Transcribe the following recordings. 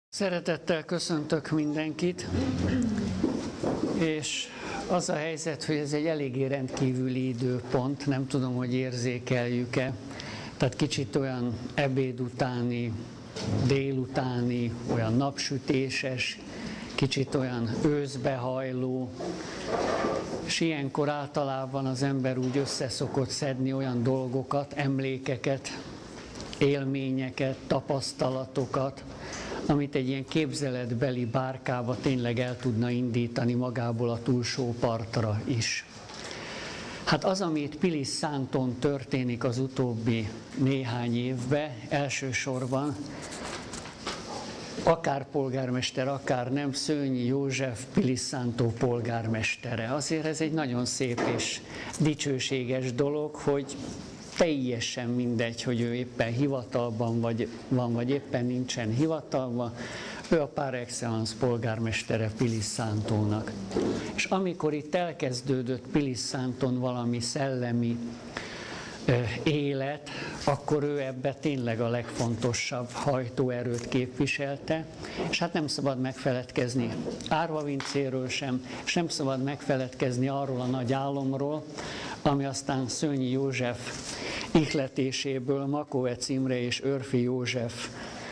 Szeretettel köszöntök mindenkit, és az a helyzet, hogy ez egy eléggé rendkívüli időpont, nem tudom, hogy érzékeljük-e, tehát kicsit olyan ebéd utáni, délutáni, olyan napsütéses, kicsit olyan őszbe hajló, és ilyenkor általában az ember úgy össze szokott szedni olyan dolgokat, emlékeket, élményeket, tapasztalatokat, amit egy ilyen képzeletbeli bárkába tényleg el tudna indítani magából a túlsó partra is. Hát az, ami itt Pilis-Szánton történik az utóbbi néhány évben, elsősorban akár polgármester, akár nem, Szőnyi József Pilis-Szántó polgármestere. Azért ez egy nagyon szép és dicsőséges dolog, hogy teljesen mindegy, hogy ő éppen hivatalban van, vagy éppen nincsen hivatalban, ő a par excellence polgármestere Pilis-Szántónak. És amikor itt elkezdődött Pilis-Szánton valami szellemi élet, akkor ő ebbe tényleg a legfontosabb hajtóerőt képviselte, és hát nem szabad megfeledkezni Árvavincéről sem, és nem szabad megfeledkezni arról a nagy álomról, ami aztán Szőnyi József ihletéséből Makovecz Imre és Örfi József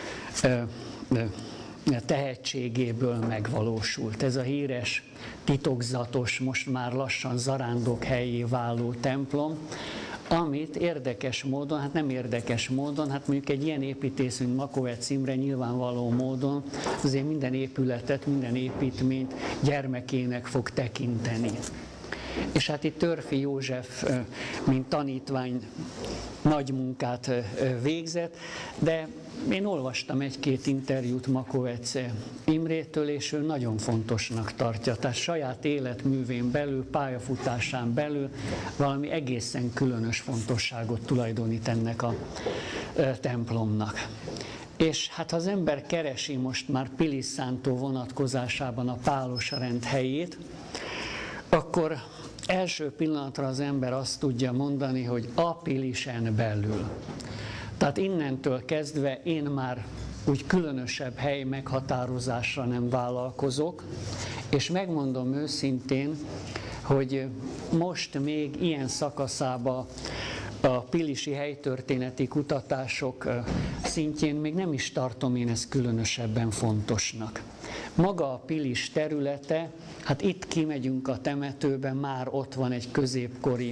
tehetségéből megvalósult. Ez a híres, titokzatos, most már lassan zarándok helyé váló templom, amit érdekes módon, hát nem érdekes módon, hát mondjuk egy ilyen építész, mint Makovecz Imre nyilvánvaló módon azért minden épületet, minden építményt gyermekének fog tekinteni. És hát itt Örfi József, mint tanítvány, nagy munkát végzett, de én olvastam egy-két interjút Makovecz Imrétől, és ő nagyon fontosnak tartja. Tehát saját életművén belül, pályafutásán belül valami egészen különös fontosságot tulajdonít ennek a templomnak. És hát ha az ember keresi most már Pilis-Szántó vonatkozásában a pálos rend helyét, akkor első pillanatra az ember azt tudja mondani, hogy a Pilisen belül. Tehát innentől kezdve én már úgy különösebb hely meghatározásra nem vállalkozok, és megmondom őszintén, hogy most még ilyen szakaszában a pilisi helytörténeti kutatások szintjén még nem is tartom én ezt különösebben fontosnak. Maga a Pilis területe, hát itt kimegyünk a temetőbe, már ott van egy középkori,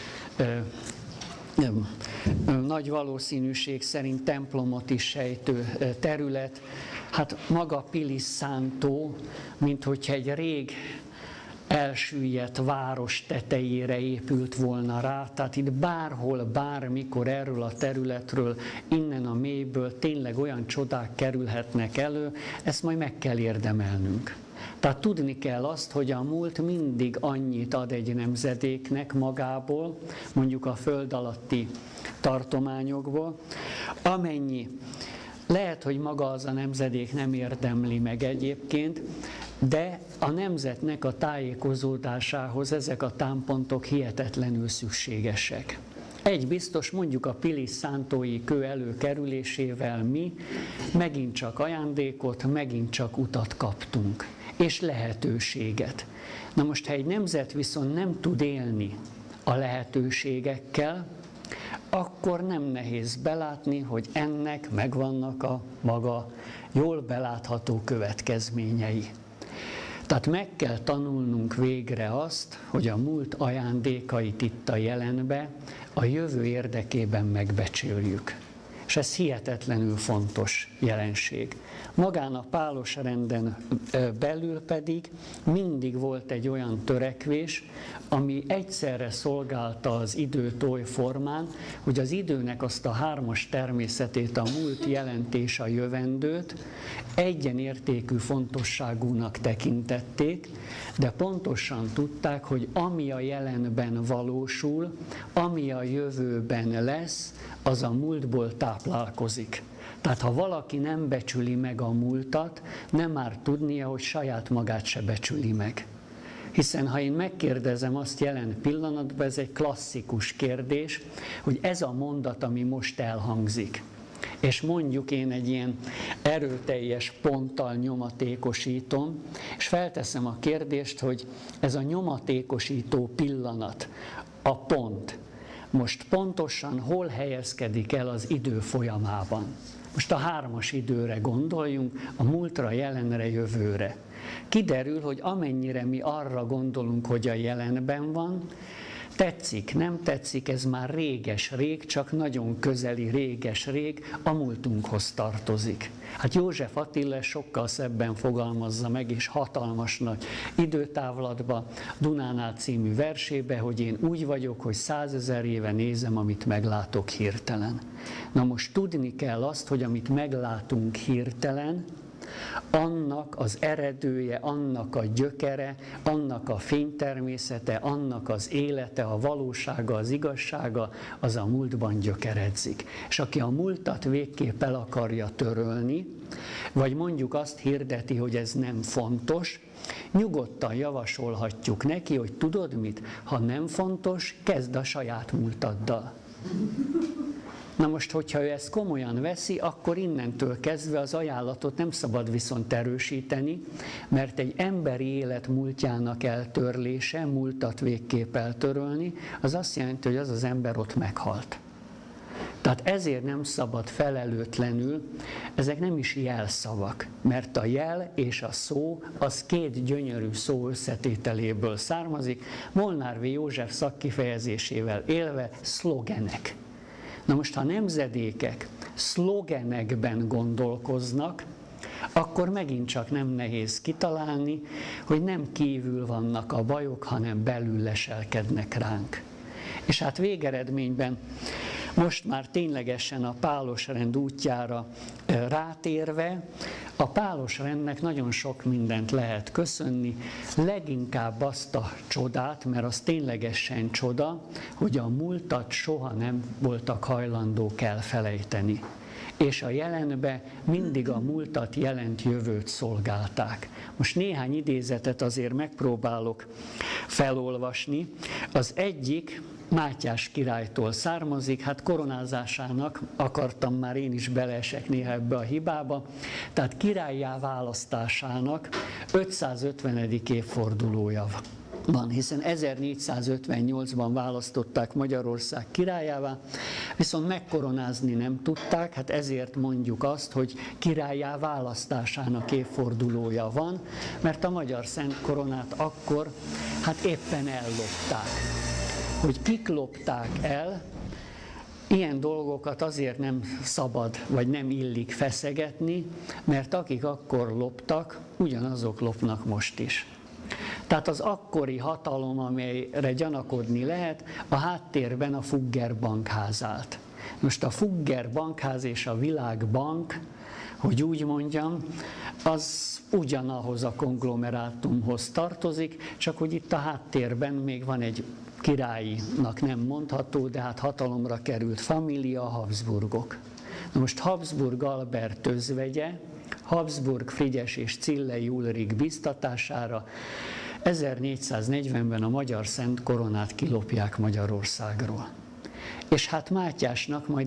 nagy valószínűség szerint templomot is sejtő terület. Hát maga Pilis-Szántó, mint hogyha egy rég elsüllyedt város tetejére épült volna rá, tehát itt bárhol, bármikor erről a területről, innen a mélyből tényleg olyan csodák kerülhetnek elő, ezt majd meg kell érdemelnünk. Tehát tudni kell azt, hogy a múlt mindig annyit ad egy nemzedéknek magából, mondjuk a föld alatti tartományokból, amennyi lehet, hogy maga az a nemzedék nem érdemli meg egyébként, de a nemzetnek a tájékozódásához ezek a támpontok hihetetlenül szükségesek. Egy biztos, mondjuk a Pilis-Szántói kő előkerülésével mi megint csak ajándékot, megint csak utat kaptunk, és lehetőséget. Na most, ha egy nemzet viszont nem tud élni a lehetőségekkel, akkor nem nehéz belátni, hogy ennek megvannak a maga jól belátható következményei. Tehát meg kell tanulnunk végre azt, hogy a múlt ajándékait itt a jelenbe a jövő érdekében megbecsüljük. És ez hihetetlenül fontos jelenség. Magán a pálos renden belül pedig mindig volt egy olyan törekvés, ami egyszerre szolgálta az időt oly formán, hogy az időnek azt a hármas természetét, a múlt, jelentés, a jövendőt egyenértékű fontosságúnak tekintették, de pontosan tudták, hogy ami a jelenben valósul, ami a jövőben lesz, az a múltból táplálkozik. Tehát ha valaki nem becsüli meg a múltat, nem már tudnia, hogy saját magát se becsüli meg. Hiszen ha én megkérdezem azt jelen pillanatban, ez egy klasszikus kérdés, hogy ez a mondat, ami most elhangzik, és mondjuk én egy ilyen erőteljes ponttal nyomatékosítom, és felteszem a kérdést, hogy ez a nyomatékosító pillanat, a pont, most pontosan hol helyezkedik el az idő folyamában. Most a 3-as időre gondoljunk, a múltra, jelenre, jövőre. Kiderül, hogy amennyire mi arra gondolunk, hogy a jelenben van, tetszik, nem tetszik, ez már réges-rég, csak nagyon közeli réges-rég, a múltunkhoz tartozik. Hát József Attila sokkal szebben fogalmazza meg, és hatalmas nagy időtávlatba, Dunánál című versébe, hogy én úgy vagyok, hogy 100 000 éve nézem, amit meglátok hirtelen. Na most tudni kell azt, hogy amit meglátunk hirtelen, annak az eredője, annak a gyökere, annak a fénytermészete, annak az élete, a valósága, az igazsága, az a múltban gyökeredzik. És aki a múltat végképp el akarja törölni, vagy mondjuk azt hirdeti, hogy ez nem fontos, nyugodtan javasolhatjuk neki, hogy tudod mit, ha nem fontos, kezd a saját múltaddal. Na most, hogyha ő ezt komolyan veszi, akkor innentől kezdve az ajánlatot nem szabad viszont erősíteni, mert egy emberi élet múltjának eltörlése, múltat végképp eltörölni, az azt jelenti, hogy az az ember ott meghalt. Tehát ezért nem szabad felelőtlenül, ezek nem is jelszavak, mert a jel és a szó az 2 gyönyörű szó összetételéből származik, Molnár V. József szakkifejezésével élve szlogenek. Na most, ha nemzedékek szlogenekben gondolkoznak, akkor megint csak nem nehéz kitalálni, hogy nem kívül vannak a bajok, hanem belül leselkednek ránk. És hát végeredményben most már ténylegesen a pálos rend útjára rátérve, a pálos rendnek nagyon sok mindent lehet köszönni, leginkább azt a csodát, mert az ténylegesen csoda, hogy a múltat soha nem voltak hajlandók elfelejteni. És a jelenbe mindig a múltat jelent jövőt szolgálták. Most néhány idézetet azért megpróbálok felolvasni. Az egyik Mátyás királytól származik, hát koronázásának akartam már én is beleesek néha ebbe a hibába, tehát királlyá választásának 550. évfordulója van, hiszen 1458-ban választották Magyarország királyává, viszont megkoronázni nem tudták, hát ezért mondjuk azt, hogy királlyá választásának évfordulója van, mert a magyar szent koronát akkor hát éppen ellopták. Hogy kik lopták el, ilyen dolgokat azért nem szabad, vagy nem illik feszegetni, mert akik akkor loptak, ugyanazok lopnak most is. Tehát az akkori hatalom, amelyre gyanakodni lehet, a háttérben a Fugger bankház állt. Most a Fugger bankház és a Világbank, hogy úgy mondjam, az ugyanahoz a konglomerátumhoz tartozik, csak hogy itt a háttérben még van egy királyinak nem mondható, de hát hatalomra került família, a Habsburgok. Na most Habsburg Albert özvegye, Habsburg Frigyes és Cillei Ulrik biztatására 1440-ben a magyar szent koronát kilopják Magyarországról. És hát Mátyásnak majd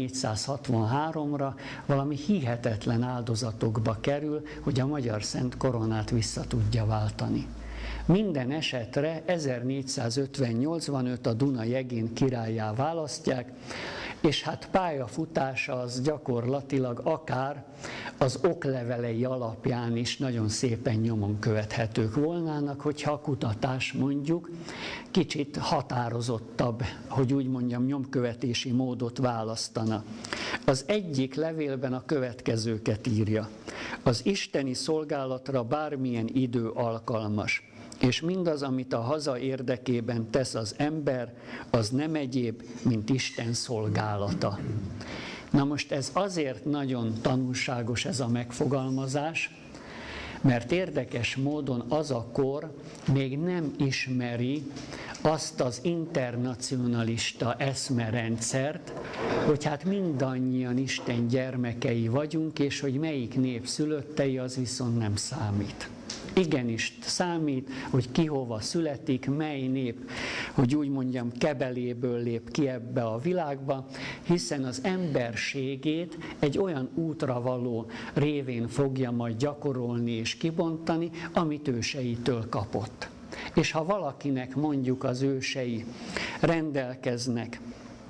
1463-ra valami hihetetlen áldozatokba kerül, hogy a magyar szent koronát vissza tudja váltani. Minden esetre 1458-ban őt a Duna jegén királlyá választják, és hát pályafutása az gyakorlatilag akár az oklevelei alapján is nagyon szépen nyomon követhetők volnának, hogyha a kutatás mondjuk kicsit határozottabb, hogy úgy mondjam, nyomkövetési módot választana. Az egyik levélben a következőket írja: az isteni szolgálatra bármilyen idő alkalmas, és mindaz, amit a haza érdekében tesz az ember, az nem egyéb, mint Isten szolgálata. Na most ez azért nagyon tanulságos ez a megfogalmazás, mert érdekes módon az a kor még nem ismeri azt az internacionalista eszmerendszert, hogy hát mindannyian Isten gyermekei vagyunk, és hogy melyik nép szülöttei, az viszont nem számít. Igenis számít, hogy ki hova születik, mely nép, hogy úgy mondjam, kebeléből lép ki ebbe a világba, hiszen az emberségét egy olyan útra való révén fogja majd gyakorolni és kibontani, amit őseitől kapott. És ha valakinek mondjuk az ősei rendelkeznek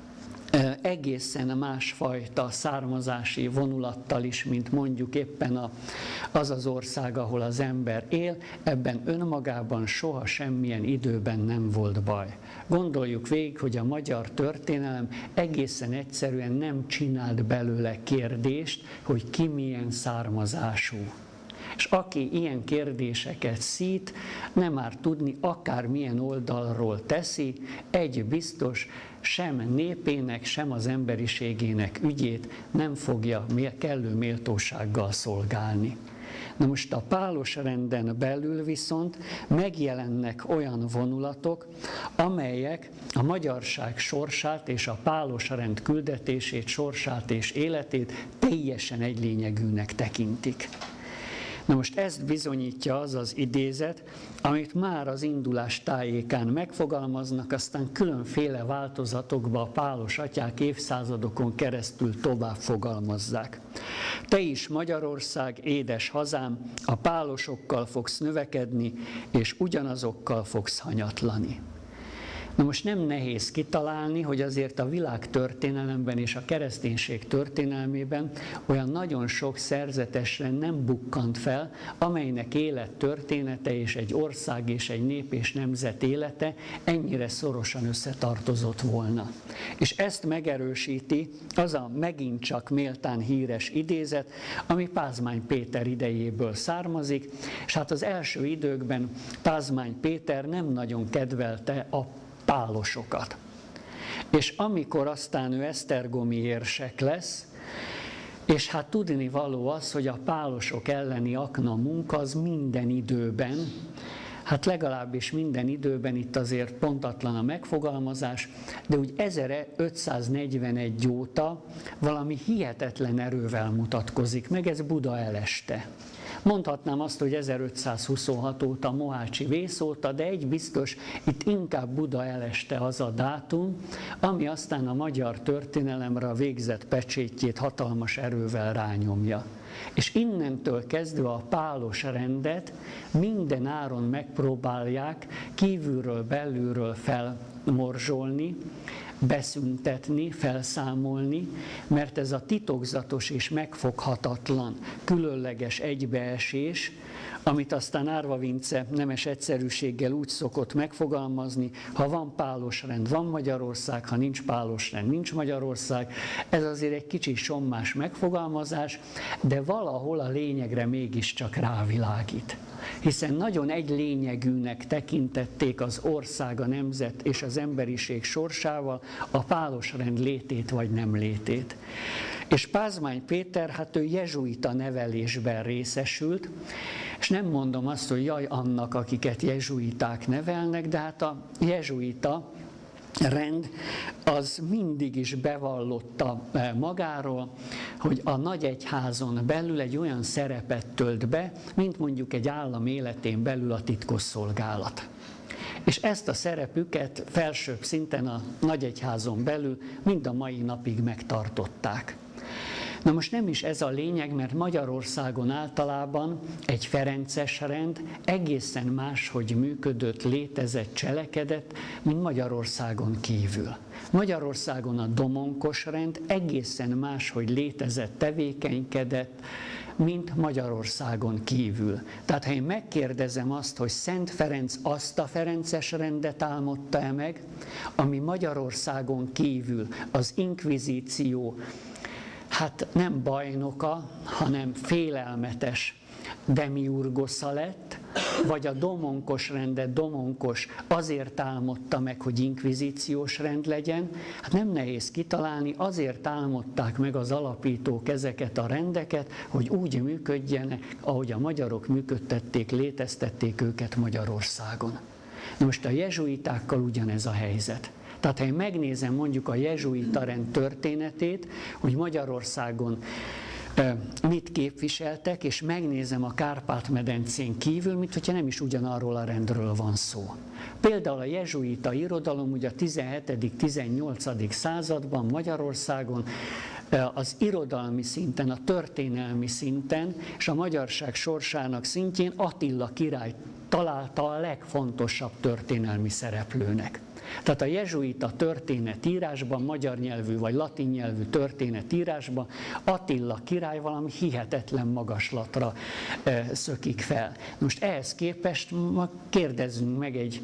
egészen másfajta származási vonulattal is, mint mondjuk éppen az az ország, ahol az ember él, ebben önmagában soha semmilyen időben nem volt baj. Gondoljuk végig, hogy a magyar történelem egészen egyszerűen nem csinált belőle kérdést, hogy ki milyen származású. És aki ilyen kérdéseket szít, nem már tudni, akármilyen oldalról teszi, egy biztos, sem népének, sem az emberiségének ügyét nem fogja kellő méltósággal szolgálni. Na most a pálos renden belül viszont megjelennek olyan vonulatok, amelyek a magyarság sorsát és a pálos rend küldetését, sorsát és életét teljesen egylényegűnek tekintik. Na most ezt bizonyítja az az idézet, amit már az indulás tájékán megfogalmaznak, aztán különféle változatokba a pálos atyák évszázadokon keresztül tovább fogalmazzák. Te is, Magyarország, édes hazám, a pálosokkal fogsz növekedni, és ugyanazokkal fogsz hanyatlani. Na most nem nehéz kitalálni, hogy azért a világ történelemben és a kereszténység történelmében olyan nagyon sok szerzetesre nem bukkant fel, amelynek élettörténete és egy ország és egy nép és nemzet élete ennyire szorosan összetartozott volna. És ezt megerősíti az a megint csak méltán híres idézet, ami Pázmány Péter idejéből származik, és hát az első időkben Pázmány Péter nem nagyon kedvelte a pálosokat. És amikor aztán ő esztergomi érsek lesz, és hát tudnivaló az, hogy a pálosok elleni akna munka az minden időben, hát legalábbis minden időben, itt azért pontatlan a megfogalmazás, de úgy 1541 óta valami hihetetlen erővel mutatkozik meg, ez Budaeleste. Mondhatnám azt, hogy 1526 óta, Mohácsi vész óta, de egy biztos, itt inkább Budaeleste az a dátum, ami aztán a magyar történelemre végzett pecsétjét hatalmas erővel rányomja. És innentől kezdve a pálos rendet minden áron megpróbálják kívülről, belülről felmorzsolni, beszüntetni, felszámolni, mert ez a titokzatos és megfoghatatlan, különleges egybeesés, amit aztán Árva Vince nemes egyszerűséggel úgy szokott megfogalmazni, ha van pálos rend, van Magyarország, ha nincs pálos rend, nincs Magyarország. Ez azért egy kicsi sommás megfogalmazás, de valahol a lényegre mégiscsak rávilágít. Hiszen nagyon egylényegűnek tekintették az ország, a nemzet és az emberiség sorsával a pálos rend létét vagy nem létét. És Pázmány Péter, hát ő jezsuita nevelésben részesült, és nem mondom azt, hogy jaj annak, akiket jezsuiták nevelnek, de hát a jezsuita rend az mindig is bevallotta magáról, hogy a nagyegyházon belül egy olyan szerepet tölt be, mint mondjuk egy állam életén belül a titkosszolgálat. És ezt a szerepüket felsőbb szinten a nagyegyházon belül mind a mai napig megtartották. Na most nem is ez a lényeg, mert Magyarországon általában egy ferences rend egészen máshogy működött, létezett, cselekedett, mint Magyarországon kívül. Magyarországon a domonkos rend egészen máshogy létezett, tevékenykedett, mint Magyarországon kívül. Tehát ha én megkérdezem azt, hogy Szent Ferenc azt a ferences rendet álmodta-e meg, ami Magyarországon kívül az inkvizíció, hát nem bajnoka, hanem félelmetes demiurgosza lett, vagy a domonkos rendet domonkos azért álmodta meg, hogy inkvizíciós rend legyen, hát nem nehéz kitalálni, azért álmodták meg az alapítók ezeket a rendeket, hogy úgy működjenek, ahogy a magyarok működtették, léteztették őket Magyarországon. Na most a jezsuitákkal ugyanez a helyzet. Tehát ha én megnézem mondjuk a jezsuita rend történetét, hogy Magyarországon mit képviseltek, és megnézem a Kárpát-medencén kívül, mint hogyha nem is ugyanarról a rendről van szó. Például a jezsuita irodalom ugye a 17.-18. században Magyarországon az irodalmi szinten, a történelmi szinten és a magyarság sorsának szintjén Attila király találta a legfontosabb történelmi szereplőnek. Tehát a jezsuita történetírásban, magyar nyelvű vagy latin nyelvű történetírásban Attila király valami hihetetlen magaslatra szökik fel. Most ehhez képest ma kérdezzünk meg egy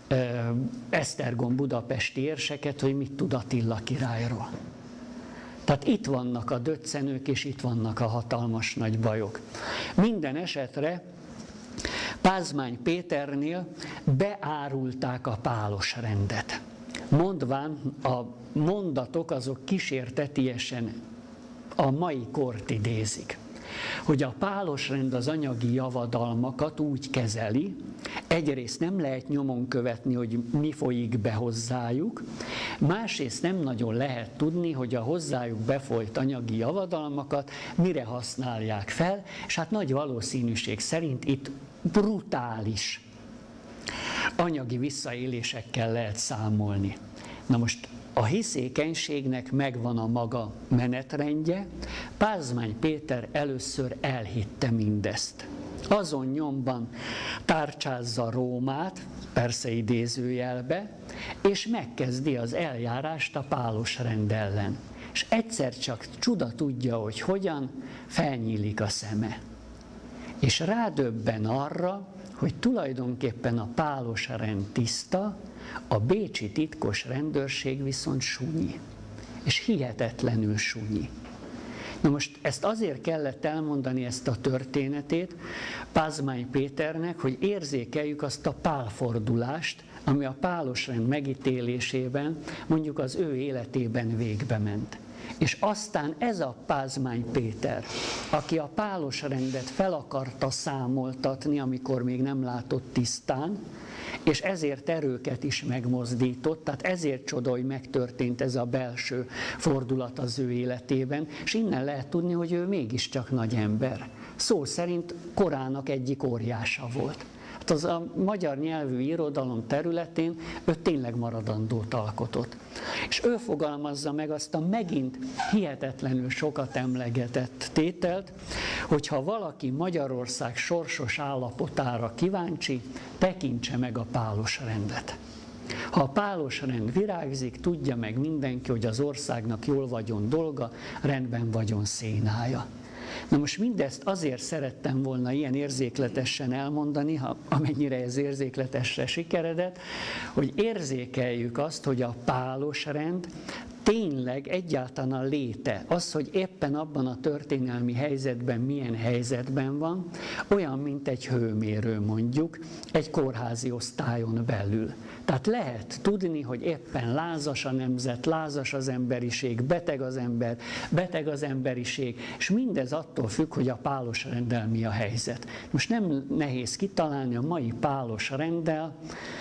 Esztergom budapesti érseket, hogy mit tud Attila királyról. Tehát itt vannak a döccenők, és itt vannak a hatalmas nagy bajok. Minden esetre Pázmány Péternél beárulták a pálos rendet. Mondván a mondatok azok kísértetiesen a mai kort idézik, hogy a pálos rend az anyagi javadalmakat úgy kezeli, egyrészt nem lehet nyomon követni, hogy mi folyik be hozzájuk, másrészt nem nagyon lehet tudni, hogy a hozzájuk befolyt anyagi javadalmakat mire használják fel, és hát nagy valószínűség szerint itt brutális anyagi visszaélésekkel lehet számolni. Na most a hiszékenységnek megvan a maga menetrendje, Pázmány Péter először elhitte mindezt. Azon nyomban tárcsázza Rómát, persze idézőjelbe, és megkezdi az eljárást a pálos rend ellen. És egyszer csak csuda tudja, hogy hogyan, felnyílik a szeme. És rádöbben arra, hogy tulajdonképpen a pálos rend tiszta, a bécsi titkos rendőrség viszont sunyi. És hihetetlenül sunyi. Na most ezt azért kellett elmondani, ezt a történetét Pázmány Péternek, hogy érzékeljük azt a pálfordulást, ami a pálos rend megítélésében, mondjuk az ő életében végbe ment. És aztán ez a Pázmány Péter, aki a pálos rendet fel akarta számoltatni, amikor még nem látott tisztán, és ezért erőket is megmozdított, tehát ezért csoda, hogy megtörtént ez a belső fordulat az ő életében, és innen lehet tudni, hogy ő mégiscsak nagy ember. Szó szerint korának egyik óriása volt. Hát az a magyar nyelvű irodalom területén ő tényleg maradandót alkotott. És ő fogalmazza meg azt a megint hihetetlenül sokat emlegetett tételt, hogyha valaki Magyarország sorsos állapotára kíváncsi, tekintse meg a pálos rendet. Ha a pálos rend virágzik, tudja meg mindenki, hogy az országnak jól vagyon dolga, rendben vagyon szénája. Na most mindezt azért szerettem volna ilyen érzékletesen elmondani, amennyire ez érzékletesre sikeredett, hogy érzékeljük azt, hogy a pálos rend tényleg egyáltalán a léte, az, hogy éppen abban a történelmi helyzetben milyen helyzetben van, olyan, mint egy hőmérő mondjuk, egy kórházi osztályon belül. Tehát lehet tudni, hogy éppen lázas a nemzet, lázas az emberiség, beteg az ember, beteg az emberiség, és mindez attól függ, hogy a pálos renddel mi a helyzet. Most nem nehéz kitalálni a mai pálos renddel,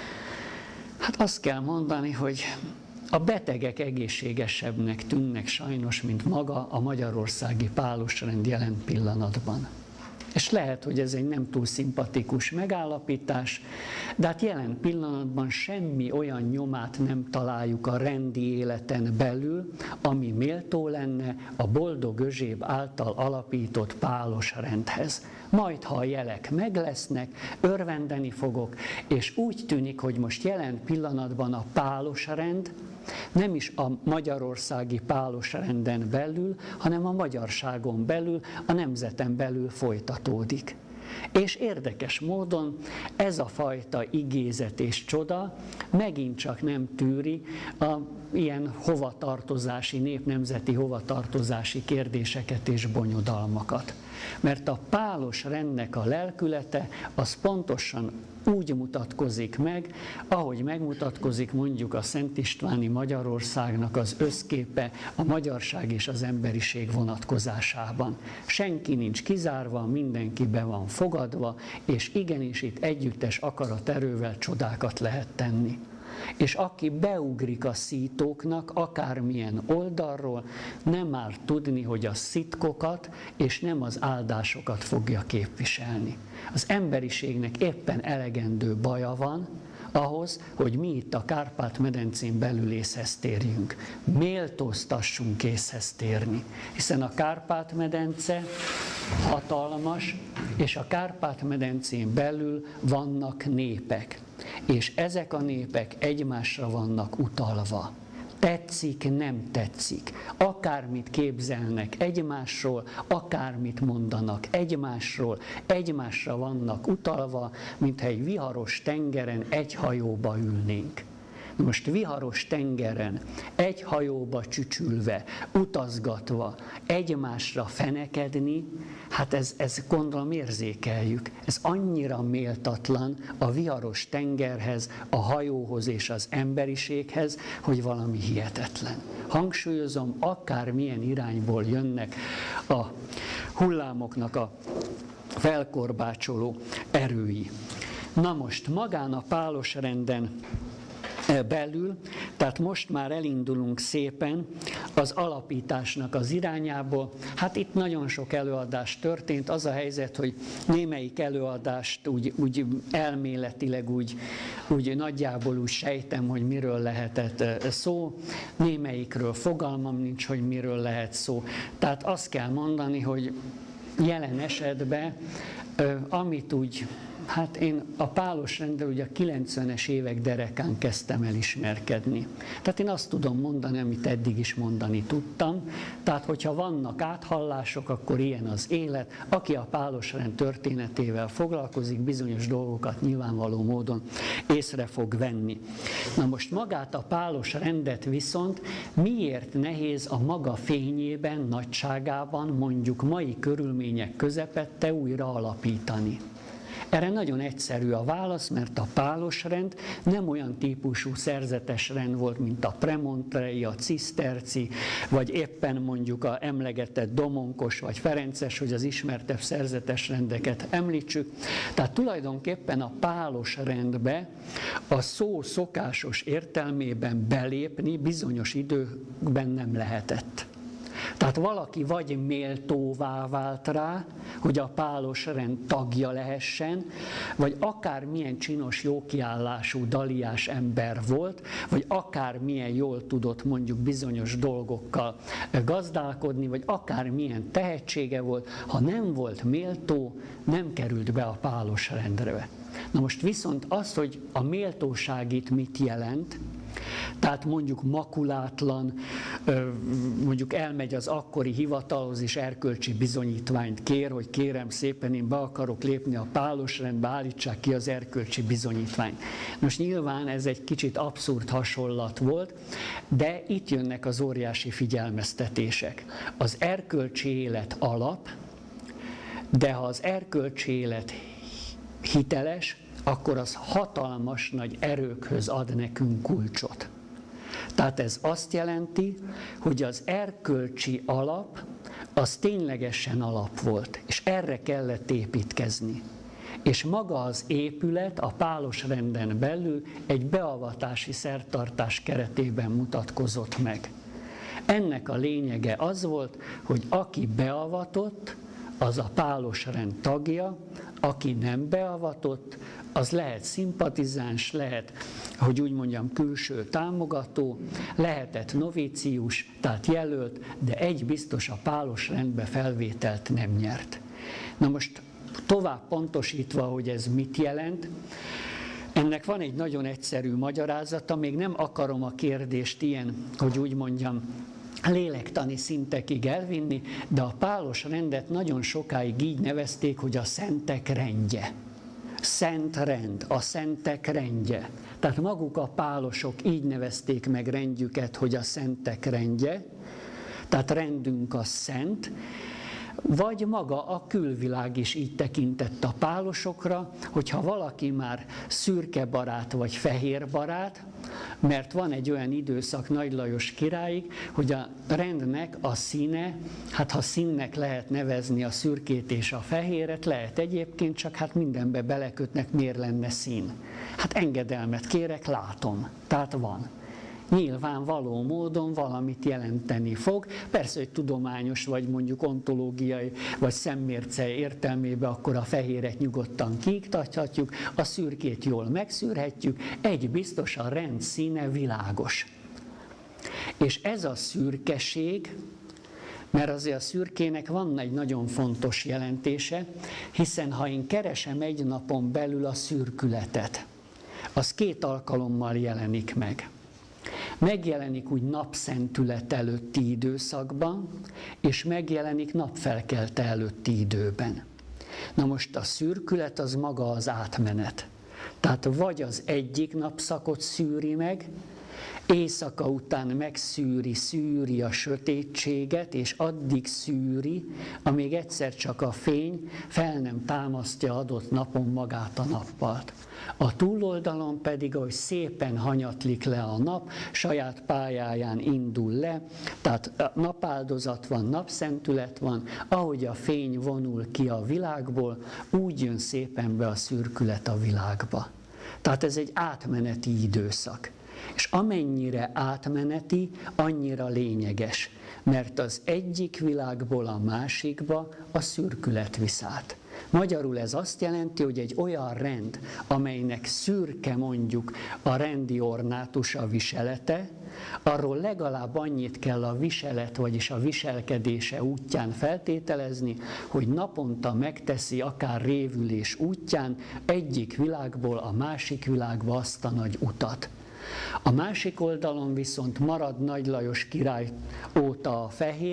hát azt kell mondani, hogy a betegek egészségesebbnek tűnnek sajnos, mint maga a magyarországi pálos rend jelen pillanatban. És lehet, hogy ez egy nem túl szimpatikus megállapítás, de hát jelen pillanatban semmi olyan nyomát nem találjuk a rendi életen belül, ami méltó lenne a Boldog Özséb által alapított pálos rendhez. Majd, ha a jelek meglesznek, örvendeni fogok, és úgy tűnik, hogy most jelen pillanatban a pálos rend nem is a magyarországi pálos renden belül, hanem a magyarságon belül, a nemzeten belül folytatódik. És érdekes módon ez a fajta igézet és csoda megint csak nem tűri a ilyen hovatartozási, népnemzeti hovatartozási kérdéseket és bonyodalmakat. Mert a pálos rendnek a lelkülete az pontosan úgy mutatkozik meg, ahogy megmutatkozik mondjuk a Szent Istváni Magyarországnak az összképe a magyarság és az emberiség vonatkozásában. Senki nincs kizárva, mindenki be van fogadva, és igenis itt együttes akaraterővel csodákat lehet tenni. És aki beugrik a szítóknak, akármilyen oldalról, nem már tudni, hogy a szitkokat és nem az áldásokat fogja képviselni. Az emberiségnek éppen elegendő baja van ahhoz, hogy mi itt a Kárpát-medencén belül észhez térjünk. Méltóztassunk észhez térni. Hiszen a Kárpát-medence hatalmas, és a Kárpát-medencén belül vannak népek. És ezek a népek egymásra vannak utalva. Tetszik, nem tetszik. Akármit képzelnek egymásról, akármit mondanak egymásról, egymásra vannak utalva, mintha egy viharos tengeren egy hajóba ülnénk. Most viharos tengeren, egy hajóba csücsülve, utazgatva, egymásra fenekedni, hát ez gondolom érzékeljük. Ez annyira méltatlan a viharos tengerhez, a hajóhoz és az emberiséghez, hogy valami hihetetlen. Hangsúlyozom, akármilyen irányból jönnek a hullámoknak a felkorbácsoló erői. Na most magán a pálosrenden belül, tehát most már elindulunk szépen az alapításnak az irányából. Hát itt nagyon sok előadás történt, az a helyzet, hogy némelyik előadást úgy elméletileg úgy nagyjából úgy sejtem, hogy miről lehetett szó, némelyikről fogalmam nincs, hogy miről lehet szó. Tehát azt kell mondani, hogy jelen esetben, amit úgy, hát én a pálosrenddel ugye a 90-es évek derekán kezdtem el ismerkedni. Tehát én azt tudom mondani, amit eddig is mondani tudtam. Tehát, hogyha vannak áthallások, akkor ilyen az élet. Aki a pálosrend történetével foglalkozik, bizonyos dolgokat nyilvánvaló módon észre fog venni. Na most magát a pálosrendet viszont miért nehéz a maga fényében, nagyságában, mondjuk mai körülmények közepette újra alapítani? Erre nagyon egyszerű a válasz, mert a pálosrend nem olyan típusú szerzetes rend volt, mint a premontrei, a ciszterci, vagy éppen mondjuk a emlegetett domonkos vagy ferences, hogy az ismertebb szerzetes rendeket említsük. Tehát tulajdonképpen a pálosrendbe a szó szokásos értelmében belépni bizonyos időkben nem lehetett. Tehát valaki vagy méltóvá vált rá, hogy a pálosrend tagja lehessen, vagy akármilyen csinos, jókiállású, daliás ember volt, vagy akármilyen jól tudott mondjuk bizonyos dolgokkal gazdálkodni, vagy akármilyen tehetsége volt, ha nem volt méltó, nem került be a pálosrendre. Na most viszont az, hogy a méltóság itt mit jelent, tehát mondjuk makulátlan, mondjuk elmegy az akkori hivatalhoz és erkölcsi bizonyítványt kér, hogy kérem szépen, én be akarok lépni a pálosrendbe, állítsák ki az erkölcsi bizonyítványt. Most nyilván ez egy kicsit abszurd hasonlat volt, de itt jönnek az óriási figyelmeztetések. Az erkölcsi élet alap, de ha az erkölcsi élet hiteles, akkor az hatalmas nagy erőkhöz ad nekünk kulcsot. Tehát ez azt jelenti, hogy az erkölcsi alap, az ténylegesen alap volt, és erre kellett építkezni. És maga az épület a pálosrenden belül egy beavatási szertartás keretében mutatkozott meg. Ennek a lényege az volt, hogy aki beavatott, az a pálosrend tagja, aki nem beavatott, az lehet szimpatizáns, lehet, hogy úgy mondjam, külső támogató, lehetett novícius, tehát jelölt, de egy biztos, a pálosrendbe felvételt nem nyert. Na most tovább pontosítva, hogy ez mit jelent, ennek van egy nagyon egyszerű magyarázata, még nem akarom a kérdést ilyen, hogy úgy mondjam, lélektani szintekig elvinni, de a pálosrendet nagyon sokáig így nevezték, hogy a szentek rendje. Szent rend, a szentek rendje. Tehát maguk a pálosok így nevezték meg rendjüket, hogy a szentek rendje, tehát rendünk a szent, vagy maga a külvilág is így tekintett a pálosokra, hogyha valaki már szürke barát vagy fehér barát, mert van egy olyan időszak Nagy Lajos királyig, hogy a rendnek a színe, hát ha színnek lehet nevezni a szürkét és a fehéret, lehet egyébként, csak hát mindenbe belekötnek, miért lenne szín. Hát engedelmet kérek, látom, tehát van. Nyilvánvaló módon valamit jelenteni fog. Persze, hogy tudományos, vagy mondjuk ontológiai, vagy szemmérce értelmében, akkor a fehéret nyugodtan kiiktathatjuk, a szürkét jól megszűrhetjük, egy biztos, a rend színe világos. És ez a szürkeség, mert azért a szürkének van egy nagyon fontos jelentése, hiszen ha én keresem egy napon belül a szürkületet, az 2 alkalommal jelenik meg. Megjelenik úgy napszentület előtti időszakban, és megjelenik napfelkelte előtti időben. Na most a szürkület az maga az átmenet. Tehát vagy az egyik napszakot szűri meg, éjszaka után szűri a sötétséget, és addig szűri, amíg egyszer csak a fény fel nem támasztja adott napon magát a nappalt. A túloldalon pedig, ahogy szépen hanyatlik le a nap, saját pályáján indul le, tehát napáldozat van, napszentület van, ahogy a fény vonul ki a világból, úgy jön szépen be a szürkület a világba. Tehát ez egy átmeneti időszak. És amennyire átmeneti, annyira lényeges, mert az egyik világból a másikba a szürkület visz át. Magyarul ez azt jelenti, hogy egy olyan rend, amelynek szürke mondjuk a rendi ornátus, a viselete, arról legalább annyit kell a viselet, vagyis a viselkedése útján feltételezni, hogy naponta megteszi akár révülés útján egyik világból a másik világba azt a nagy utat. A másik oldalon viszont marad Nagy Lajos király óta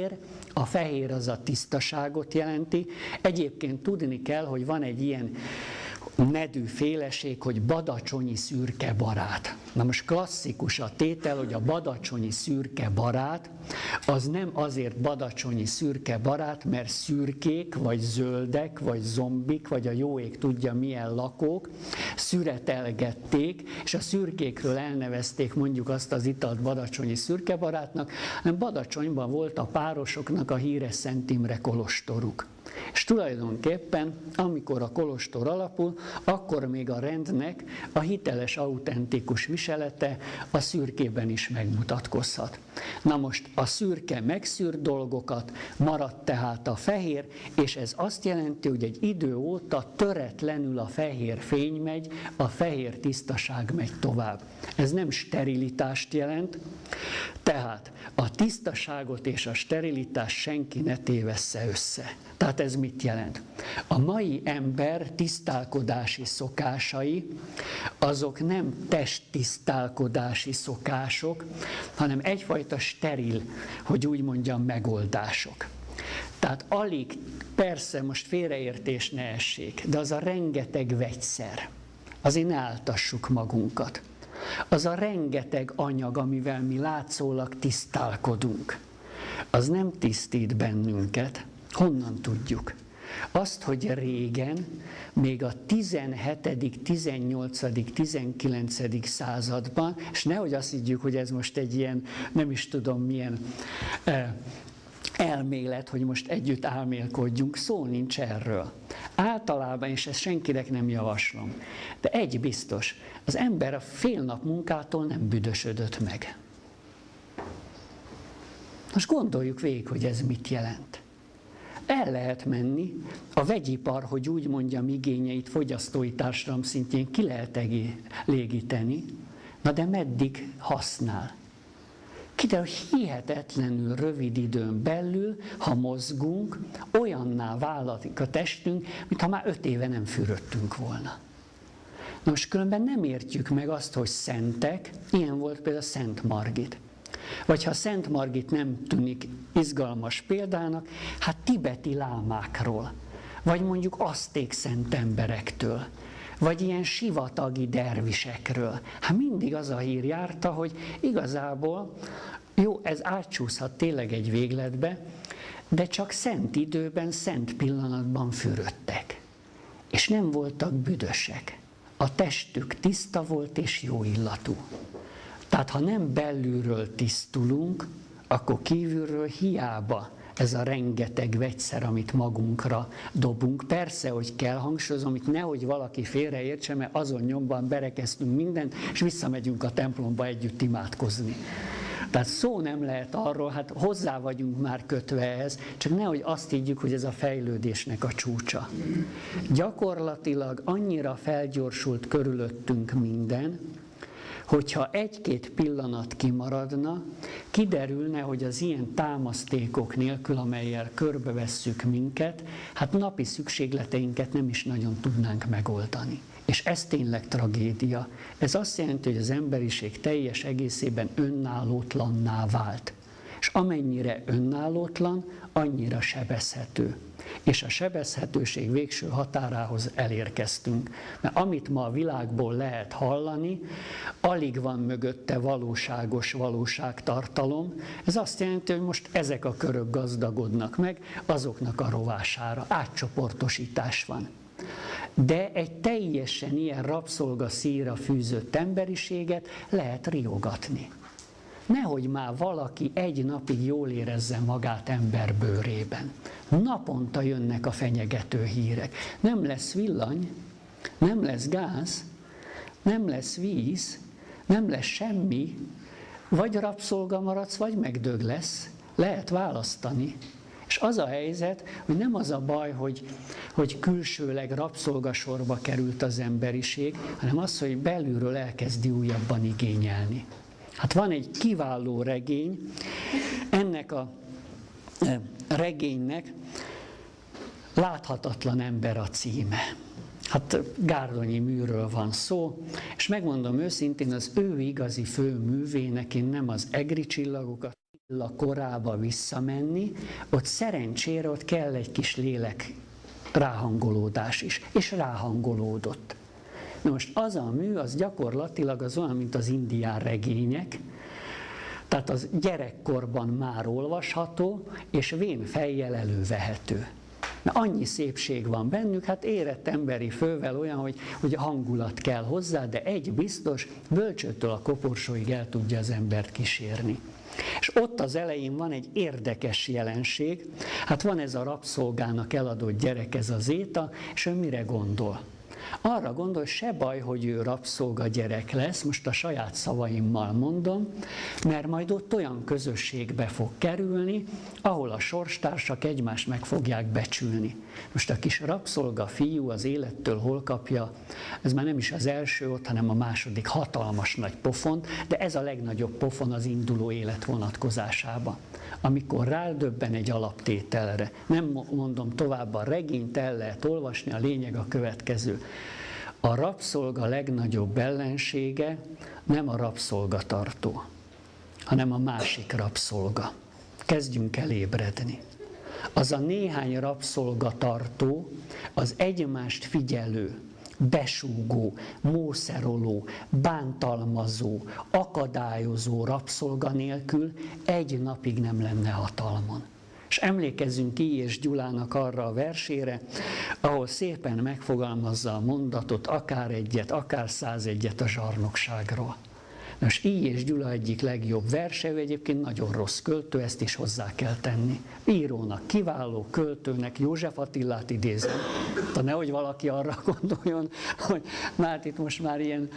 a fehér az a tisztaságot jelenti. Egyébként tudni kell, hogy van egy ilyen nedű féleség, hogy badacsonyi szürke barát. Na most klasszikus a tétel, hogy a badacsonyi szürke barát, az nem azért badacsonyi szürke barát, mert szürkék, vagy zöldek, vagy zombik, vagy a jó ég tudja milyen lakók szüretelgették, és a szürkékről elnevezték mondjuk azt az italt badacsonyi szürke barátnak, hanem Badacsonyban volt a párosoknak a híres Szent Imre kolostoruk. És tulajdonképpen, amikor a kolostor alapul, akkor még a rendnek a hiteles, autentikus viselete a szürkében is megmutatkozhat. Na most a szürke megszűr dolgokat, maradt tehát a fehér, és ez azt jelenti, hogy egy idő óta töretlenül a fehér fény megy, a fehér tisztaság megy tovább. Ez nem sterilitást jelent, tehát a tisztaságot és a sterilitást senki ne tévessze össze. Tehát ez mit jelent? A mai ember tisztálkodási szokásai, azok nem testtisztálkodási szokások, hanem egyfajta steril, hogy úgy mondjam, megoldások. Tehát alig, persze most félreértés ne essék, de az a rengeteg vegyszer, azért ne áltassuk magunkat. Az a rengeteg anyag, amivel mi látszólag tisztálkodunk, az nem tisztít bennünket. Honnan tudjuk? Azt, hogy régen, még a 17., 18., 19. században, és nehogy azt higgyük, hogy ez most egy ilyen, nem is tudom milyen elmélet, hogy most együtt álmélkodjunk, szó nincs erről. Általában, és ezt senkinek nem javaslom, de egy biztos, az ember a fél nap munkától nem büdösödött meg. Most gondoljuk végig, hogy ez mit jelent. El lehet menni, a vegyipar, hogy úgy mondjam, igényeit fogyasztói társadalom szintjén ki lehet elégíteni, na de meddig használ? Kiderül, hogy hihetetlenül rövid időn belül, ha mozgunk, olyanná válik a testünk, mintha már 5 éve nem fürödtünk volna. Most különben nem értjük meg azt, hogy szentek, ilyen volt például Szent Margit. Vagy ha Szent Margit nem tűnik izgalmas példának, hát tibeti lámákról, vagy mondjuk azték szent emberektől, vagy ilyen sivatagi dervisekről. Hát mindig az a hír járta, hogy igazából, jó, ez átcsúszhat tényleg egy végletbe, de csak szent időben, szent pillanatban fürödtek. És nem voltak büdösek. A testük tiszta volt és jó illatú. Tehát ha nem belülről tisztulunk, akkor kívülről hiába ez a rengeteg vegyszer, amit magunkra dobunk. Persze, hogy kell, hangsúlyozom, itt nehogy valaki félreértse, mert azon nyomban berekeztünk mindent, és visszamegyünk a templomba együtt imádkozni. Tehát szó nem lehet arról, hát hozzá vagyunk már kötve ehhez, csak nehogy azt higgyük, hogy ez a fejlődésnek a csúcsa. Gyakorlatilag annyira felgyorsult körülöttünk minden, hogyha egy-két pillanat kimaradna, kiderülne, hogy az ilyen támasztékok nélkül, amellyel körbevesszük minket, hát napi szükségleteinket nem is nagyon tudnánk megoldani. És ez tényleg tragédia. Ez azt jelenti, hogy az emberiség teljes egészében önállótlanná vált. És amennyire önállótlan, annyira sebezhető. És a sebezhetőség végső határához elérkeztünk. Mert amit ma a világból lehet hallani, alig van mögötte valóságos valóságtartalom. Ez azt jelenti, hogy most ezek a körök gazdagodnak meg, azoknak a rovására. Átcsoportosítás van. De egy teljesen ilyen rabszolga szíjra fűzött emberiséget lehet riogatni. Nehogy már valaki egy napig jól érezze magát ember bőrében. Naponta jönnek a fenyegető hírek. Nem lesz villany, nem lesz gáz, nem lesz víz, nem lesz semmi. Vagy rabszolga maradsz, vagy megdög lesz. Lehet választani. És az a helyzet, hogy nem az a baj, hogy külsőleg rabszolgasorba került az emberiség, hanem az, hogy belülről elkezdi újabban igényelni. Hát van egy kiváló regény, ennek a regénynek Láthatatlan ember a címe. Hát Gárdonyi Műről van szó, és megmondom őszintén, az ő igazi főművének én nem az egri csillagokat, a korába visszamenni, ott szerencsére ott kell egy kis lélek ráhangolódás is, és ráhangolódott. Na most az a mű, az gyakorlatilag az olyan, mint az indián regények, tehát az gyerekkorban már olvasható, és vén fejjel elővehető. Na, annyi szépség van bennük, hát érett emberi fővel olyan, hogy hangulat kell hozzá, de egy biztos, bölcsőtől a koporsóig el tudja az embert kísérni. És ott az elején van egy érdekes jelenség, hát van ez a rabszolgának eladott gyerek, ez az Zéta, és ő mire gondol? Arra gondol, se baj, hogy ő rabszolga gyerek lesz, most a saját szavaimmal mondom, mert majd ott olyan közösségbe fog kerülni, ahol a sorstársak egymást meg fogják becsülni. Most a kis rabszolga fiú az élettől hol kapja, ez már nem is az első ott, hanem a második hatalmas nagy pofont, de ez a legnagyobb pofon az induló élet vonatkozásában. Amikor rádöbben egy alaptételre. Nem mondom tovább, a regényt el lehet olvasni, a lényeg a következő. A rabszolga legnagyobb ellensége nem a rabszolgatartó, hanem a másik rabszolga. Kezdjünk el ébredni. Az a néhány rabszolgatartó, az egymást figyelő, besúgó, mószeroló, bántalmazó, akadályozó rabszolga nélkül egy napig nem lenne hatalmon. És emlékezzünk I. Gyulának arra a versére, ahol szépen megfogalmazza a mondatot, akár egyet, akár 101-et a zsarnokságról. Most I. Gyula egyik legjobb verse, ő egyébként nagyon rossz költő, ezt is hozzá kell tenni. Írónak kiváló, költőnek József Attilát idézem. De nehogy valaki arra gondoljon, hogy hát itt most már ilyen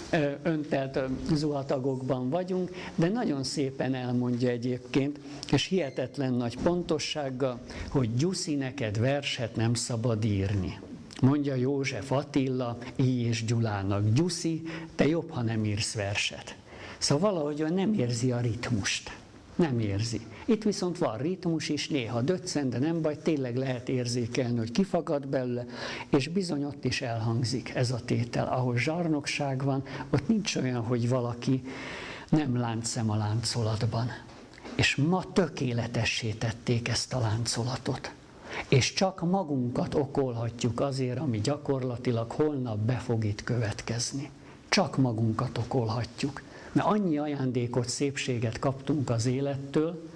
öntelt zuhatagokban vagyunk, de nagyon szépen elmondja egyébként, és hihetetlen nagy pontossággal, hogy Gyuszi, neked verset nem szabad írni. Mondja József Attila I. Gyulának, Gyuszi, te jobb, ha nem írsz verset. Szóval valahogy nem érzi a ritmust. Nem érzi. Itt viszont van ritmus is, néha döccen, de nem baj, tényleg lehet érzékelni, hogy kifagad belőle, és bizony ott is elhangzik ez a tétel. Ahol zsarnokság van, ott nincs olyan, hogy valaki nem láncszem a láncolatban. És ma tökéletessé tették ezt a láncolatot. És csak magunkat okolhatjuk azért, ami gyakorlatilag holnap be fog itt következni. Csak magunkat okolhatjuk. Mert annyi ajándékot, szépséget kaptunk az élettől,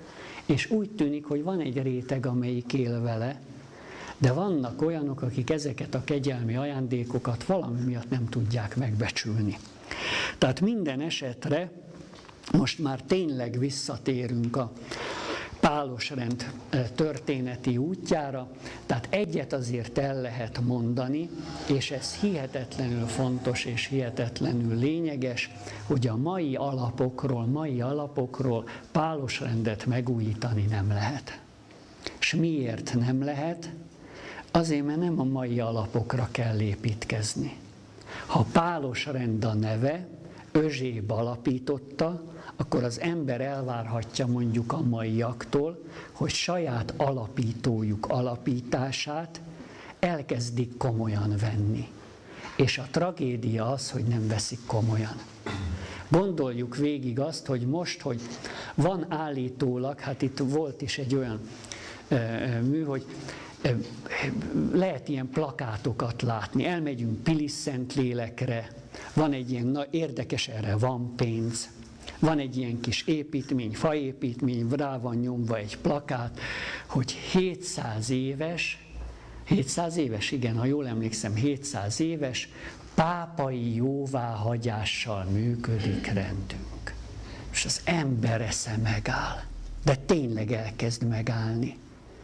És úgy tűnik, hogy van egy réteg, amelyik él vele, de vannak olyanok, akik ezeket a kegyelmi ajándékokat valami miatt nem tudják megbecsülni. Tehát minden esetre most már tényleg visszatérünk a pálosrend történeti útjára, tehát egyet azért el lehet mondani, és ez hihetetlenül fontos és hihetetlenül lényeges, hogy a mai alapokról pálosrendet megújítani nem lehet. És miért nem lehet? Azért, mert nem a mai alapokra kell építkezni. Ha pálosrend a neve, Özséb alapította, akkor az ember elvárhatja mondjuk a maiaktól, hogy saját alapítójuk alapítását elkezdik komolyan venni. És a tragédia az, hogy nem veszik komolyan. Gondoljuk végig azt, hogy most, hogy van állítólag, hát itt volt is egy olyan mű, hogy lehet ilyen plakátokat látni, elmegyünk Pilis-Szentlélekre, van egy ilyen, érdekes, erre van pénz, van egy ilyen kis építmény, faépítmény, rá van nyomva egy plakát, hogy 700 éves, igen, ha jól emlékszem, 700 éves, pápai jóváhagyással működik rendünk. És az ember esze megáll, de tényleg elkezd megállni.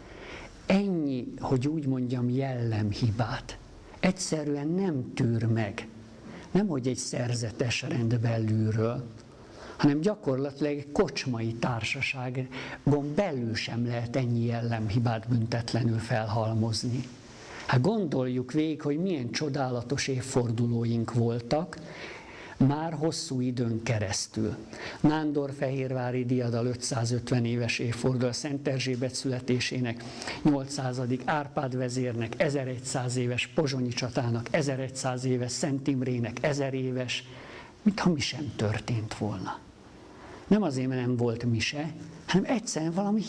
Ennyi, hogy úgy mondjam, jellemhibát egyszerűen nem tűr meg. Nem, hogy egy szerzetes rend belülről, hanem gyakorlatilag egy kocsmai társaságon belül sem lehet ennyi jellemhibát büntetlenül felhalmozni. Hát gondoljuk végig, hogy milyen csodálatos évfordulóink voltak, már hosszú időn keresztül. Nándorfehérvári diadal 550 éves évforduló, a Szent Erzsébet születésének 800. Árpád vezérnek 1100 éves, Pozsonyi csatának 1100 éves, Szent Imrének 1000 éves, mintha mi sem történt volna. Nem azért, mert nem volt mise, hanem egyszerűen valami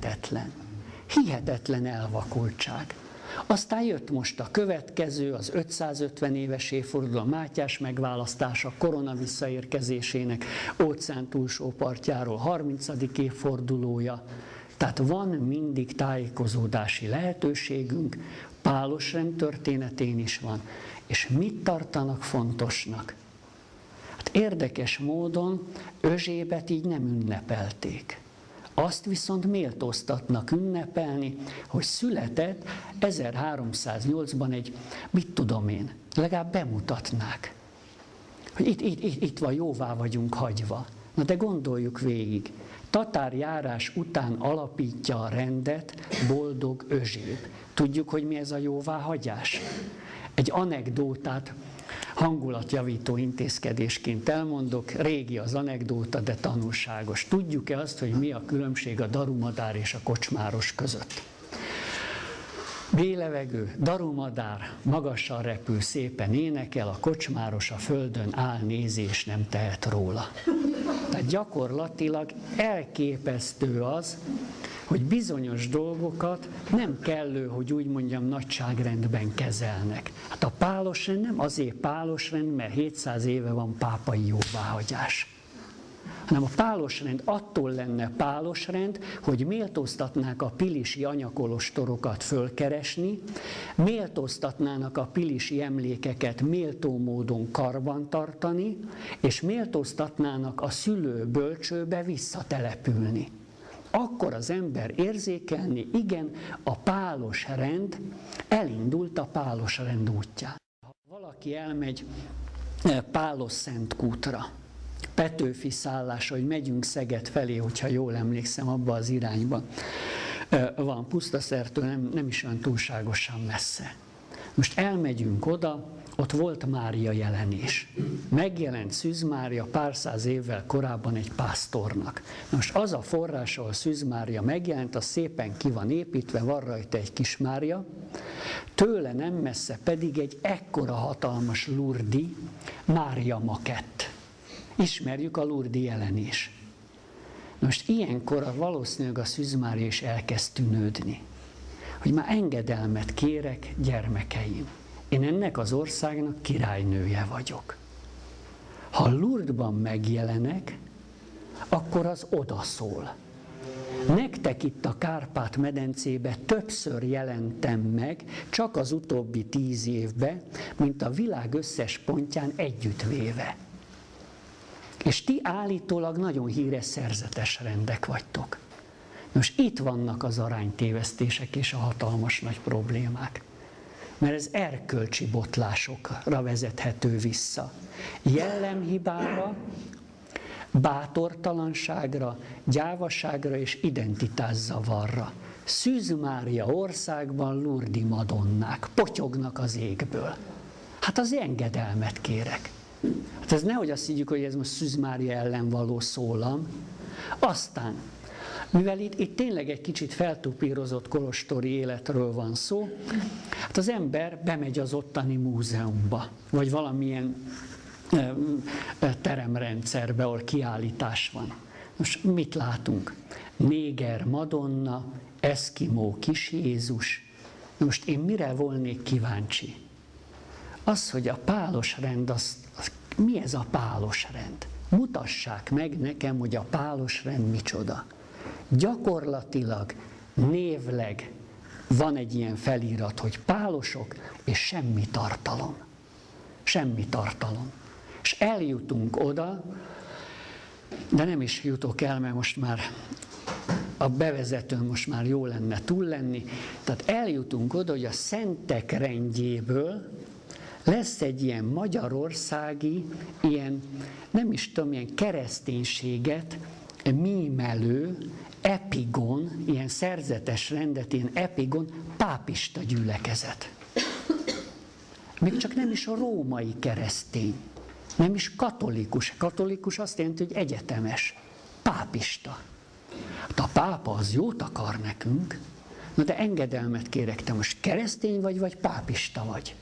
hihetetlen elvakultság. Aztán jött most a következő, az 550 éves évforduló, a Mátyás megválasztása, korona visszaérkezésének óceán túlsó partjáról 30. évfordulója. Tehát van mindig tájékozódási lehetőségünk, pálosrend történetén is van. És mit tartanak fontosnak? Hát érdekes módon Özsébet így nem ünnepelték. Azt viszont méltóztatnak ünnepelni, hogy született 1308-ban egy, mit tudom én, legalább bemutatnák, hogy itt van, jóvá vagyunk hagyva. Na de gondoljuk végig, tatárjárás után alapítja a rendet Boldog Özséb. Tudjuk, hogy mi ez a jóváhagyás? Egy anekdótát hangulatjavító intézkedésként elmondok, régi az anekdóta, de tanulságos. Tudjuk-e azt, hogy mi a különbség a darumadár és a kocsmáros között? Bélevegő, darumadár magasan repül, szépen énekel, a kocsmáros a földön áll, nézi és nem tehet róla. Tehát gyakorlatilag elképesztő az, hogy bizonyos dolgokat nem kellő, hogy úgy mondjam, nagyságrendben kezelnek. Hát a pálosrend nem azért pálosrend, mert 700 éve van pápai jóváhagyás. Hanem a pálosrend attól lenne pálosrend, hogy méltóztatnák a pilisi anyakolostorokat fölkeresni, méltóztatnának a pilisi emlékeket méltó módon karbantartani, és méltóztatnának a szülő-bölcsőbe visszatelepülni. Akkor az ember érzékelni, igen, a pálos rend elindult a pálos rend útján. Ha valaki elmegy Pálos-Szentkútra, Petőfi szállása, hogy megyünk Szeged felé, hogyha jól emlékszem, abba az irányba van, Pusztaszertől nem is olyan túlságosan messze. Most elmegyünk oda, ott volt Mária jelenés. Megjelent Szűz Mária pár száz évvel korábban egy pásztornak. Most az a forrás, ahol Szűz Mária megjelent, az szépen ki van építve, van rajta egy kis Mária, tőle nem messze pedig egy ekkora hatalmas lurdi Mária makett. Ismerjük a lurdi jelenés. Most ilyenkor valószínűleg a Szűz Mária is elkezd tűnődni, hogy már engedelmet kérek, gyermekeim. Én ennek az országnak királynője vagyok. Ha Lourdesban megjelenek, akkor az odaszól. Nektek itt a Kárpát-medencébe többször jelentem meg, csak az utóbbi 10 évben, mint a világ összes pontján együttvéve. És ti állítólag nagyon híres szerzetes rendek vagytok. Most itt vannak az aránytévesztések és a hatalmas nagy problémák. Mert ez erkölcsi botlásokra vezethető vissza. Jellemhibára, bátortalanságra, gyávaságra és identitászavarra. Szűz Mária országban Lurdi madonnák potyognak az égből. Hát az engedelmet kérek. Hát ez nehogy azt higgyük, hogy ez most Szűz Mária ellen való szólam. Aztán, mivel itt tényleg egy kicsit feltupírozott kolostori életről van szó, hát az ember bemegy az ottani múzeumba, vagy valamilyen teremrendszerbe, ahol kiállítás van. Most mit látunk? Néger Madonna, eszkimó kis Jézus. Most én mire volnék kíváncsi? Az, hogy a pálos rend, mi ez a pálos rend? Mutassák meg nekem, hogy a pálos rend micsoda. Gyakorlatilag, névleg van egy ilyen felirat, hogy pálosok, és semmi tartalom. Semmi tartalom. És eljutunk oda, de nem is jutok el, mert most már a bevezetőn most már jó lenne túl lenni. Tehát eljutunk oda, hogy a szentek rendjéből lesz egy ilyen magyarországi, ilyen, nem is tudom, ilyen kereszténységet mímelő epigon, ilyen szerzetes rendet, ilyen epigon, pápista gyülekezet. Még csak nem is a római keresztény, nem is katolikus. Katolikus azt jelenti, hogy egyetemes. Pápista. Hát a pápa az jót akar nekünk, na de engedelmet kérek, te most keresztény vagy pápista vagy.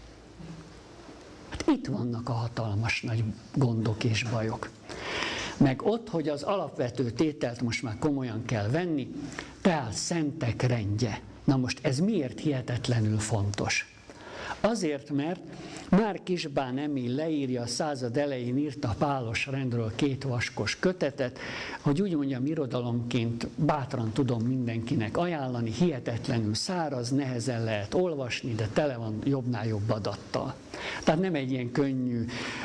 Hát itt vannak a hatalmas nagy gondok és bajok. Meg ott, hogy az alapvető tételt most már komolyan kell venni, tehát szentek rendje. Na most ez miért hihetetlenül fontos? Azért, mert már Kisbán Emil leírja, a század elején írta a pálos rendről 2 vaskos kötetet, hogy úgy mondjam, irodalomként bátran tudom mindenkinek ajánlani, hihetetlenül száraz, nehezen lehet olvasni, de tele van jobbnál jobb adattal. Tehát nem egy ilyen könnyű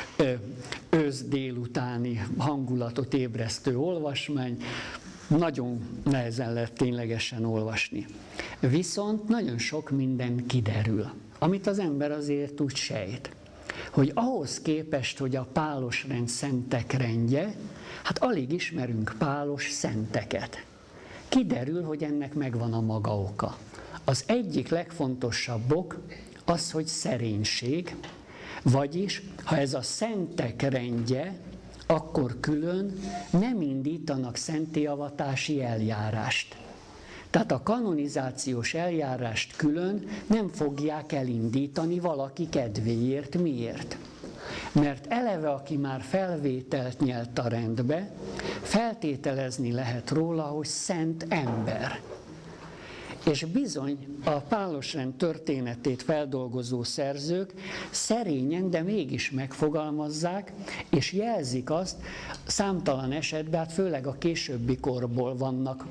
ősz délutáni hangulatot ébresztő olvasmány, nagyon nehezen lehet ténylegesen olvasni. Viszont nagyon sok minden kiderül, amit az ember azért úgy sejt, hogy ahhoz képest, hogy a pálos rend szentek rendje, hát alig ismerünk pálos szenteket. Kiderül, hogy ennek megvan a maga oka. Az egyik legfontosabb ok az, hogy szerénység, vagyis, ha ez a szentek rendje, akkor külön nem indítanak szentélyavatási eljárást. Tehát a kanonizációs eljárást külön nem fogják elindítani valaki kedvéért. Miért? Mert eleve, aki már felvételt nyelt a rendbe, feltételezni lehet róla, hogy szent ember. És bizony a pálosrend történetét feldolgozó szerzők szerényen, de mégis megfogalmazzák, és jelzik azt, számtalan esetben, hát főleg a későbbi korból vannak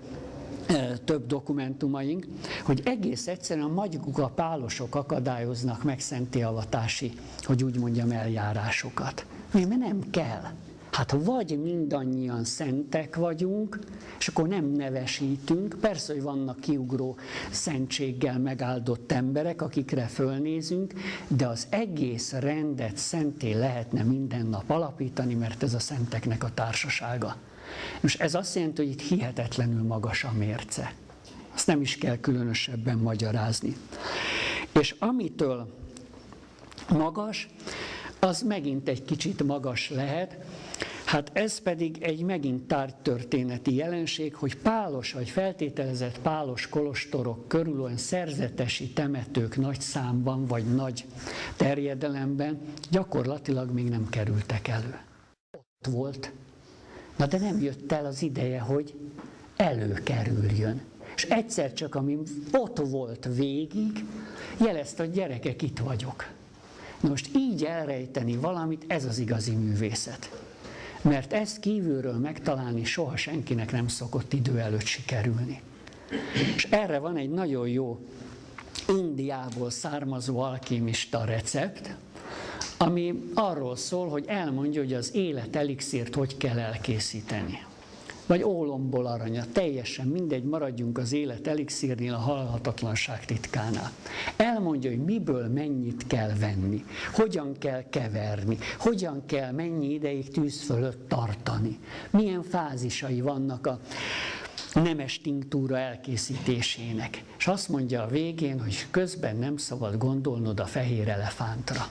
több dokumentumaink, hogy egész egyszerűen maguk a pálosok akadályoznak meg szentélyavatási, hogy úgy mondjam, eljárásokat. Mert nem kell. Hát vagy mindannyian szentek vagyunk, és akkor nem nevesítünk, persze, hogy vannak kiugró szentséggel megáldott emberek, akikre fölnézünk, de az egész rendet szenté lehetne minden nap alapítani, mert ez a szenteknek a társasága. Most ez azt jelenti, hogy itt hihetetlenül magas a mérce. Azt nem is kell különösebben magyarázni. És amitől magas, az megint egy kicsit magas lehet, hát ez pedig egy megint tárgytörténeti jelenség, hogy pálos vagy feltételezett pálos kolostorok körül olyan szerzetesi temetők nagy számban vagy nagy terjedelemben gyakorlatilag még nem kerültek elő. Ott volt. Na de nem jött el az ideje, hogy előkerüljön. És egyszer csak, ami ott volt végig, jelezte, hogy gyerekek, itt vagyok. Na most így elrejteni valamit, ez az igazi művészet. Mert ezt kívülről megtalálni soha senkinek nem szokott idő előtt sikerülni. És erre van egy nagyon jó Indiából származó alkimista recept, ami arról szól, hogy elmondja, hogy az élet elixírt hogy kell elkészíteni. Vagy ólomból aranyat, teljesen mindegy, maradjunk az élet elixírnél, a halhatatlanság titkánál. Elmondja, hogy miből mennyit kell venni, hogyan kell keverni, hogyan kell mennyi ideig tűz fölött tartani, milyen fázisai vannak a nemes tinktúra elkészítésének. És azt mondja a végén, hogy közben nem szabad gondolnod a fehér elefántra.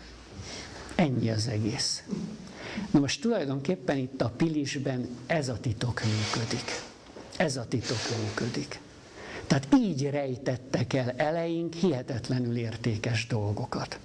Ennyi az egész. Na most tulajdonképpen itt a Pilisben ez a titok működik. Ez a titok működik. Tehát így rejtettek el eleink hihetetlenül értékes dolgokat.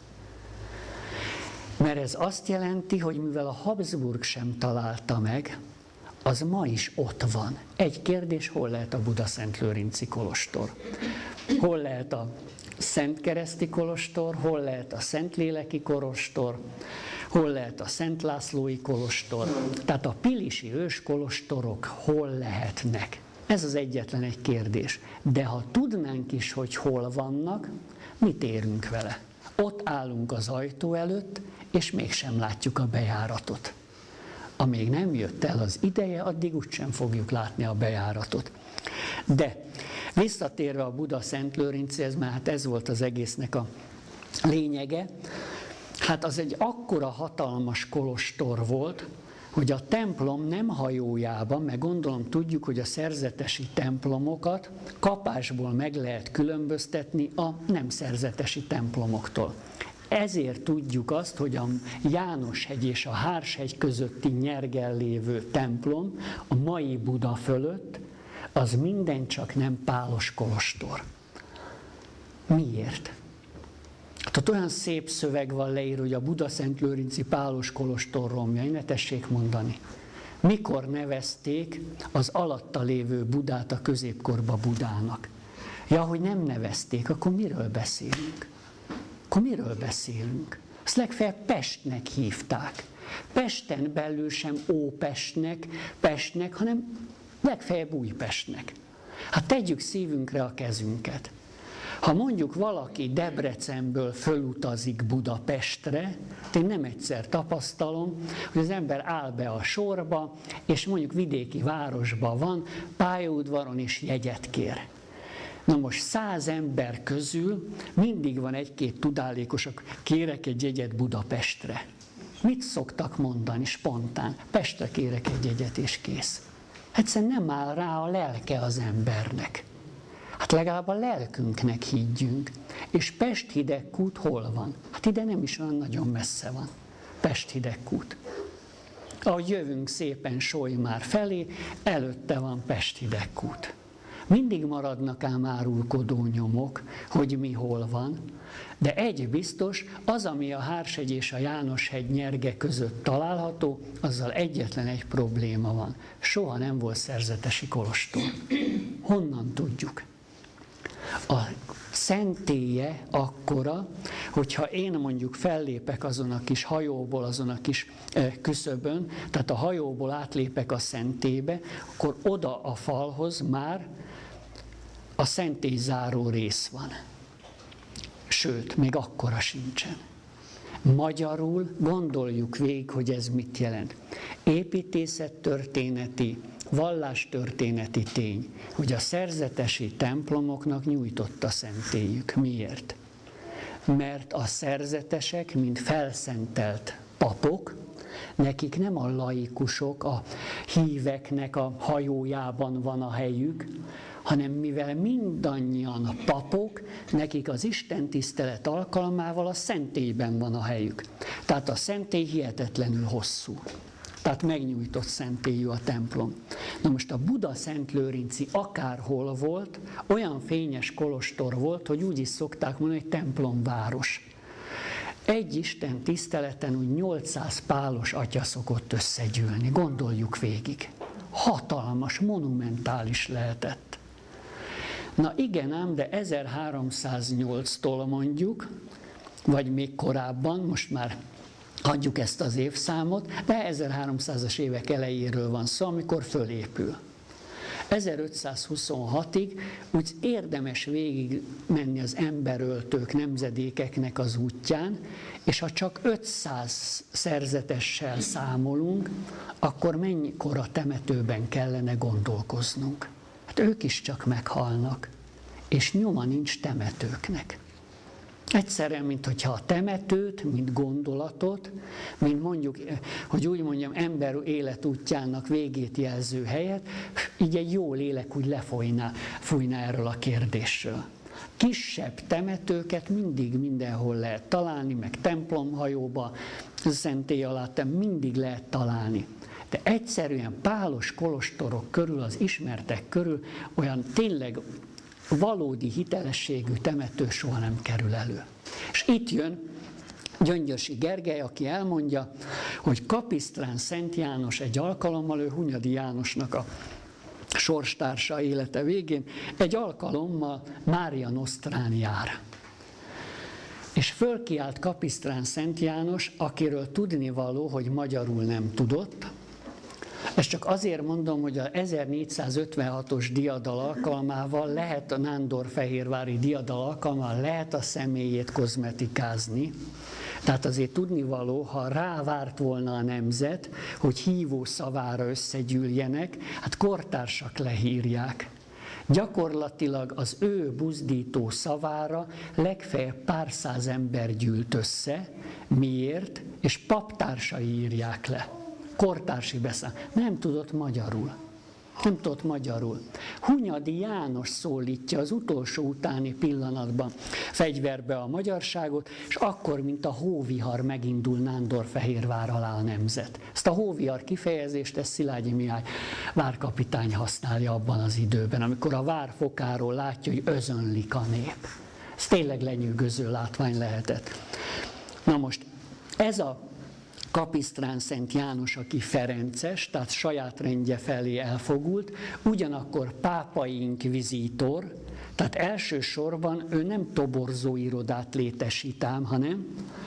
Mert ez azt jelenti, hogy mivel a Habsburg sem találta meg, az ma is ott van. Egy kérdés, hol lehet a Buda-Szentlőrinci kolostor? Hol lehet a Szentkereszti kolostor, hol lehet a Szentléleki kolostor, hol lehet a Szent Lászlói kolostor, tehát a pilisi őskolostorok hol lehetnek? Ez az egyetlen egy kérdés. De ha tudnánk is, hogy hol vannak, mit érünk vele? Ott állunk az ajtó előtt, és mégsem látjuk a bejáratot. Amíg nem jött el az ideje, addig úgysem fogjuk látni a bejáratot. De visszatérve a Buda-Szentlőrincéhez, mert hát ez volt az egésznek a lényege, hát az egy akkora hatalmas kolostor volt, hogy a templom nem hajójában, meg gondolom tudjuk, hogy a szerzetesi templomokat kapásból meg lehet különböztetni a nem szerzetesi templomoktól. Ezért tudjuk azt, hogy a Jánoshegy és a Hárshegy közötti nyergen lévő templom a mai Buda fölött, az minden csak nem pálos kolostor. Miért? Tehát olyan szép szöveg van leírva, hogy a Buda-Szentlőrinci pálos kolostor romjai, ne tessék mondani. Mikor nevezték az alatta lévő Budát a középkorba Budának? Ja, hogy nem nevezték, akkor miről beszélünk? Akkor miről beszélünk? Azt legfeljebb Pestnek hívták. Pesten belül sem Pestnek, hanem legfeljebb Újpestnek. Hát tegyük szívünkre a kezünket. Ha mondjuk valaki Debrecenből fölutazik Budapestre, én nem egyszer tapasztalom, hogy az ember áll be a sorba, és mondjuk vidéki városban van, pályaudvaron és jegyet kér. Na most 100 ember közül mindig van egy-két tudálékos, kérek egy jegyet Budapestre. Mit szoktak mondani spontán? Pestre kérek egy jegyet és kész. Egyszerűen nem áll rá a lelke az embernek. Hát legalább a lelkünknek higgyünk. És Pest hidegkút hol van? Hát ide nem is olyan nagyon messze van. Pest hidegkút. Ahogy jövünk szépen Solymár felé, előtte van Pest hidegkút. Mindig maradnak ám árulkodó nyomok, hogy mi hol van, de egy biztos, az, ami a Hárshegy és a Jánoshegy nyerge között található, azzal egyetlen egy probléma van. Soha nem volt szerzetesi kolostor. Honnan tudjuk? A szentélye akkora, hogyha én mondjuk fellépek azon a kis hajóból, azon a kis küszöbön, tehát a hajóból átlépek a szentélybe, akkor oda a falhoz már a szentélyzáró rész van. Sőt, még akkora sincsen. Magyarul gondoljuk végig, hogy ez mit jelent. Építészettörténeti, vallástörténeti tény, hogy a szerzetesi templomoknak nyújtott a szentélyük. Miért? Mert a szerzetesek, mint felszentelt papok, nekik nem a laikusok, a híveknek a hajójában van a helyük, hanem mivel mindannyian a papok, nekik az istentisztelet alkalmával a szentélyben van a helyük. Tehát a szentély hihetetlenül hosszú. Tehát megnyújtott szentélyű a templom. Na most a Buda-Szentlőrinci akárhol volt, olyan fényes kolostor volt, hogy úgy is szokták mondani, hogy templomváros. Egy Isten tiszteleten úgy 800 pálos atya szokott összegyűlni, gondoljuk végig. Hatalmas, monumentális lehetett. Na igen ám, de 1308-tól mondjuk, vagy még korábban, most már hagyjuk ezt az évszámot, de 1300-as évek elejéről van szó, amikor fölépül. 1526-ig úgy érdemes végig menni az emberöltők, nemzedékeknek az útján, és ha csak 500 szerzetessel számolunk, akkor mennyikor a temetőben kellene gondolkoznunk. Hát ők is csak meghalnak, és nyoma nincs temetőknek. Egyszerűen, mintha a temetőt, mint gondolatot, mint mondjuk, hogy úgy mondjam, ember életútjának végét jelző helyet, így egy jó lélek úgy fújna erről a kérdésről. Kisebb temetőket mindig mindenhol lehet találni, meg templomhajóba, szentély alatt mindig lehet találni. De egyszerűen pálos kolostorok körül, az ismertek körül olyan tényleg valódi hitelességű temető soha nem kerül elő. És itt jön Gyöngyösi Gergely, aki elmondja, hogy Kapisztrán Szent János egy alkalommal, ő Hunyadi Jánosnak a sorstársa élete végén, egy alkalommal Mária Nosztrán jár. És fölkiált Kapisztrán Szent János, akiről tudnivaló, hogy magyarul nem tudott. Ezt csak azért mondom, hogy a 1456-os diadal alkalmával lehet, a nándorfehérvári diadal alkalmával lehet a személyét kozmetikázni. Tehát azért tudnivaló, ha rávárt volna a nemzet, hogy hívó szavára összegyűljenek, hát kortársak lehírják. Gyakorlatilag az ő buzdító szavára legfeljebb pár száz ember gyűlt össze. Miért? És paptársai írják le. Kortársi beszél. Nem tudott magyarul. Nem tudott magyarul. Hunyadi János szólítja az utolsó utáni pillanatban fegyverbe a magyarságot, és akkor, mint a hóvihar megindul Nándorfehérvár alá a nemzet. Ezt a hóvihar kifejezést, ezt Szilágyi Mihály várkapitány használja abban az időben, amikor a vár fokáról látja, hogy özönlik a nép. Ez tényleg lenyűgöző látvány lehetett. Na most, ez a Kapisztrán Szent János, aki ferences, tehát saját rendje felé elfogult, ugyanakkor pápai inkvizítor, tehát elsősorban ő nem toborzó irodát létesít ám, hanem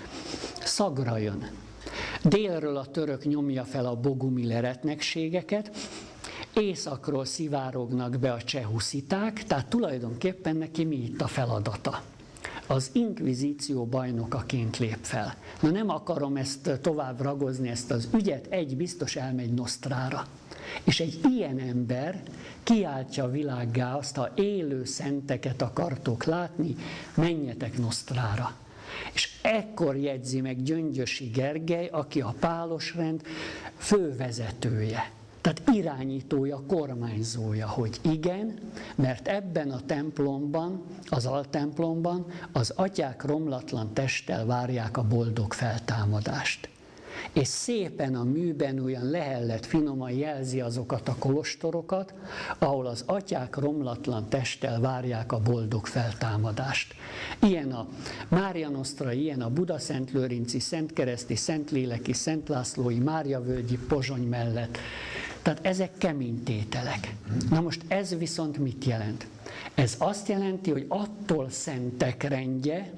szagra jön. Délről a török nyomja fel a bogumil eretnekségeket, északról szivárognak be a csehusziták, tehát tulajdonképpen neki mi itt a feladata? Az inkvizíció bajnokaként lép fel. Na nem akarom ezt tovább ragozni, ezt az ügyet, egy biztos elmegy Nosztrára. És egy ilyen ember kiáltja világgá azt, ha élő szenteket akartok látni, menjetek Nosztrára. És ekkor jegyzi meg Gyöngyösi Gergely, aki a pálosrend fővezetője. Tehát irányítója, kormányzója, hogy igen, mert ebben a templomban, az altemplomban az atyák romlatlan testtel várják a boldog feltámadást. És szépen a műben olyan lehellet finoman jelzi azokat a kolostorokat, ahol az atyák romlatlan testtel várják a boldog feltámadást. Ilyen a Mária Nosztrai, ilyen a Budaszentlőrinci, Szentkereszti, Szentléleki, Szentlászlói, Máriavölgyi, Pozsony mellett. Tehát ezek kemény tételek. Na most ez viszont mit jelent? Ez azt jelenti, hogy attól szentek rendje,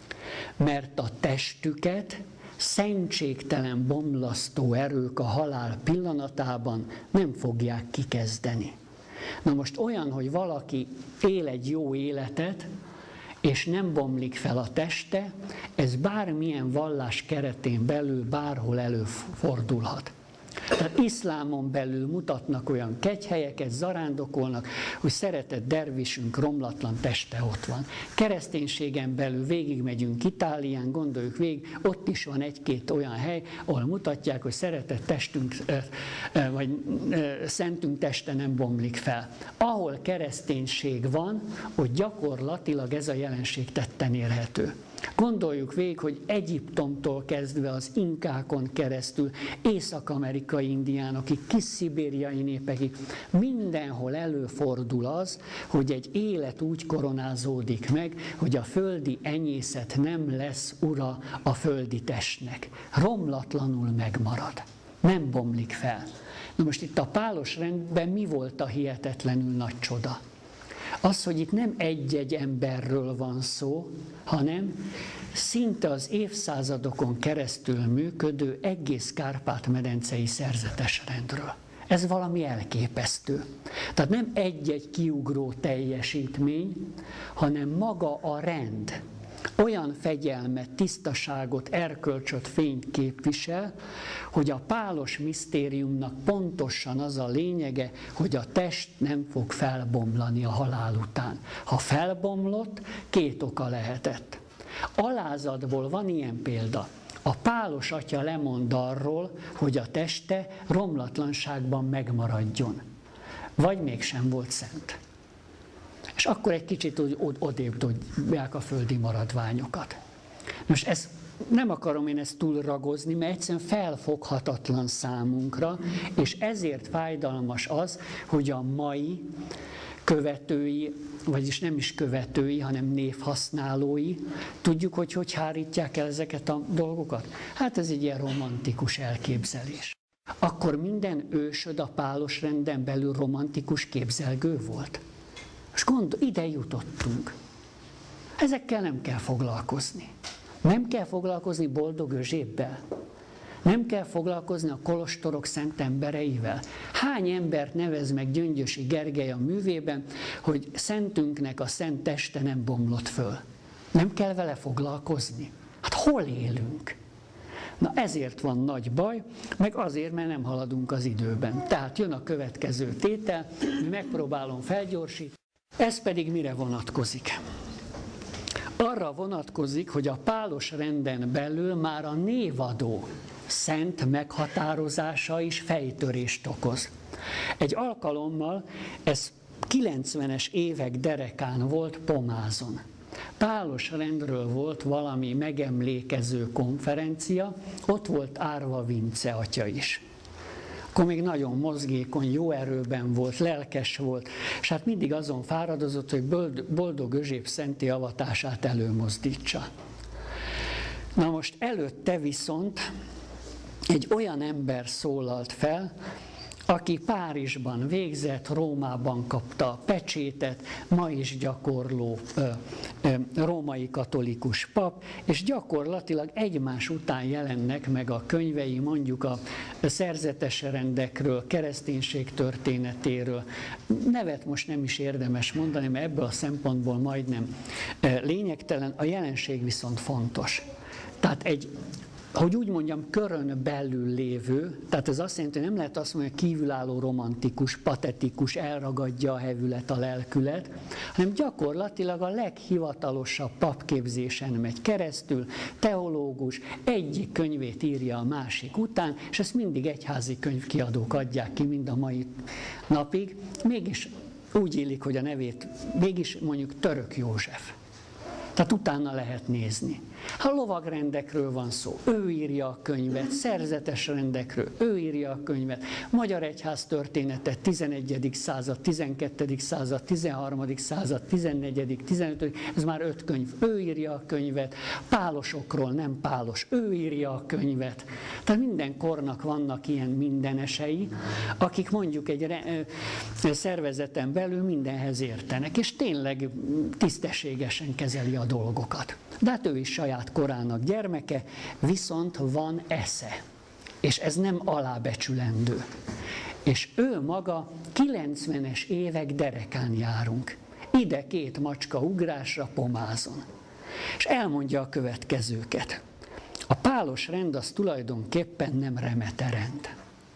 mert a testüket szentségtelen bomlasztó erők a halál pillanatában nem fogják kikezdeni. Na most olyan, hogy valaki él egy jó életet, és nem bomlik fel a teste, ez bármilyen vallás keretén belül bárhol előfordulhat. Tehát iszlámon belül mutatnak olyan kegyhelyeket, zarándokolnak, hogy szeretett dervisünk romlatlan teste ott van. Kereszténységen belül végigmegyünk Itálián, gondoljuk végig, ott is van egy-két olyan hely, ahol mutatják, hogy szeretett testünk, vagy szentünk teste nem bomlik fel. Ahol kereszténység van, ott gyakorlatilag ez a jelenség tetten érhető. Gondoljuk végig, hogy Egyiptomtól kezdve az inkákon keresztül, észak-amerikai indiánokig, kis-szibériai népekig, mindenhol előfordul az, hogy egy élet úgy koronázódik meg, hogy a földi enyészet nem lesz ura a földi testnek. Romlatlanul megmarad, nem bomlik fel. Na most itt a pálos rendben mi volt a hihetetlenül nagy csoda? Az, hogy itt nem egy-egy emberről van szó, hanem szinte az évszázadokon keresztül működő egész Kárpát-medencei szerzetesrendről. Ez valami elképesztő. Tehát nem egy-egy kiugró teljesítmény, hanem maga a rend olyan fegyelmet, tisztaságot, erkölcsöt, fényt képvisel, hogy a pálos misztériumnak pontosan az a lényege, hogy a test nem fog felbomlani a halál után. Ha felbomlott, két oka lehetett. Alázatból van ilyen példa. A pálos atya lemond arról, hogy a teste romlatlanságban megmaradjon. Vagy mégsem volt szent. És akkor egy kicsit odébb tudják a földi maradványokat. Most nem akarom én ezt túlragozni, mert egyszerűen felfoghatatlan számunkra, és ezért fájdalmas az, hogy a mai követői, vagyis nem is követői, hanem névhasználói, tudjuk, hogy hárítják el ezeket a dolgokat? Hát ez egy ilyen romantikus elképzelés. Akkor minden ősöd a pálos renden belül romantikus képzelgő volt? És ide jutottunk. Ezekkel nem kell foglalkozni. Nem kell foglalkozni boldog Özsébbel. Nem kell foglalkozni a kolostorok szent embereivel. Hány embert nevez meg Gyöngyösi Gergely a művében, hogy szentünknek a szent teste nem bomlott föl. Nem kell vele foglalkozni. Hát hol élünk? Na ezért van nagy baj, meg azért, mert nem haladunk az időben. Tehát jön a következő tétel, megpróbálom felgyorsítani. Ez pedig mire vonatkozik? Arra vonatkozik, hogy a pálos renden belül már a névadó szent meghatározása is fejtörést okoz. Egy alkalommal, ez 90-es évek derekán volt Pomázon. Pálos rendről volt valami megemlékező konferencia, ott volt Árva Vince atya is. Akkor még nagyon mozgékony, jó erőben volt, lelkes volt, és hát mindig azon fáradozott, hogy boldog Özséb szenti avatását előmozdítsa. Na most előtte viszont egy olyan ember szólalt fel, aki Párizsban végzett, Rómában kapta a pecsétet, ma is gyakorló római katolikus pap, és gyakorlatilag egymás után jelennek meg a könyvei, mondjuk a szerzetes rendekről, kereszténység történetéről. Nevet most nem is érdemes mondani, mert ebből a szempontból majdnem lényegtelen, a jelenség viszont fontos. Tehát hogy úgy mondjam, körön belül lévő, tehát ez azt jelenti, hogy nem lehet azt mondani, hogy kívülálló romantikus, patetikus, elragadja a hevület, a lelkület, hanem gyakorlatilag a leghivatalosabb papképzésen megy keresztül, teológus, egyik könyvét írja a másik után, és ezt mindig egyházi könyvkiadók adják ki mind a mai napig, mégis úgy illik, hogy a nevét, mégis mondjuk Török József. Tehát utána lehet nézni. Ha lovagrendekről van szó, ő írja a könyvet, szerzetes rendekről, ő írja a könyvet, magyar egyház története 11. század, 12. század, 13. század, 14., 15., ez már 5 könyv, ő írja a könyvet, pálosokról nem pálos, ő írja a könyvet. Tehát minden kornak vannak ilyen mindenesei, akik mondjuk egy szervezeten belül mindenhez értenek, és tényleg tisztességesen kezeli a dolgokat. De hát ő is saját korának gyermeke, viszont van esze. És ez nem alábecsülendő. És ő maga 90-es évek derekán járunk. Ide 2 macska ugrásra Pomázon. És elmondja a következőket. A pálos rend az tulajdonképpen nem remete rend.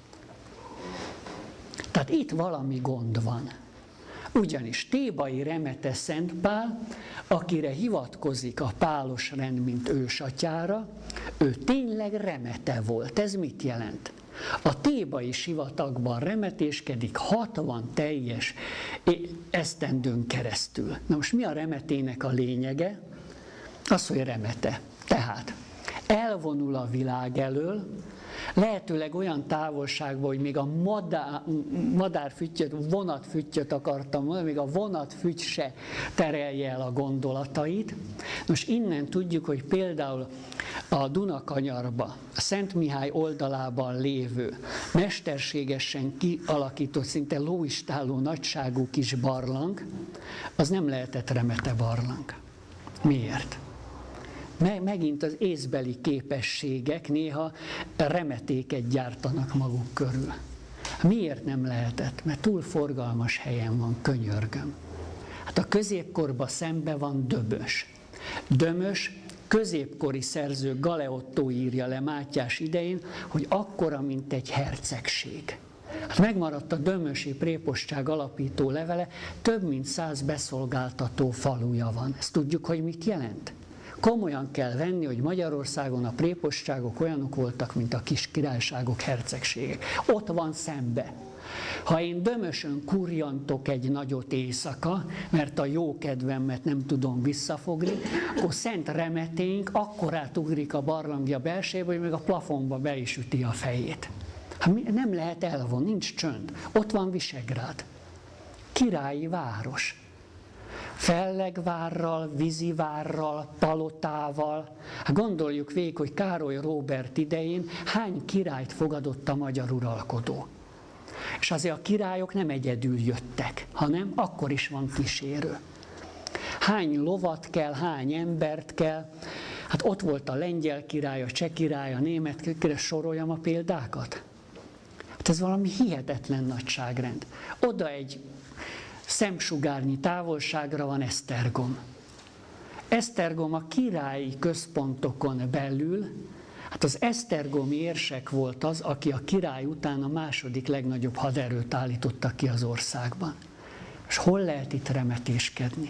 Tehát itt valami gond van. Ugyanis Thébai Remete Szentpál, akire hivatkozik a pálos rend, mint ősatyára, ő tényleg remete volt. Ez mit jelent? A thébai sivatagban remetéskedik 60 teljes esztendőn keresztül. Na most mi a remetének a lényege? Az, hogy remete. Tehát elvonul a világ elől, lehetőleg olyan távolságban, hogy még a madárfüttyöt, vonatfüttyöt akartam mondani, még a vonatfütty se terelje el a gondolatait. Most innen tudjuk, hogy például a Dunakanyarba, a Szent Mihály oldalában lévő, mesterségesen kialakított, szinte lóistáló nagyságú kis barlang, az nem lehetett remete barlang. Miért? Megint az észbeli képességek néha remetéket gyártanak maguk körül. Miért nem lehetett? Mert túl forgalmas helyen van, könyörgöm. Hát a középkorban szembe van Dömös. Dömös középkori szerző Galeotto írja le Mátyás idején, hogy akkora, mint egy hercegség. Hát megmaradt a dömösi prépostság alapító levele, több mint 100 beszolgáltató faluja van. Ezt tudjuk, hogy mit jelent? Komolyan kell venni, hogy Magyarországon a prépostságok olyanok voltak, mint a kis királyságok, hercegségek. Ott van szembe. Ha én Dömösön kurjantok egy nagyot éjszaka, mert a jó kedvemet nem tudom visszafogni, akkor Szent Remeténk akkorát ugrik a barlangja belsébe, hogy még a plafonba be is üti a fejét. Hát nem lehet elvonni, nincs csönd. Ott van Visegrád. Királyi város. Fellegvárral, Vízivárral, palotával. Hát gondoljuk végig, hogy Károly Róbert idején hány királyt fogadott a magyar uralkodó. És azért a királyok nem egyedül jöttek, hanem akkor is van kísérő. Hány lovat kell, hány embert kell. Hát ott volt a lengyel király, a cseh király, a német király, soroljam a példákat. Hát ez valami hihetetlen nagyságrend. Oda egy szemsugárnyi távolságra van Esztergom. Esztergom a királyi központokon belül, hát az esztergomi érsek volt az, aki a király után a második legnagyobb haderőt állította ki az országban. És hol lehet itt remetéskedni?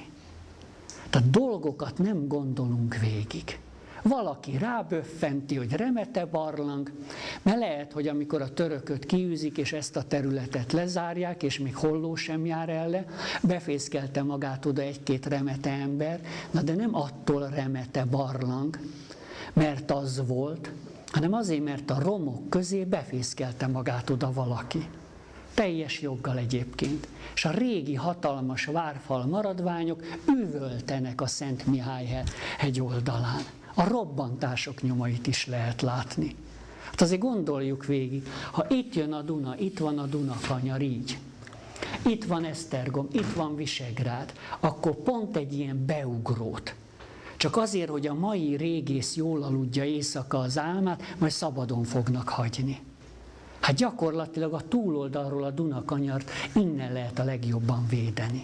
Tehát dolgokat nem gondolunk végig. Valaki ráböffenti, hogy remete barlang, mert lehet, hogy amikor a törököt kiűzik, és ezt a területet lezárják, és még holló sem jár el, befészkelte magát oda egy-két remete ember, na de nem attól remete barlang, mert az volt, hanem azért, mert a romok közé befészkelte magát oda valaki. Teljes joggal egyébként. És a régi hatalmas várfal maradványok üvöltenek a Szent Mihály hegy oldalán. A robbantások nyomait is lehet látni. Hát azért gondoljuk végig, ha itt jön a Duna, itt van a Dunakanyar így, itt van Esztergom, itt van Visegrád, akkor pont egy ilyen beugrót. Csak azért, hogy a mai régész jól aludja éjszaka az álmát, majd szabadon fognak hagyni. Hát gyakorlatilag a túloldalról a Dunakanyart innen lehet a legjobban védeni.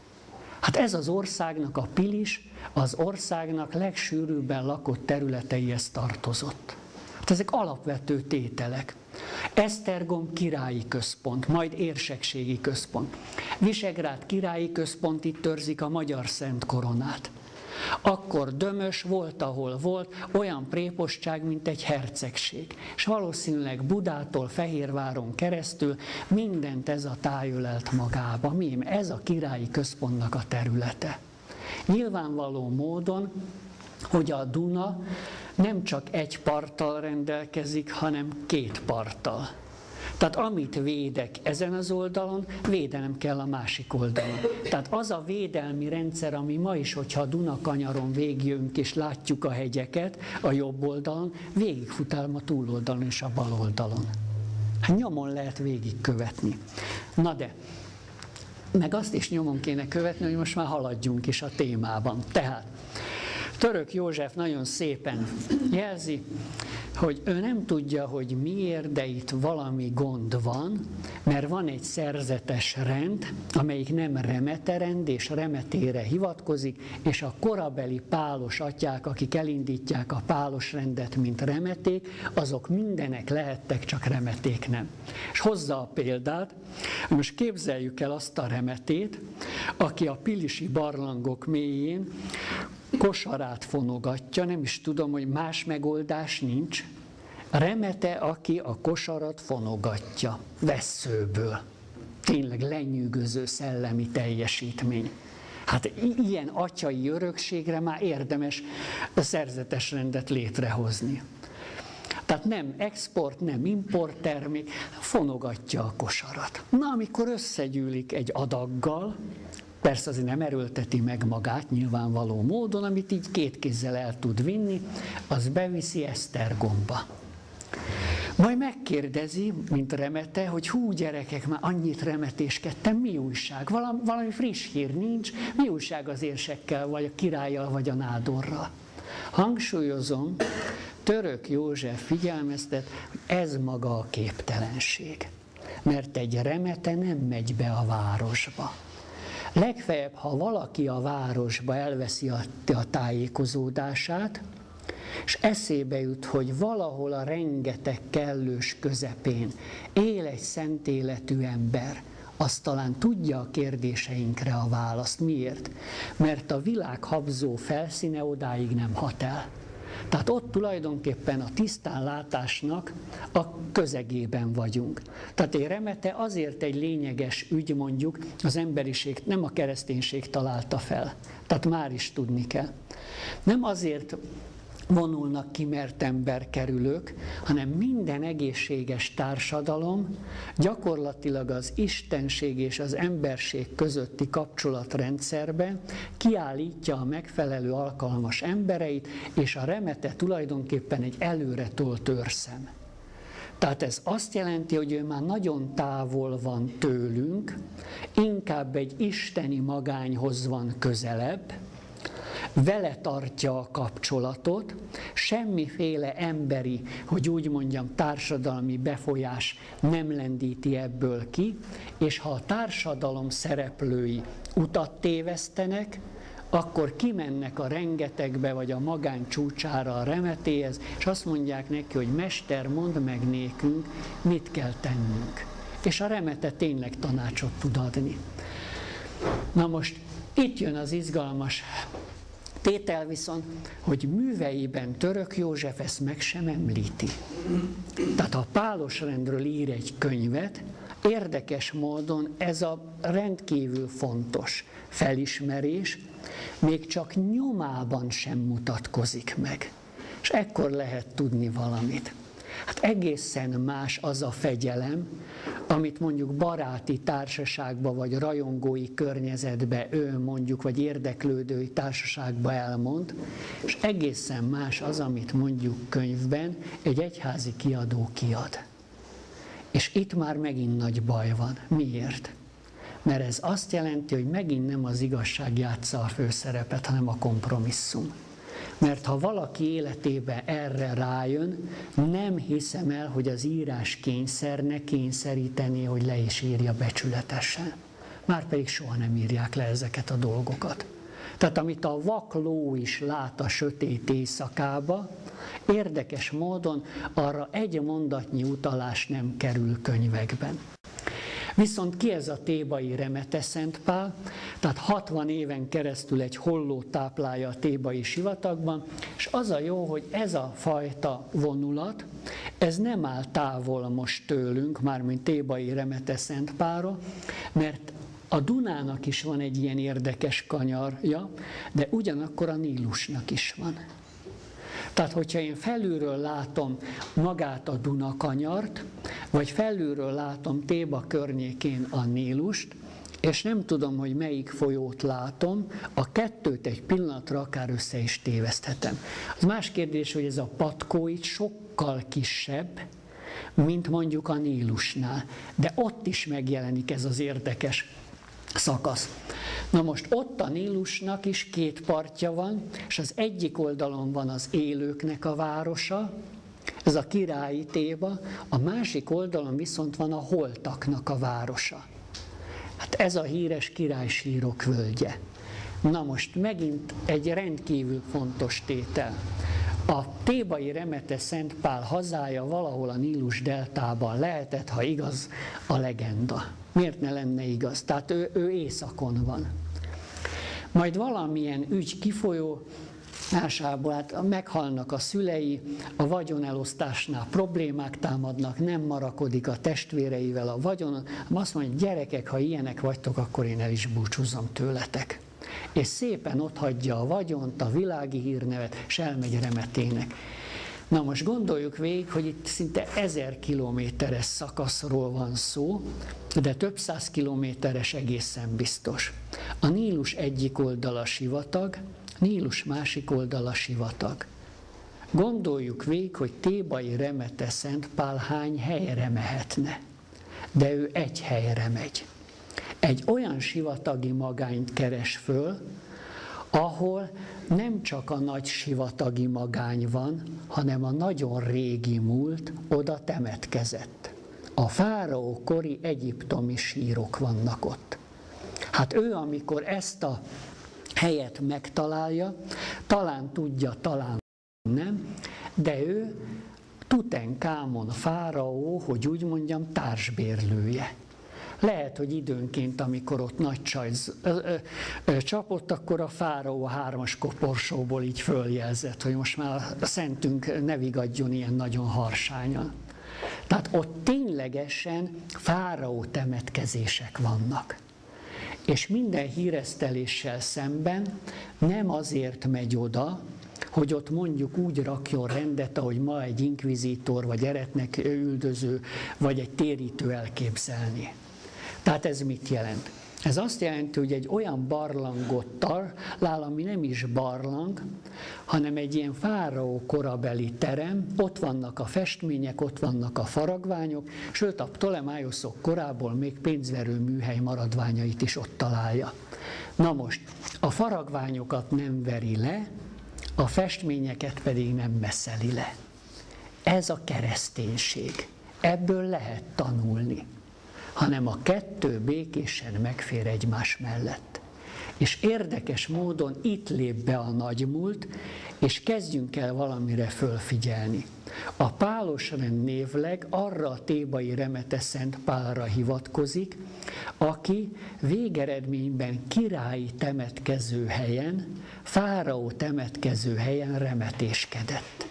Hát ez az országnak, a Pilis, az országnak legsűrűbben lakott területeihez tartozott. Hát ezek alapvető tételek. Esztergom királyi központ, majd érsekségi központ. Visegrád királyi központ, itt őrzik a magyar Szent Koronát. Akkor Dömös volt, ahol volt, olyan prépostság, mint egy hercegség. És valószínűleg Budától Fehérváron keresztül mindent ez a táj ölelt magába. Ez a királyi központnak a területe. Nyilvánvaló módon, hogy a Duna nem csak egy parttal rendelkezik, hanem 2 parttal. Tehát amit védek ezen az oldalon, védenem kell a másik oldalon. Tehát az a védelmi rendszer, ami ma is, hogyha a Dunakanyaron végjönk és látjuk a hegyeket a jobb oldalon, végigfutálom a túloldalon és a bal oldalon. Hát nyomon lehet végigkövetni. Na de, meg azt is nyomon kéne követni, hogy most már haladjunk is a témában. Tehát Török József nagyon szépen jelzi, hogy ő nem tudja, hogy miért, de itt valami gond van, mert van egy szerzetes rend, amelyik nem remete rend, és remetére hivatkozik, és a korabeli pálos atyák, akik elindítják a pálos rendet, mint remeték, azok mindenek lehettek, csak remeték nem. És hozza a példát, most képzeljük el azt a remetét, aki a pilisi barlangok mélyén kosarát fonogatja, nem is tudom, hogy más megoldás nincs. Remete, aki a kosarat fonogatja, vesszőből. Tényleg lenyűgöző szellemi teljesítmény. Hát ilyen atyai örökségre már érdemes a szerzetes rendet létrehozni. Tehát nem export, nem import termék, fonogatja a kosarat. Na, amikor összegyűlik egy adaggal, persze azért nem erőlteti meg magát nyilvánvaló módon, amit így 2 kézzel el tud vinni, az beviszi Esztergomba. Majd megkérdezi, mint remete, hogy hú gyerekek, már annyit remetéskedtem, mi újság? Valami friss hír nincs, mi újság az érsekkel, vagy a királlyal, vagy a nádorral? Hangsúlyozom, Török József figyelmeztet, hogy ez maga a képtelenség. Mert egy remete nem megy be a városba. Legfeljebb, ha valaki a városba elveszi a tájékozódását, és eszébe jut, hogy valahol a rengeteg kellős közepén él egy szent életű ember, azt talán tudja a kérdéseinkre a választ. Miért? Mert a világ habzó felszíne odáig nem hat el. Tehát ott tulajdonképpen a tisztánlátásnak a közegében vagyunk. Tehát egy remete azért egy lényeges ügy, mondjuk, az emberiség, nem a kereszténység találta fel. Tehát már is tudni kell. Nem azért vonulnak ki, mert emberkerülők, hanem minden egészséges társadalom gyakorlatilag az istenség és az emberség közötti kapcsolatrendszerben kiállítja a megfelelő alkalmas embereit, és a remete tulajdonképpen egy előretolt őrszem. Tehát ez azt jelenti, hogy ő már nagyon távol van tőlünk, inkább egy isteni magányhoz van közelebb, vele tartja a kapcsolatot, semmiféle emberi, hogy úgy mondjam, társadalmi befolyás nem lendíti ebből ki, és ha a társadalom szereplői utat tévesztenek, akkor kimennek a rengetegbe, vagy a magány csúcsára a remetéhez, és azt mondják neki, hogy mester, mondd meg nékünk, mit kell tennünk. És a remete tényleg tanácsot tud adni. Na most itt jön az izgalmas tétel viszont, hogy műveiben Török József ezt meg sem említi. Tehát ha Pálosrendről ír egy könyvet, érdekes módon ez a rendkívül fontos felismerés még csak nyomában sem mutatkozik meg. És ekkor lehet tudni valamit. Hát egészen más az a fegyelem, amit mondjuk baráti társaságba, vagy rajongói környezetbe ő mondjuk, vagy érdeklődői társaságba elmond, és egészen más az, amit mondjuk könyvben egy egyházi kiadó kiad. És itt már megint nagy baj van. Miért? Mert ez azt jelenti, hogy megint nem az igazság játsza a főszerepet, hanem a kompromisszum. Mert ha valaki életébe erre rájön, nem hiszem el, hogy az írás kényszerne kényszeríteni, hogy le is írja becsületesen. Márpedig soha nem írják le ezeket a dolgokat. Tehát amit a vakló is lát a sötét éjszakába, érdekes módon arra egy mondatnyi utalás nem kerül könyvekben. Viszont ki ez a thébai Remete Szent Pál? Tehát 60 éven keresztül egy holló táplálja a thébai sivatagban, és az a jó, hogy ez a fajta vonulat, ez nem áll távol most tőlünk, mármint thébai Remete Szent Pálra, mert a Dunának is van egy ilyen érdekes kanyarja, de ugyanakkor a Nílusnak is van. Tehát, hogyha én felülről látom magát a Dunakanyart, vagy felülről látom Théba környékén a Nílust, és nem tudom, hogy melyik folyót látom, a kettőt egy pillanatra akár össze is téveszthetem. Az más kérdés, hogy ez a patkó itt sokkal kisebb, mint mondjuk a Nílusnál, de ott is megjelenik ez az érdekes szakasz. Na most ott a Nílusnak is két partja van, és az egyik oldalon van az élőknek a városa, ez a királyi Théba, a másik oldalon viszont van a holtaknak a városa. Hát ez a híres királysírok völgye. Na most megint egy rendkívül fontos tétel. A thébai Remete Szent Pál hazája valahol a Nílus deltában lehetett, ha igaz a legenda. Miért ne lenne igaz? Tehát ő északon van. Majd valamilyen ügy kifolyólásából, hát meghalnak a szülei, a vagyonelosztásnál problémák támadnak, nem marakodik a testvéreivel a vagyon, azt mondja, gyerekek, ha ilyenek vagytok, akkor én el is búcsúzom tőletek. És szépen otthagyja a vagyont, a világi hírnevet, és elmegy Remetének. Na most gondoljuk végig, hogy itt szinte 1000 kilométeres szakaszról van szó, de több száz kilométeres egészen biztos. A Nílus egyik oldala sivatag, Nílus másik oldala sivatag. Gondoljuk végig, hogy thébai Remete Szent Pál hány helyre mehetne, de ő egy helyre megy. Egy olyan sivatagi magányt keres föl, ahol nem csak a nagy sivatagi magány van, hanem a nagyon régi múlt oda temetkezett. A fáraó kori egyiptomi sírok vannak ott. Hát ő, amikor ezt a helyet megtalálja, talán tudja, talán nem, de ő Tutenkámon fáraó, hogy úgy mondjam, társbérlője. Lehet, hogy időnként, amikor ott nagy csaj csapott, akkor a fáraó a 3-as koporsóból így följelzett, hogy most már a szentünk ne vigadjon ilyen nagyon harsányan. Tehát ott ténylegesen fáraó temetkezések vannak. És minden híreszteléssel szemben nem azért megy oda, hogy ott mondjuk úgy rakjon rendet, ahogy ma egy inkvizítor, vagy eretnek üldöző, vagy egy térítő elképzelni. Tehát ez mit jelent? Ez azt jelenti, hogy egy olyan barlangot talál, ami nem is barlang, hanem egy ilyen fáraó korabeli terem, ott vannak a festmények, ott vannak a faragványok, sőt a Ptolemájoszok korából még pénzverő műhely maradványait is ott találja. Na most, a faragványokat nem veri le, a festményeket pedig nem meszeli le. Ez a kereszténység. Ebből lehet tanulni. Hanem a kettő békésen megfér egymás mellett. És érdekes módon itt lép be a nagymúlt, és kezdjünk el valamire fölfigyelni. A pálosrend névleg arra a thébai Remete Szent Pálra hivatkozik, aki végeredményben királyi temetkező helyen, fáraó temetkező helyen remetéskedett.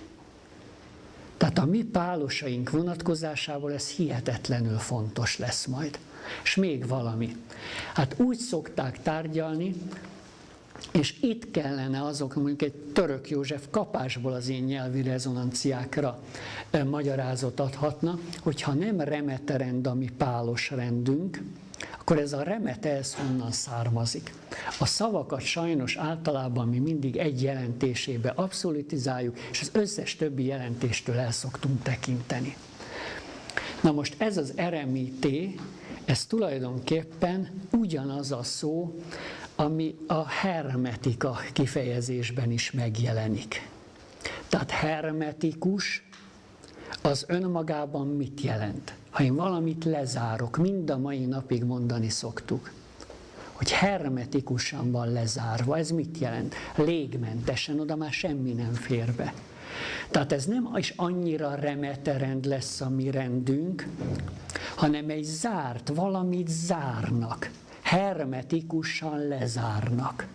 Tehát a mi pálosaink vonatkozásából ez hihetetlenül fontos lesz majd. És még valami. Hát úgy szokták tárgyalni, és itt kellene azok, mondjuk egy Török József kapásból az én nyelvi rezonanciákra magyarázat adhatna, hogyha nem remeterend a mi pálos rendünk, akkor ez a remete ez honnan származik. A szavakat sajnos általában mi mindig egy jelentésébe abszolutizáljuk, és az összes többi jelentéstől el szoktunk tekinteni. Na most ez az eremité, ez tulajdonképpen ugyanaz a szó, ami a hermetika kifejezésben is megjelenik. Tehát hermetikus az önmagában mit jelent? Ha én valamit lezárok, mind a mai napig mondani szoktuk, hogy hermetikusan van lezárva, ez mit jelent? Légmentesen, oda már semmi nem fér be. Tehát ez nem is annyira remeterend lesz a mi rendünk, hanem egy zárt, valamit zárnak, hermetikusan lezárnak.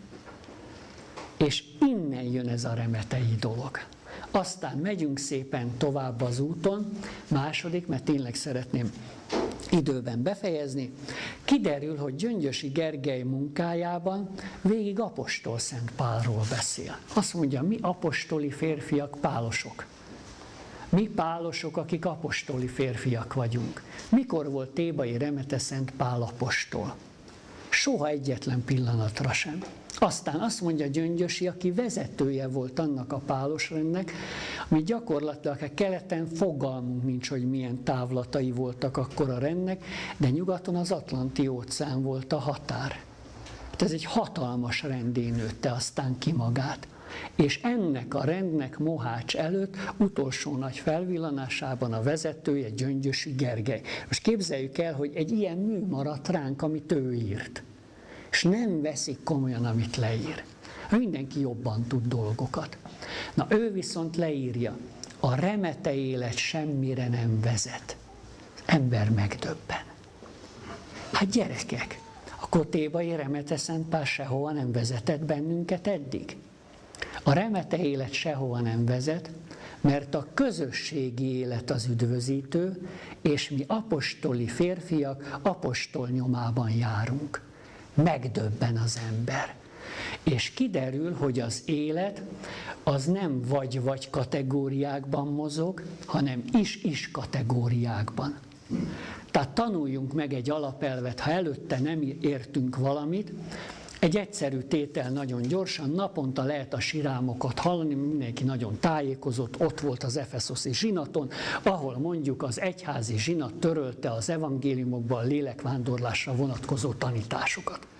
És innen jön ez a remetei dolog. Aztán megyünk szépen tovább az úton, második, mert tényleg szeretném időben befejezni, kiderül, hogy Gyöngyösi Gergely munkájában végig apostol Szent Pálról beszél. Azt mondja, mi apostoli férfiak pálosok. Mi pálosok, akik apostoli férfiak vagyunk. Mikor volt thébai Remete Szent Pál apostol? Soha egyetlen pillanatra sem. Aztán azt mondja Gyöngyösi, aki vezetője volt annak a pálosrendnek, ami gyakorlatilag a keleten fogalmunk nincs, hogy milyen távlatai voltak akkor a rendnek, de nyugaton az Atlanti-óceán volt a határ. Ez egy hatalmas rendé nőtte aztán ki magát. És ennek a rendnek Mohács előtt utolsó nagy felvillanásában a vezetője Gyöngyösi Gergely. Most képzeljük el, hogy egy ilyen mű maradt ránk, amit ő írt. És nem veszik komolyan, amit leír. Mindenki jobban tud dolgokat. Na ő viszont leírja, a remete élet semmire nem vezet. Az ember megdöbben. Hát gyerekek, akkor thébai Remete Szent Pál sehova nem vezetett bennünket eddig. A remete élet sehova nem vezet, mert a közösségi élet az üdvözítő, és mi apostoli férfiak apostol nyomában járunk. Megdöbben az ember. És kiderül, hogy az élet az nem vagy-vagy kategóriákban mozog, hanem is-is kategóriákban. Tehát tanuljunk meg egy alapelvet, ha előtte nem értünk valamit, egy egyszerű tétel nagyon gyorsan, naponta lehet a sirámokat hallani, mindenki nagyon tájékozott, ott volt az efeszoszi zsinaton, ahol mondjuk az egyházi zsinat törölte az evangéliumokban a lélekvándorlásra vonatkozó tanításokat.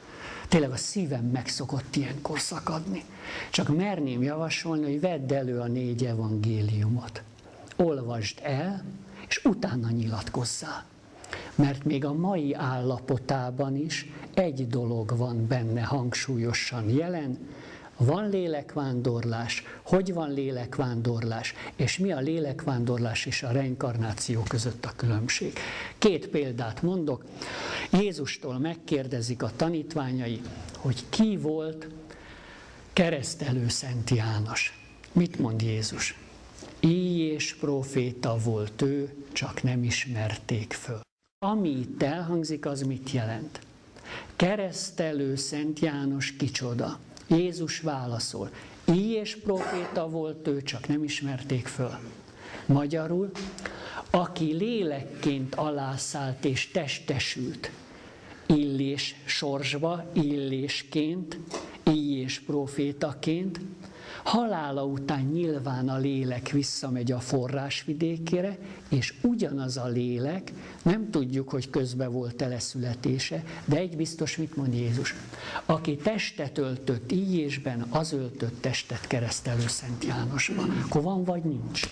Tényleg a szívem meg szokott ilyenkor szakadni. Csak merném javasolni, hogy vedd elő a 4 evangéliumot. Olvasd el, és utána nyilatkozzál. Mert még a mai állapotában is egy dolog van benne hangsúlyosan jelen, van lélekvándorlás, hogy van lélekvándorlás, és mi a lélekvándorlás és a reinkarnáció között a különbség. 2 példát mondok. Jézustól megkérdezik a tanítványai, hogy ki volt keresztelő Szent János. Mit mond Jézus? Íj és próféta volt ő, csak nem ismerték föl. Ami itt elhangzik, az mit jelent? Keresztelő Szent János kicsoda? Jézus válaszol, íj és próféta volt ő, csak nem ismerték föl. Magyarul, aki lélekként alászállt és testesült, illés sorsba, illésként, íj és prófétaként, halála után nyilván a lélek visszamegy a forrásvidékére, és ugyanaz a lélek, nem tudjuk, hogy közben volt-e leszületése, de egy biztos, mit mond Jézus. Aki testet öltött íjésben, az öltött testet keresztelő Szent Jánosban. Akkor van vagy nincs?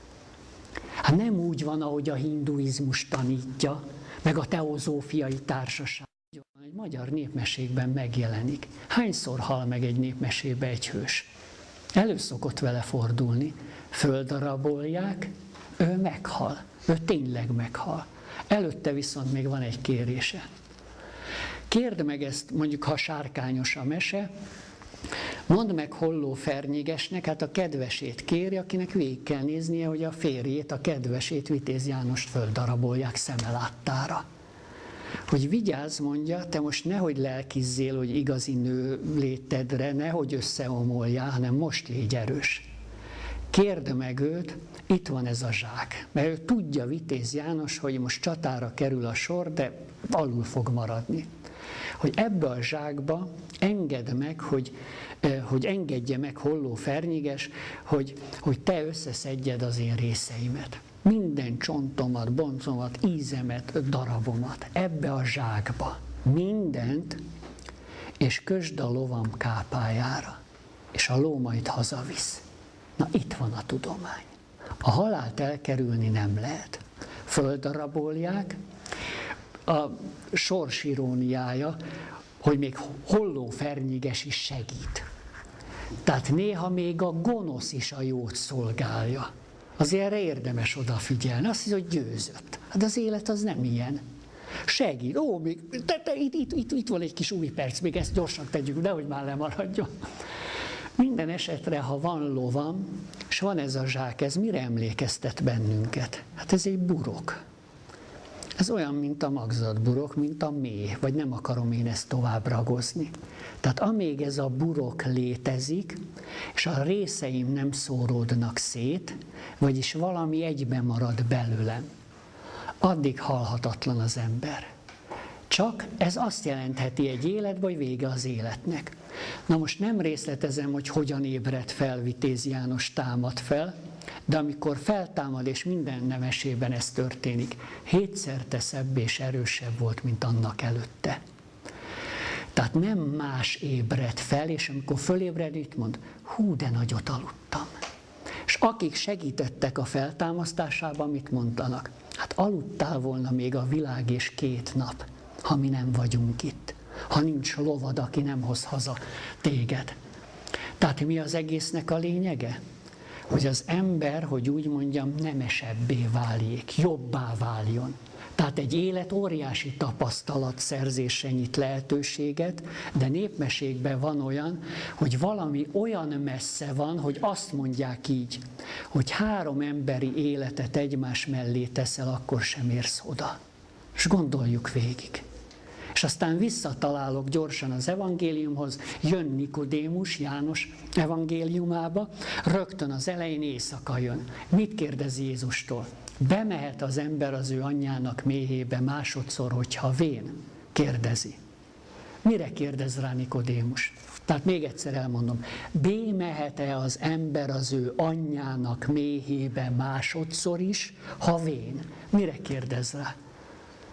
Hát nem úgy van, ahogy a hinduizmus tanítja, meg a teozófiai társaság. Egy magyar népmesékben megjelenik. Hányszor hal meg egy népmesébe egy hős? Elő szokott vele fordulni. Földarabolják, ő meghal. Ő tényleg meghal. Előtte viszont még van egy kérése. Kérd meg ezt, mondjuk, ha sárkányos a mese, mondd meg Holló Fernyigesnek, hát a kedvesét kéri, akinek végig kell néznie, hogy a férjét, a kedvesét, Vitéz Jánost földarabolják szeme láttára. Hogy vigyázz, mondja, te most nehogy lelkizzél, hogy igazi nő létedre, nehogy összeomoljál, hanem most légy erős. Kérd meg őt, itt van ez a zsák. Mert ő tudja, Vitéz János, hogy most csatára kerül a sor, de alul fog maradni. Hogy ebbe a zsákba engedd meg, hogy engedje meg Holló Fernyiges, hogy te összeszedjed az én részeimet. Minden csontomat, boncomat, ízemet, darabomat ebbe a zsákba. Mindent, és kösd a lovam kápájára, és a ló majd hazavisz. Na itt van a tudomány. A halált elkerülni nem lehet. Földarabolják, a sors iróniája, hogy még Holló Fernyiges is segít. Tehát néha még a gonosz is a jót szolgálja. Azért erre érdemes odafigyelni. Azt hiszem, hogy győzött. Hát az élet az nem ilyen. Segít. Ó, még, itt van egy kis új perc, még ezt gyorsan tegyük, nehogy már lemaradjon. Minden esetre, ha van lovam, és van ez a zsák, ez mire emlékeztet bennünket? Hát ez egy burok. Ez olyan, mint a magzatburok, mint a méh, vagy nem akarom én ezt tovább ragozni. Tehát amíg ez a burok létezik, és a részeim nem szóródnak szét, vagyis valami egyben marad belőlem, addig halhatatlan az ember. Csak ez azt jelentheti egy életben, hogy vége az életnek. Na most nem részletezem, hogy hogyan ébredt fel Vitéz János, támad fel, de amikor feltámad, és minden nemesében ez történik, 7-szer szebb és erősebb volt, mint annak előtte. Tehát nem más ébredt fel, és amikor fölébred, itt mond, hú, de nagyot aludtam. És akik segítettek a feltámasztásában, mit mondanak? Hát aludtál volna még a világ és 2 nap, ha mi nem vagyunk itt. Ha nincs lovad, aki nem hoz haza téged. Tehát mi az egésznek a lényege? Hogy az ember, hogy úgy mondjam, nemesebbé váljék, jobbá váljon. Tehát egy élet óriási tapasztalat szerzésre nyit lehetőséget, de népmesékben van olyan, hogy valami olyan messze van, hogy azt mondják így, hogy 3 emberi életet egymás mellé teszel, akkor sem érsz oda. És gondoljuk végig. És aztán visszatalálok gyorsan az evangéliumhoz, jön Nikodémus János evangéliumába, rögtön az elején éjszaka jön. Mit kérdez Jézustól? Bemehet az ember az ő anyjának méhébe másodszor, hogyha vén? Kérdezi. Mire kérdez rá Nikodémus? Tehát még egyszer elmondom. Bemehet-e az ember az ő anyjának méhébe másodszor is, ha vén? Mire kérdez rá?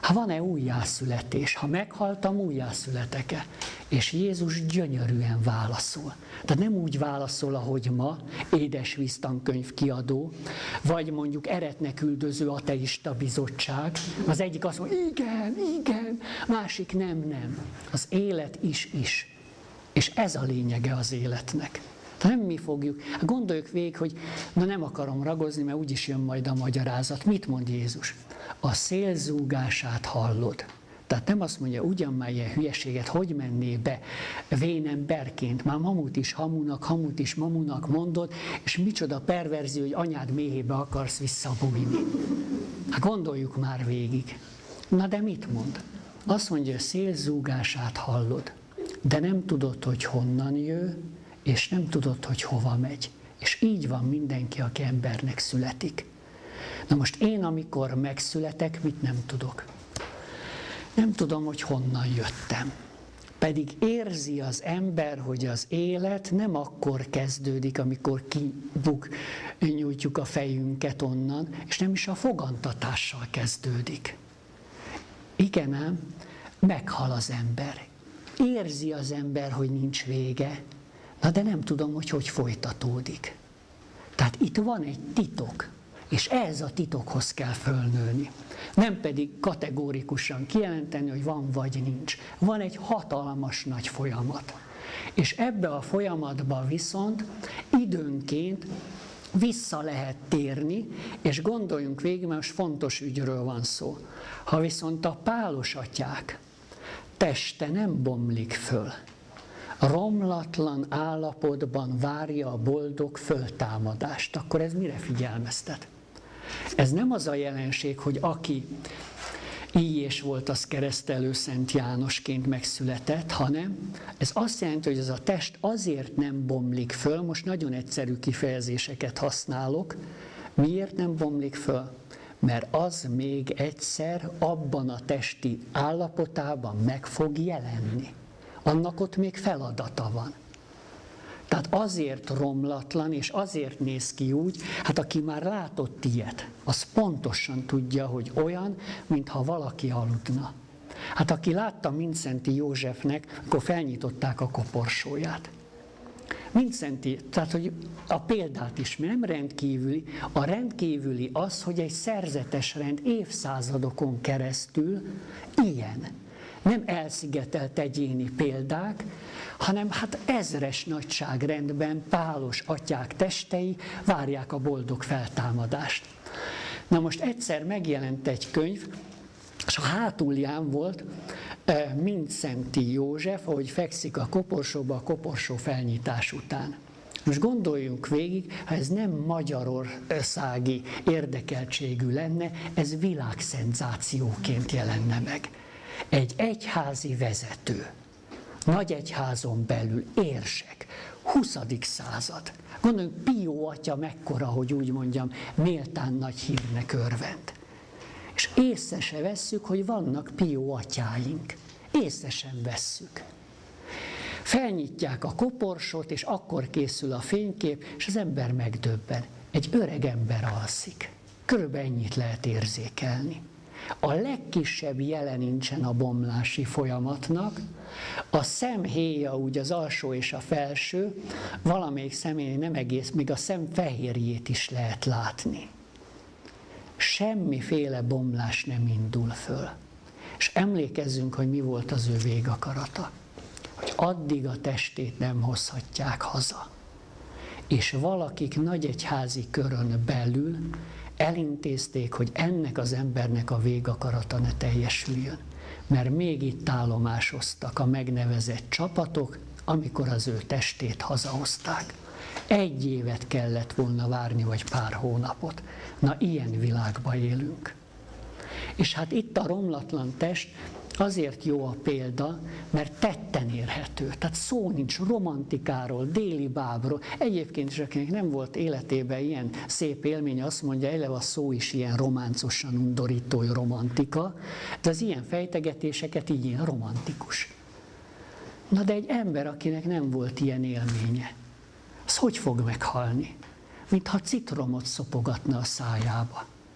Ha van-e újjászületés? Ha meghaltam, újjászületek-e? És Jézus gyönyörűen válaszol. Tehát nem úgy válaszol, ahogy ma, édes víztankönyv kiadó, vagy mondjuk eretnek üldöző ateista bizottság. Az egyik azt mondja, igen, igen, másik nem. Az élet is. És ez a lényege az életnek. Nem mi fogjuk. Gondoljuk végig, hogy nem akarom ragozni, mert úgyis jön majd a magyarázat. Mit mond Jézus? A szél zúgását hallod. Tehát nem azt mondja, ugyan már ilyen hülyeséget, hogy menné be vénemberként, már mamut is hamunak, hamut is mamunak mondod, és micsoda perverzió, hogy anyád méhébe akarsz visszabújni. Hát gondoljuk már végig. Na de mit mond? Azt mondja, a szél zúgását hallod, de nem tudod, hogy honnan jön, és nem tudod, hogy hova megy. És így van mindenki, aki embernek születik. Na most én, amikor megszületek, mit nem tudok? Nem tudom, hogy honnan jöttem. Pedig érzi az ember, hogy az élet nem akkor kezdődik, amikor nyújtjuk a fejünket onnan, és nem is a fogantatással kezdődik. Igen ám, meghal az ember. Érzi az ember, hogy nincs vége, na de nem tudom, hogy folytatódik. Tehát itt van egy titok, és ehhez a titokhoz kell fölnőni. Nem pedig kategórikusan kijelenteni, hogy van vagy nincs. Van egy hatalmas nagy folyamat. És ebbe a folyamatba viszont időnként vissza lehet térni, és gondoljunk végig, mert most fontos ügyről van szó. Ha viszont a pálos atyák teste nem bomlik föl, romlatlan állapotban várja a boldog föltámadást, akkor ez mire figyelmeztet? Ez nem az a jelenség, hogy aki Íjés volt, az keresztelő Szent Jánosként megszületett, hanem ez azt jelenti, hogy ez a test azért nem bomlik föl, most nagyon egyszerű kifejezéseket használok. Miért nem bomlik föl? Mert az még egyszer abban a testi állapotában meg fog jelenni. Annak ott még feladata van. Tehát azért romlatlan, és azért néz ki úgy, hát aki már látott ilyet, az pontosan tudja, hogy olyan, mintha valaki aludna. Hát aki látta Mindszenty Józsefnek, akkor felnyitották a koporsóját. Mindszenty, tehát hogy a példát is, nem rendkívüli, a rendkívüli az, hogy egy szerzetes rend évszázadokon keresztül ilyen. Nem elszigetelt egyéni példák, hanem hát ezres nagyságrendben pálos atyák testei várják a boldog feltámadást. Na most egyszer megjelent egy könyv, és a hátulján volt Mindszenty József, ahogy fekszik a koporsóba a koporsó felnyitás után. Most gondoljunk végig, ha ez nem magyarországi érdekeltségű lenne, ez világszenzációként jelenne meg. Egy egyházi vezető, nagy egyházon belül érsek, 20. század. Gondoljunk, Pió atya mekkora, hogy úgy mondjam, méltán nagy hírnek örvend. És észre se vesszük, hogy vannak Pió atyáink. Észre sem vesszük. Felnyitják a koporsót, és akkor készül a fénykép, és az ember megdöbben. Egy öreg ember alszik. Körülbelül ennyit lehet érzékelni. A legkisebb jele nincsen a bomlási folyamatnak, a szem héja, úgy az alsó és a felső, valamelyik személy nem egész, még a szem fehérjét is lehet látni. Semmiféle bomlás nem indul föl. És emlékezzünk, hogy mi volt az ő végakarata. Hogy addig a testét nem hozhatják haza. És valakik nagyegyházi körön belül elintézték, hogy ennek az embernek a végakarata ne teljesüljön. Mert még itt állomásoztak a megnevezett csapatok, amikor az ő testét hazahozták. 1 évet kellett volna várni, vagy pár hónapot. Na, ilyen világban élünk. És hát itt a romlatlan test azért jó a példa, mert tetten érhető. Tehát szó nincs romantikáról, déli bábról. Egyébként is, akinek nem volt életében ilyen szép élmény, azt mondja, eleve a szó is ilyen románcosan undorító, hogy romantika, de az ilyen fejtegetéseket így ilyen romantikus. Na de egy ember, akinek nem volt ilyen élménye, az hogy fog meghalni? Mintha citromot szopogatna a szájába.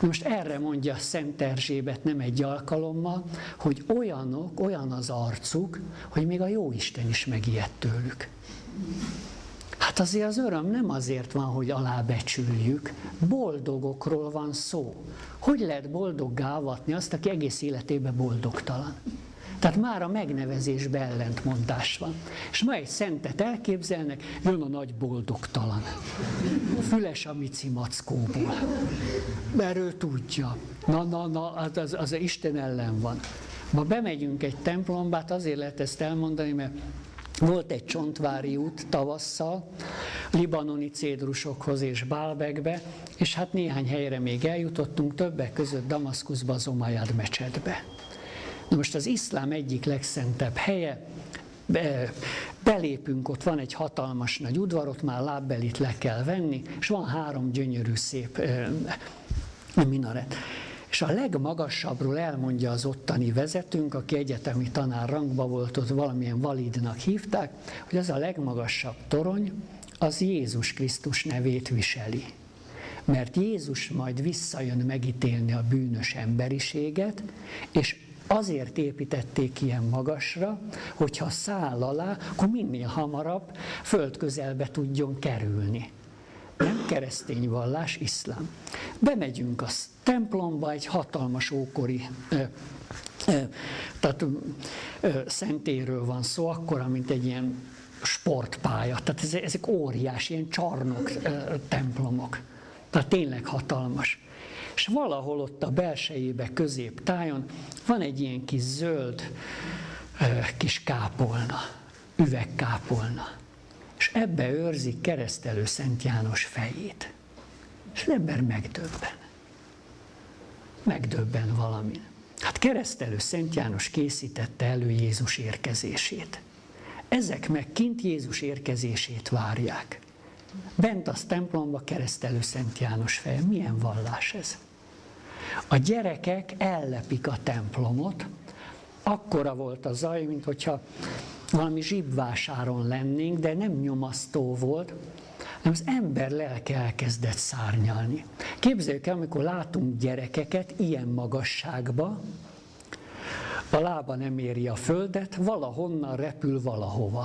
Na most erre mondja Szent Erzsébet nem egy alkalommal, hogy olyan az arcuk, hogy még a Jóisten is megijedt tőlük. Hát azért az öröm nem azért van, hogy alábecsüljük, boldogokról van szó. Hogy lehet boldoggá avatni azt, aki egész életében boldogtalan? Tehát már a megnevezésben ellentmondás van. És ma egy szentet elképzelnek, jön a nagy boldogtalan. Füles a Mici mackóból. Mert ő tudja. Az Isten ellen van. Ma bemegyünk egy templomba, hát azért lehet ezt elmondani, mert volt egy csontvári út tavasszal, libanoni cédrusokhoz és Baalbekbe, és hát néhány helyre még eljutottunk, többek között Damaszkuszba, az Omajad mecsetbe. Na most az iszlám egyik legszentebb helye, belépünk, ott van egy hatalmas nagy udvar, ott már lábbelit le kell venni, és van 3 gyönyörű szép minaret. És a legmagasabbról elmondja az ottani vezetőnk, aki egyetemi tanár rangba volt, ott valamilyen validnak hívták, hogy az a legmagasabb torony, az Jézus Krisztus nevét viseli. Mert Jézus majd visszajön megítélni a bűnös emberiséget, és azért építették ilyen magasra, hogyha száll alá, akkor minél hamarabb földközelbe tudjon kerülni. Nem keresztény vallás, iszlám. Bemegyünk a templomba, egy hatalmas ókori szentéről van szó, akkora, mint egy ilyen sportpálya. Tehát ezek óriási, ilyen csarnok templomok. Tehát tényleg hatalmas. És valahol ott a belsejébe, középtájon van egy ilyen kis zöld kis kápolna, üvegkápolna. És ebbe őrzik Keresztelő Szent János fejét. És az ember megdöbben. Megdöbben valamin. Hát Keresztelő Szent János készítette elő Jézus érkezését. Ezek meg kint Jézus érkezését várják. Bent az templomba Keresztelő Szent János feje. Milyen vallás ez? A gyerekek ellepik a templomot, akkora volt a zaj, mint hogyha valami zsibvásáron lennénk, de nem nyomasztó volt, hanem az ember lelke elkezdett szárnyalni. Képzeljük el, amikor látunk gyerekeket ilyen magasságba, a lába nem éri a földet, valahonnan repül valahova.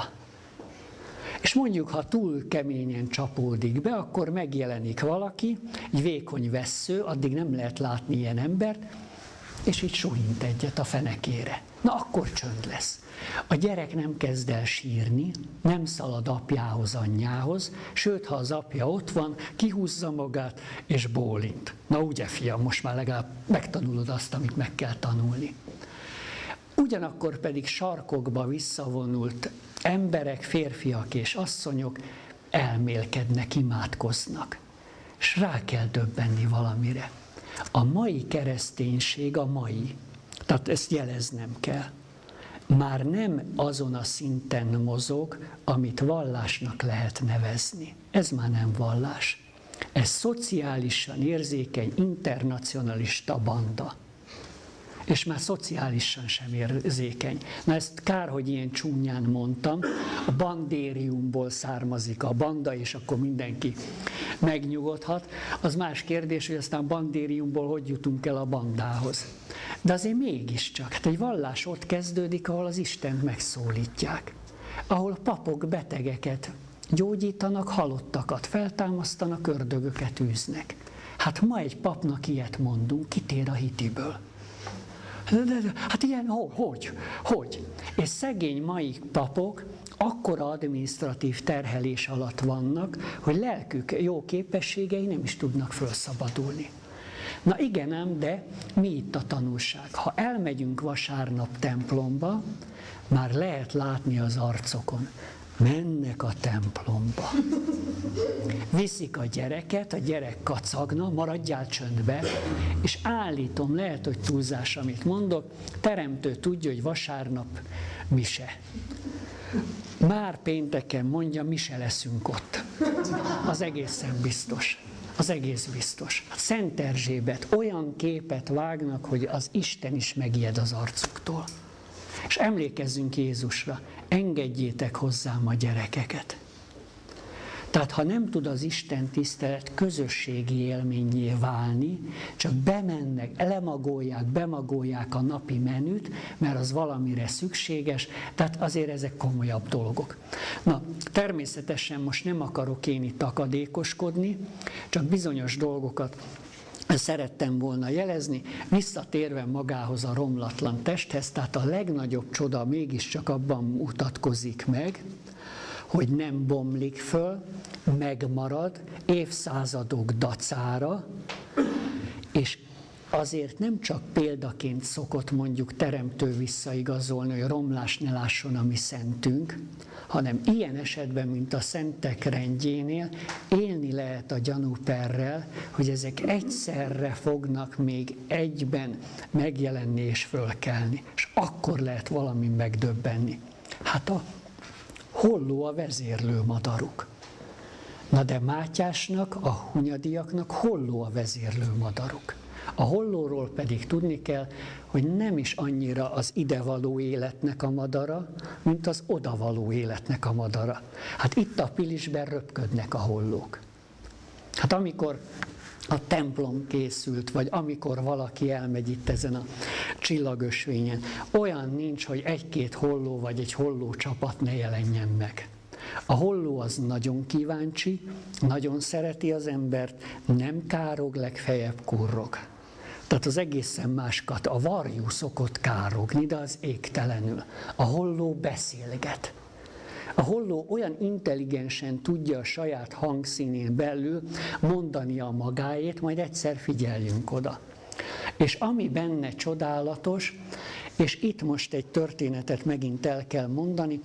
És mondjuk, ha túl keményen csapódik be, akkor megjelenik valaki, egy vékony vessző, addig nem lehet látni ilyen embert, és így suhint egyet a fenekére. Na, akkor csönd lesz. A gyerek nem kezd el sírni, nem szalad apjához, anyjához, sőt, ha az apja ott van, kihúzza magát, és bólint. Na ugye, fiam, most már legalább megtanulod azt, amit meg kell tanulni. Ugyanakkor pedig sarkokba visszavonult emberek, férfiak és asszonyok elmélkednek, imádkoznak. És rá kell döbbenni valamire. A mai kereszténység, tehát ezt jeleznem kell, már nem azon a szinten mozog, amit vallásnak lehet nevezni. Ez már nem vallás. Ez szociálisan érzékeny, internacionalista banda. És már szociálisan sem érzékeny. Na ezt kár, hogy ilyen csúnyán mondtam, a bandériumból származik a banda, és akkor mindenki megnyugodhat. Az más kérdés, hogy aztán bandériumból hogy jutunk el a bandához. De azért mégiscsak, hát egy vallás ott kezdődik, ahol az Istent megszólítják. Ahol papok betegeket gyógyítanak, halottakat feltámasztanak, ördögöket űznek. Hát ma egy papnak ilyet mondunk, kitér a hitiből. Hát ilyen, hogy? És szegény mai papok akkora adminisztratív terhelés alatt vannak, hogy lelkük jó képességei nem is tudnak felszabadulni. Na igen ám, de mi itt a tanulság? Ha elmegyünk vasárnap templomba, már lehet látni az arcokon. Mennek a templomba. Viszik a gyereket, a gyerek kacagna, maradjál csöndbe, és állítom, lehet, hogy túlzás, amit mondok, teremtő tudja, hogy vasárnap mise. Már pénteken mondja, mi se leszünk ott. Az egészen biztos. Az egész biztos. Szent Erzsébet olyan képet vágnak, hogy az Isten is megijed az arcuktól. És emlékezzünk Jézusra, engedjétek hozzám a gyerekeket. Tehát ha nem tud az Isten tisztelet közösségi élménnyé válni, csak bemennek, bemagolják a napi menüt, mert az valamire szükséges, tehát azért ezek komolyabb dolgok. Na, természetesen most nem akarok én itt akadékoskodni, csak bizonyos dolgokat szerettem volna jelezni, visszatérve magához a romlatlan testhez, tehát a legnagyobb csoda mégiscsak abban mutatkozik meg, hogy nem bomlik föl, megmarad évszázadok dacára, és azért nem csak példaként szokott mondjuk teremtő visszaigazolni, hogy romlás ne lásson a mi szentünk, hanem ilyen esetben, mint a szentek rendjénél, élni lehet a gyanúperrel, hogy ezek egyszerre fognak még egyben megjelenni és fölkelni, és akkor lehet valami megdöbbenni. Hát a holló a vezérlő madaruk. Na de Mátyásnak, a hunyadiaknak holló a vezérlő madaruk. A hollóról pedig tudni kell, hogy nem is annyira az idevaló életnek a madara, mint az odavaló életnek a madara. Hát itt a Pilisben röpködnek a hollók. Hát amikor a templom készült, vagy amikor valaki elmegy itt ezen a csillagösvényen, olyan nincs, hogy egy-két holló vagy egy holló csapat ne jelenjen meg. A holló az nagyon kíváncsi, nagyon szereti az embert, nem károg, legfeljebb kurrog. Tehát az egészen máskat. A varjú szokott károgni, de az égtelenül. A holló beszélget. A holló olyan intelligensen tudja a saját hangszínén belül mondani a magáét, majd egyszer figyeljünk oda. És ami benne csodálatos, és itt most egy történetet megint el kell mondani,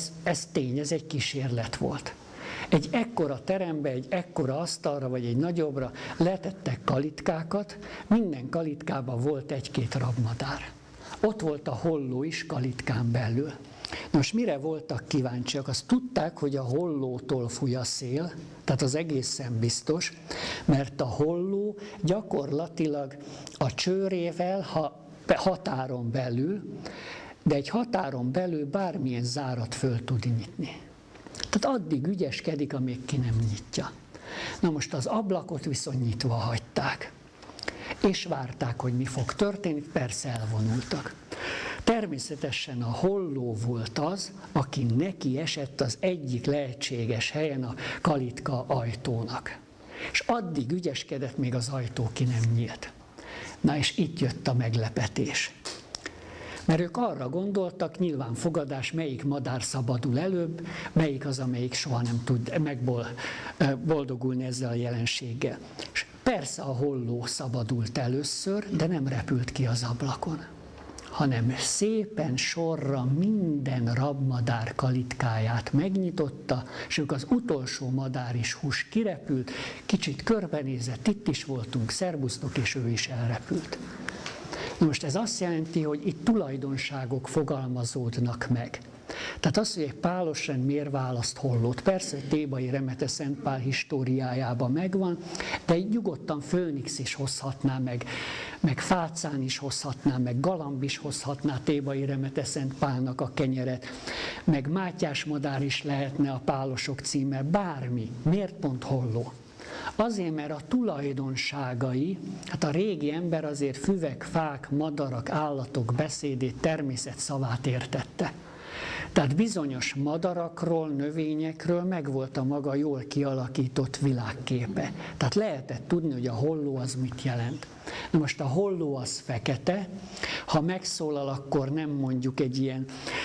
ez tény, ez egy kísérlet volt. Egy ekkora terembe, egy ekkora asztalra, vagy egy nagyobbra letettek kalitkákat, minden kalitkában volt egy-két rabmadár. Ott volt a holló is kalitkán belül. Nos, mire voltak kíváncsiak? Azt tudták, hogy a hollótól fúj a szél, tehát az egészen biztos, mert a holló gyakorlatilag a csőrével, ha határon belül, de egy határon belül bármilyen zárat föl tud nyitni. Tehát addig ügyeskedik, amíg ki nem nyitja. Na most az ablakot viszont nyitva hagyták. És várták, hogy mi fog történni, persze elvonultak. Természetesen a holló volt az, aki neki esett az egyik lehetséges helyen a kalitka ajtónak. És addig ügyeskedett, még az ajtó ki nem nyílt. Na és itt jött a meglepetés. Mert ők arra gondoltak, nyilván fogadás, melyik madár szabadul előbb, melyik az, amelyik soha nem tud megboldogulni ezzel a jelenséggel. És persze a holló szabadult először, de nem repült ki az ablakon, hanem szépen sorra minden rabmadár kalitkáját megnyitotta, és ők az utolsó madár is hús kirepült, kicsit körbenézett, itt is voltunk, szerbusztok, és ő is elrepült. Na most ez azt jelenti, hogy itt tulajdonságok fogalmazódnak meg. Tehát az, hogy egy pálos rend miért választ hollót, persze, hogy Thébai Remete Szent Pál históriájában megvan, de így nyugodtan Főnix is hozhatná meg Fácán is hozhatná, meg Galamb is hozhatná Thébai Remete Szent Pálnak a kenyeret, meg Mátyás madár is lehetne a pálosok címe, bármi. Miért pont holló? Azért, mert a tulajdonságai, hát a régi ember azért füvek, fák, madarak, állatok beszédét, természet szavát értette. Tehát bizonyos madarakról, növényekről megvolt a maga jól kialakított világképe. Tehát lehetett tudni, hogy a holló az mit jelent. Na most a holló az fekete, ha megszólal, akkor nem mondjuk egy ilyen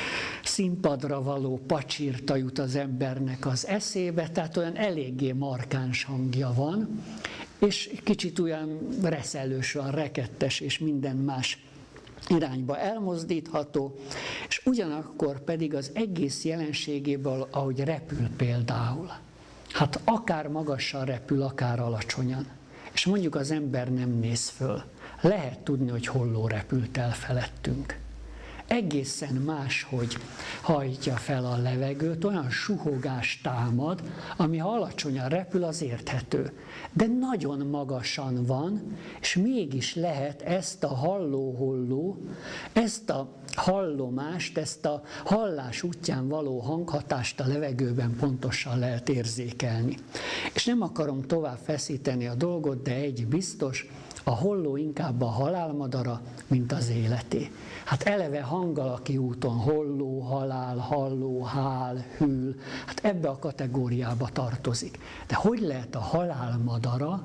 színpadra való pacsírta jut az embernek az eszébe, tehát olyan eléggé markáns hangja van, és kicsit olyan reszelős, olyan rekettes, és minden más irányba elmozdítható, és ugyanakkor pedig az egész jelenségéből, ahogy repül például. Hát akár magasan repül, akár alacsonyan. És mondjuk az ember nem néz föl. Lehet tudni, hogy holló repült el felettünk. egészen máshogy hajtja fel a levegőt, olyan suhogás támad, ami ha alacsonyan repül, az érthető. De nagyon magasan van, és mégis lehet ezt a halló-holló, ezt a hallomást, ezt a hallás útján való hanghatást a levegőben pontosan lehet érzékelni. És nem akarom tovább feszíteni a dolgot, de egy biztos, a holló inkább a halálmadara, mint az életé. Hát eleve hangalaki úton holló, halál, halló, hál, hűl, hát ebbe a kategóriába tartozik. De hogy lehet a halálmadara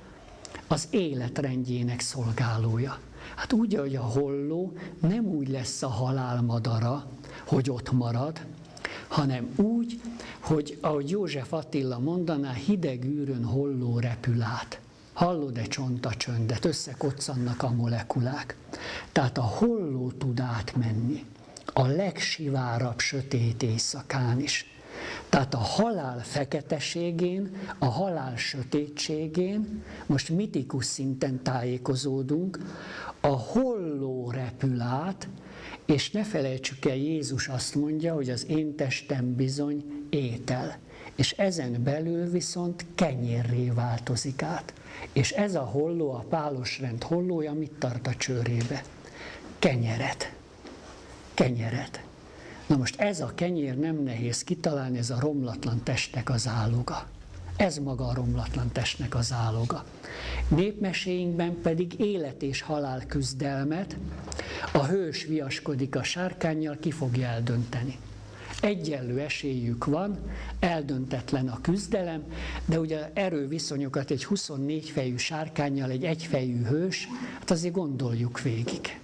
az életrendjének szolgálója? Hát úgy, hogy a holló nem úgy lesz a halálmadara, hogy ott marad, hanem úgy, hogy ahogy József Attila mondaná, hideg űrön holló repül át. Hallod-e csontacsöndet, összekoccannak a molekulák. Tehát a holló tud átmenni a legsivárabb sötét éjszakán is. Tehát a halál feketeségén, a halál sötétségén, most mitikus szinten tájékozódunk, a holló repül át, és ne felejtsük el, Jézus azt mondja, hogy az én testem bizony étel. És ezen belül viszont kenyérré változik át. És ez a holló, a pálosrend hollója mit tart a csőrébe? Kenyeret. Kenyeret. Na most ez a kenyér nem nehéz kitalálni, ez a romlatlan testnek az áloga. Ez maga a romlatlan testnek az áloga. Népmeséinkben pedig élet és halál küzdelmet, a hős viaskodik a sárkánnyal, ki fogja eldönteni. Egyenlő esélyük van, eldöntetlen a küzdelem, de ugye erőviszonyokat egy 24 fejű sárkánnyal, egy egyfejű hős, hát azért gondoljuk végig.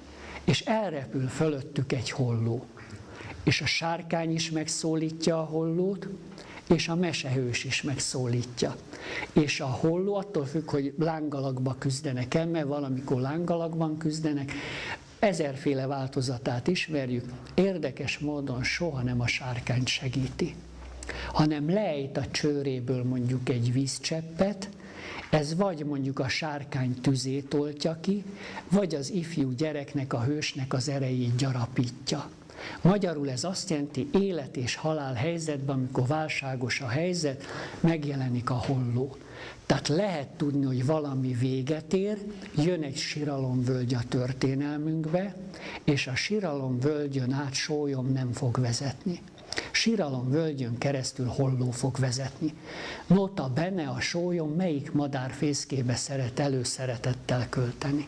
És elrepül fölöttük egy holló. És a sárkány is megszólítja a hollót, és a mesehős is megszólítja. És a holló attól függ, hogy lángalakba küzdenek el, mert valamikor lángalakban küzdenek, ezerféle változatát ismerjük, érdekes módon soha nem a sárkányt segíti, hanem lejt a csőréből mondjuk egy vízcseppet, ez vagy mondjuk a sárkány tüzét oltja ki, vagy az ifjú gyereknek, a hősnek az erejét gyarapítja. Magyarul ez azt jelenti, élet és halál helyzetben, amikor válságos a helyzet, megjelenik a holló. Tehát lehet tudni, hogy valami véget ér, jön egy siralomvölgy a történelmünkbe, és a siralomvölgyön át sólyom nem fog vezetni. Siralomvölgyön keresztül holló fog vezetni. Nota bene a sólyom melyik madárfészkébe szeret előszeretettel költeni?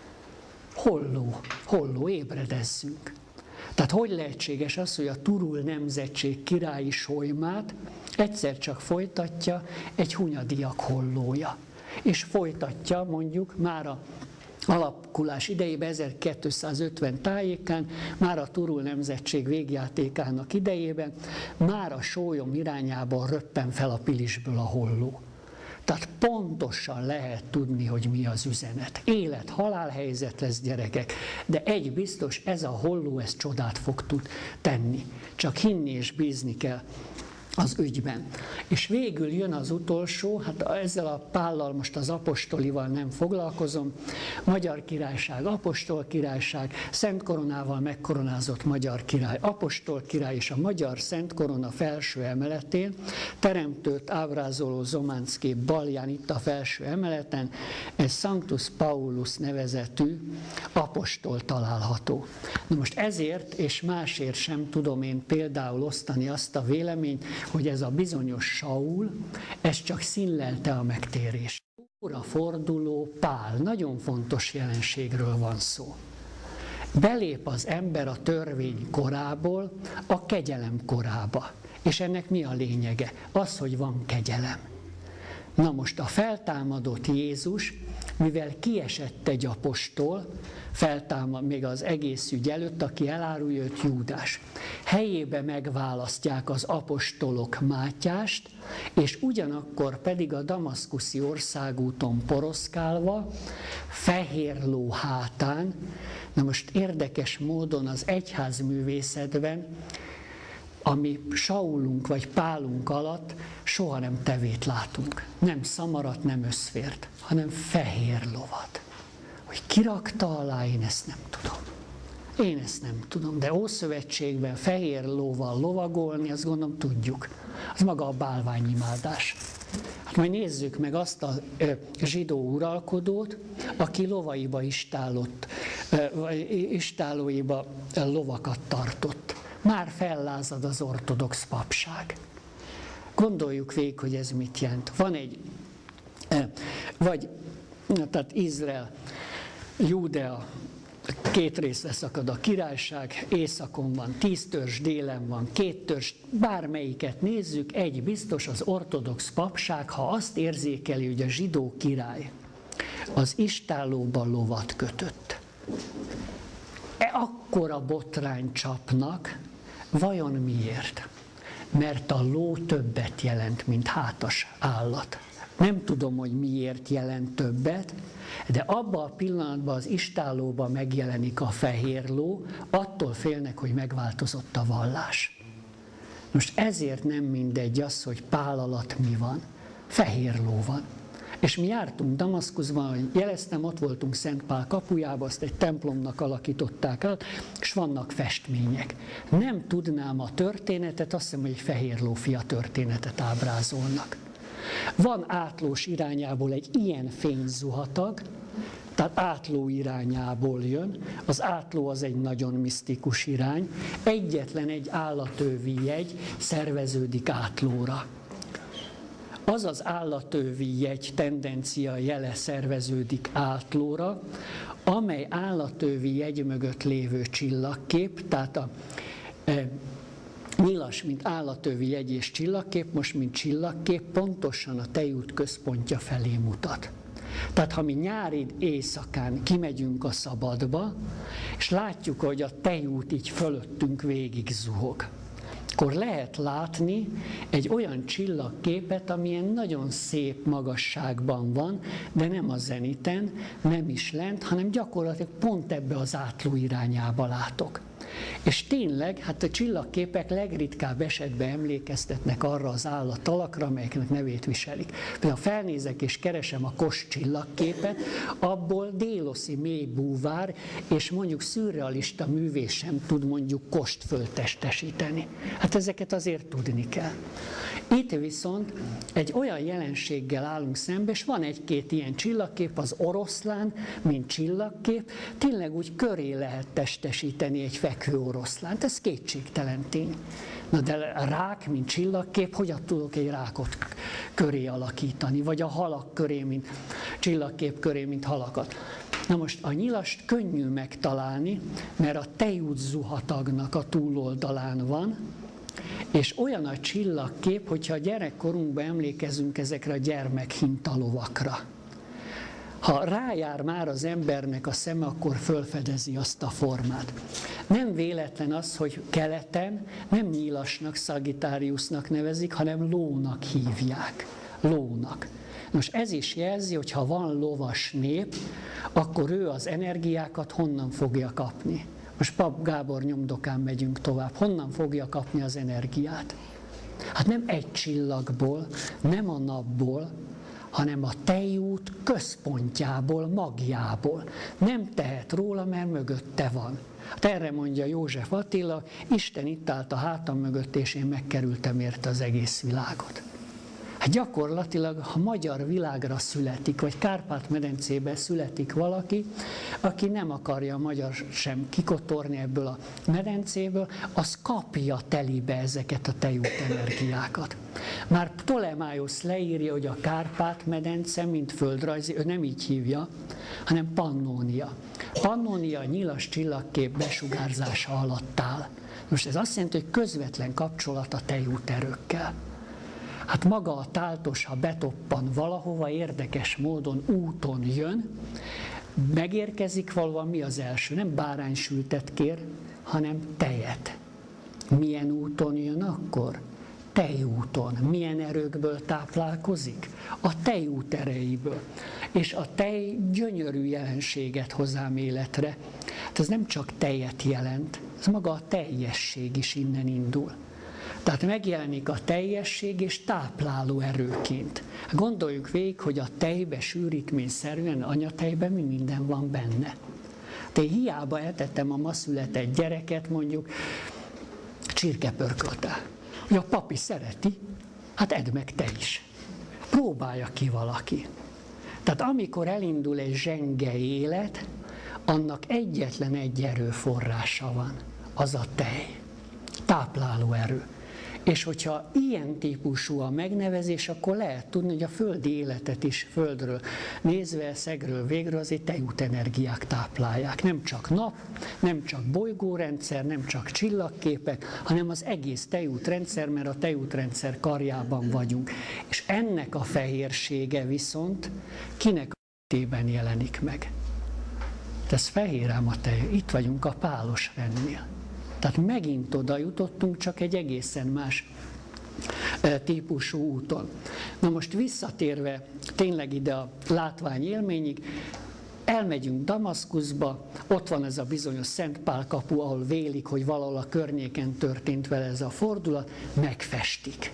Holló, holló, ébredezzünk. Tehát hogy lehetséges az, hogy a Turul nemzetség királyi solymát egyszer csak folytatja egy hunyadiak hollója. És folytatja mondjuk már a alakulás idejében, 1250 tájékán, már a Turul nemzetség végjátékának idejében, már a sólyom irányában röppen fel a Pilisből a holló. Tehát pontosan lehet tudni, hogy mi az üzenet. Élet-halál helyzet lesz, gyerekek, de egy biztos, ez a holló, ez csodát fog tud tenni. Csak hinni és bízni kell az ügyben. És végül jön az utolsó, hát ezzel a Pállal most az apostolival nem foglalkozom, Magyar Királyság, apostol királyság, Szent Koronával megkoronázott magyar király, apostol király, és a magyar Szent Korona felső emeletén, teremtőt ábrázoló zománckép balján itt a felső emeleten, egy Sanctus Paulus nevezetű apostol található. Na most ezért és másért sem tudom én például osztani azt a véleményt, hogy ez a bizonyos Saul, ez csak színlelte a megtérést. Óra forduló Pál, nagyon fontos jelenségről van szó. Belép az ember a törvény korából a kegyelem korába. És ennek mi a lényege? Az, hogy van kegyelem. Na most a feltámadott Jézus, mivel kiesett egy apostol, feltámad még az egész ügy előtt, aki elárulja őt, Júdás. Helyébe megválasztják az apostolok Mátyást, és ugyanakkor pedig a damaszkuszi országúton poroszkálva, fehér ló hátán, na most érdekes módon az egyházművészetben, ami Saulunk vagy Pálunk alatt soha nem tevét látunk. Nem szamarat, nem összfért, hanem fehér lovat. Hogy ki rakta alá, én ezt nem tudom. Én ezt nem tudom, de Ószövetségben fehér lóval lovagolni, azt gondolom tudjuk. Az maga a bálványimádás. Hát majd nézzük meg azt a zsidó uralkodót, aki lovaiba istállóiba lovakat tartott. Már fellázad az ortodox papság. Gondoljuk végig, hogy ez mit jelent. Van egy, tehát Izrael, Júdea, két részre szakad a királyság, északon van 10 törzs, délen van 2 törzs, bármelyiket nézzük, egy biztos, az ortodox papság, ha azt érzékeli, hogy a zsidó király az istállóban lovat kötött. Akkora botrány csapnak, vajon miért? Mert a ló többet jelent, mint hátas állat. Nem tudom, hogy miért jelent többet, de abban a pillanatban az istállóban megjelenik a fehér ló, attól félnek, hogy megváltozott a vallás. Most ezért nem mindegy az, hogy pál alatt mi van. Fehér ló van. És mi jártunk Damaszkuszban, hogy jeleztem, ott voltunk Szent Pál kapujában, azt egy templomnak alakították át, és vannak festmények. Nem tudnám a történetet, azt hiszem, hogy egy fehér lófia történetet ábrázolnak. Van Átlós irányából egy ilyen fényzuhatag, tehát Átló irányából jön. Az Átló az egy nagyon misztikus irány. Egyetlen egy állatővi jegy szerveződik Átlóra. Az az állatővi jegy tendencia jele szerveződik Átlóra, amely állatővi jegy mögött lévő csillagkép, tehát a nyilas, mint állatővi jegy és csillagkép, most mint csillagkép pontosan a tejút központja felé mutat. Tehát ha mi nyári éjszakán kimegyünk a szabadba, és látjuk, hogy a tejút így fölöttünk végig zuhog, akkor lehet látni egy olyan csillagképet, amilyen nagyon szép magasságban van, de nem a zeniten, nem is lent, hanem gyakorlatilag pont ebbe az Átló irányába látok. És tényleg, hát a csillagképek legritkább esetben emlékeztetnek arra az állatalakra, amelyeknek nevét viselik. Például felnézek és keresem a Kos csillagképet, abból déloszi mély búvár, és mondjuk szürrealista művész sem tud mondjuk Kost föltestesíteni. Hát ezeket azért tudni kell. Itt viszont egy olyan jelenséggel állunk szembe, és van egy-két ilyen csillagkép, az oroszlán, mint csillagkép, tényleg úgy köré lehet testesíteni egy fekvő oroszlánt, ez kétségtelen tény. Na de a rák, mint csillagkép, hogyan tudok egy rákot köré alakítani, vagy a halak köré, mint csillagkép köré, mint halakat. Na most a nyilast könnyű megtalálni, mert a tejút zuhatagnak a túloldalán van, és olyan a csillagkép, hogyha a gyerekkorunkban emlékezünk ezekre a gyermekhintalovakra. Ha rájár már az embernek a szeme, akkor fölfedezi azt a formát. Nem véletlen az, hogy keleten nem nyilasnak, Szagittáriusnak nevezik, hanem lónak hívják. Lónak. Most ez is jelzi, hogy ha van lovas nép, akkor ő az energiákat honnan fogja kapni. Most Pap Gábor nyomdokán megyünk tovább. Honnan fogja kapni az energiát? Hát nem egy csillagból, nem a napból, hanem a tejút központjából, magjából. Nem tehet róla, mert mögötte van. Hát erre mondja József Attila, Isten itt állt a hátam mögött, és én megkerültem érte az egész világot. Hát gyakorlatilag, ha magyar világra születik, vagy Kárpát-medencébe születik valaki, aki nem akarja a magyar sem kikotorni ebből a medencéből, az kapja telibe ezeket a tejút energiákat. Már Ptolemájusz leírja, hogy a Kárpát-medence, mint földrajzi, ő nem így hívja, hanem Pannónia. Pannónia a nyilas csillagkép besugárzása alatt áll. Most ez azt jelenti, hogy közvetlen kapcsolat a tejút erőkkel. Hát maga a táltos, ha betoppan valahova, érdekes módon úton jön, megérkezik valahol, mi az első? Nem báránysültet kér, hanem tejet. Milyen úton jön akkor? Tejúton. Milyen erőkből táplálkozik? A tejút erejéből. És a tej gyönyörű jelenséget hozzám életre. Hát ez nem csak tejet jelent, ez maga a teljesség is innen indul. Tehát megjelenik a teljesség és tápláló erőként. Gondoljuk végig, hogy a tejbe sűrítményszerűen, anyatejben mi minden van benne. Én hiába etettem a ma született gyereket, mondjuk csirkepörköltel. Hogy a papi szereti, hát edd meg te is. Próbálja ki valaki. Tehát amikor elindul egy zsenge élet, annak egyetlen egy erőforrása van, az a tej, tápláló erő. És hogyha ilyen típusú a megnevezés, akkor lehet tudni, hogy a földi életet is földről nézve, szegről végről azért tejútenergiák táplálják. Nem csak nap, nem csak bolygórendszer, nem csak csillagképek, hanem az egész tejútrendszer, mert a tejútrendszer karjában vagyunk. És ennek a fehérsége viszont kinek a tében jelenik meg? Ez fehér ám a tej, itt vagyunk a pálos rendnél. Tehát megint oda jutottunk, csak egy egészen más típusú úton. Na most visszatérve tényleg ide a látványélményig, elmegyünk Damaszkuszba, ott van ez a bizonyos Szent Pál kapu, ahol vélik, hogy valahol a környéken történt vele ez a fordulat, megfestik.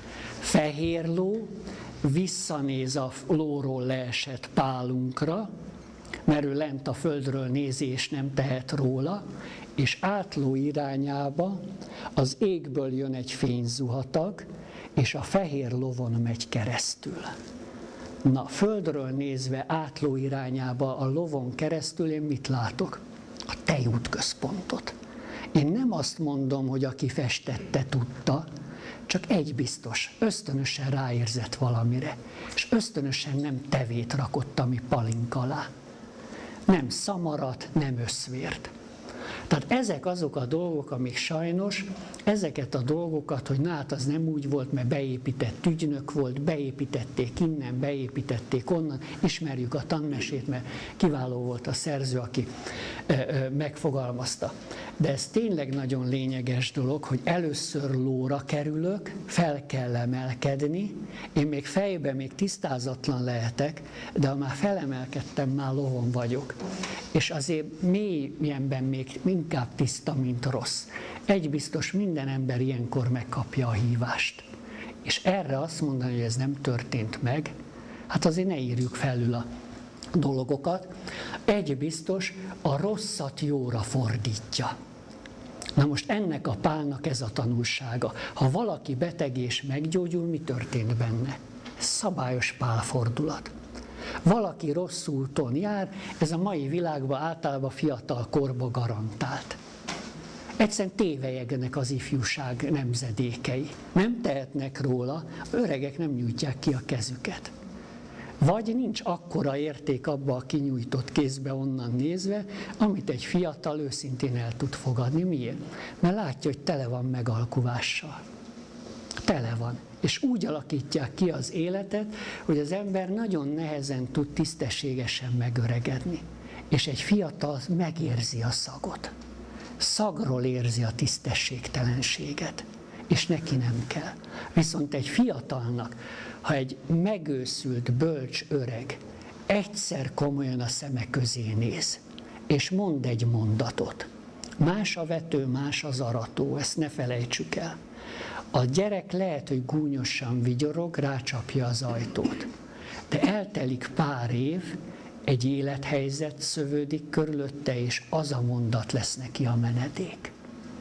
Fehér ló visszanéz a lóról leesett pálunkra, mert ő lent a földről nézi, és nem tehet róla, és átló irányába az égből jön egy fényzuhatag, és a fehér lovon megy keresztül. Na, földről nézve átló irányába a lovon keresztül én mit látok? A tejútközpontot. Én nem azt mondom, hogy aki festette tudta, csak egy biztos, ösztönösen ráérzett valamire, és ösztönösen nem tevét rakott a mi palink alá. Nem szamarat, nem összvért. Tehát ezek azok a dolgok, amik sajnos, ezeket a dolgokat, hogy na hát az nem úgy volt, mert beépített ügynök volt, beépítették innen, beépítették onnan, ismerjük a tanmesét, mert kiváló volt a szerző, aki megfogalmazta. De ez tényleg nagyon lényeges dolog, hogy először lóra kerülök, fel kell emelkedni, én még fejben még tisztázatlan lehetek, de ha már felemelkedtem, már lovon vagyok. És azért mélyenben még inkább tiszta, mint rossz. Egy biztos, minden ember ilyenkor megkapja a hívást. És erre azt mondani, hogy ez nem történt meg, hát azért ne írjuk felül a dolgokat. Egy biztos, a rosszat jóra fordítja. Na most ennek a Pálnak ez a tanulsága. Ha valaki beteg és meggyógyul, mi történt benne? Ez szabályos pálfordulat. Valaki rossz úton jár, ez a mai világban általában fiatal korba garantált. Egyszerűen tévelyegnek az ifjúság nemzedékei. Nem tehetnek róla, öregek nem nyújtják ki a kezüket. Vagy nincs akkora érték abba a kinyújtott kézbe onnan nézve, amit egy fiatal őszintén el tud fogadni. Miért? Mert látja, hogy tele van megalkuvással. Tele van. És úgy alakítják ki az életet, hogy az ember nagyon nehezen tud tisztességesen megöregedni. És egy fiatal megérzi a szagot. Szagról érzi a tisztességtelenséget. És neki nem kell. Viszont egy fiatalnak, ha egy megőszült, bölcs öreg egyszer komolyan a szeme közé néz, és mond egy mondatot, más a vető, más az arató, ezt ne felejtsük el. A gyerek lehet, hogy gúnyosan vigyorog, rácsapja az ajtót, de eltelik pár év, egy élethelyzet szövődik körülötte, és az a mondat lesz neki a menedék.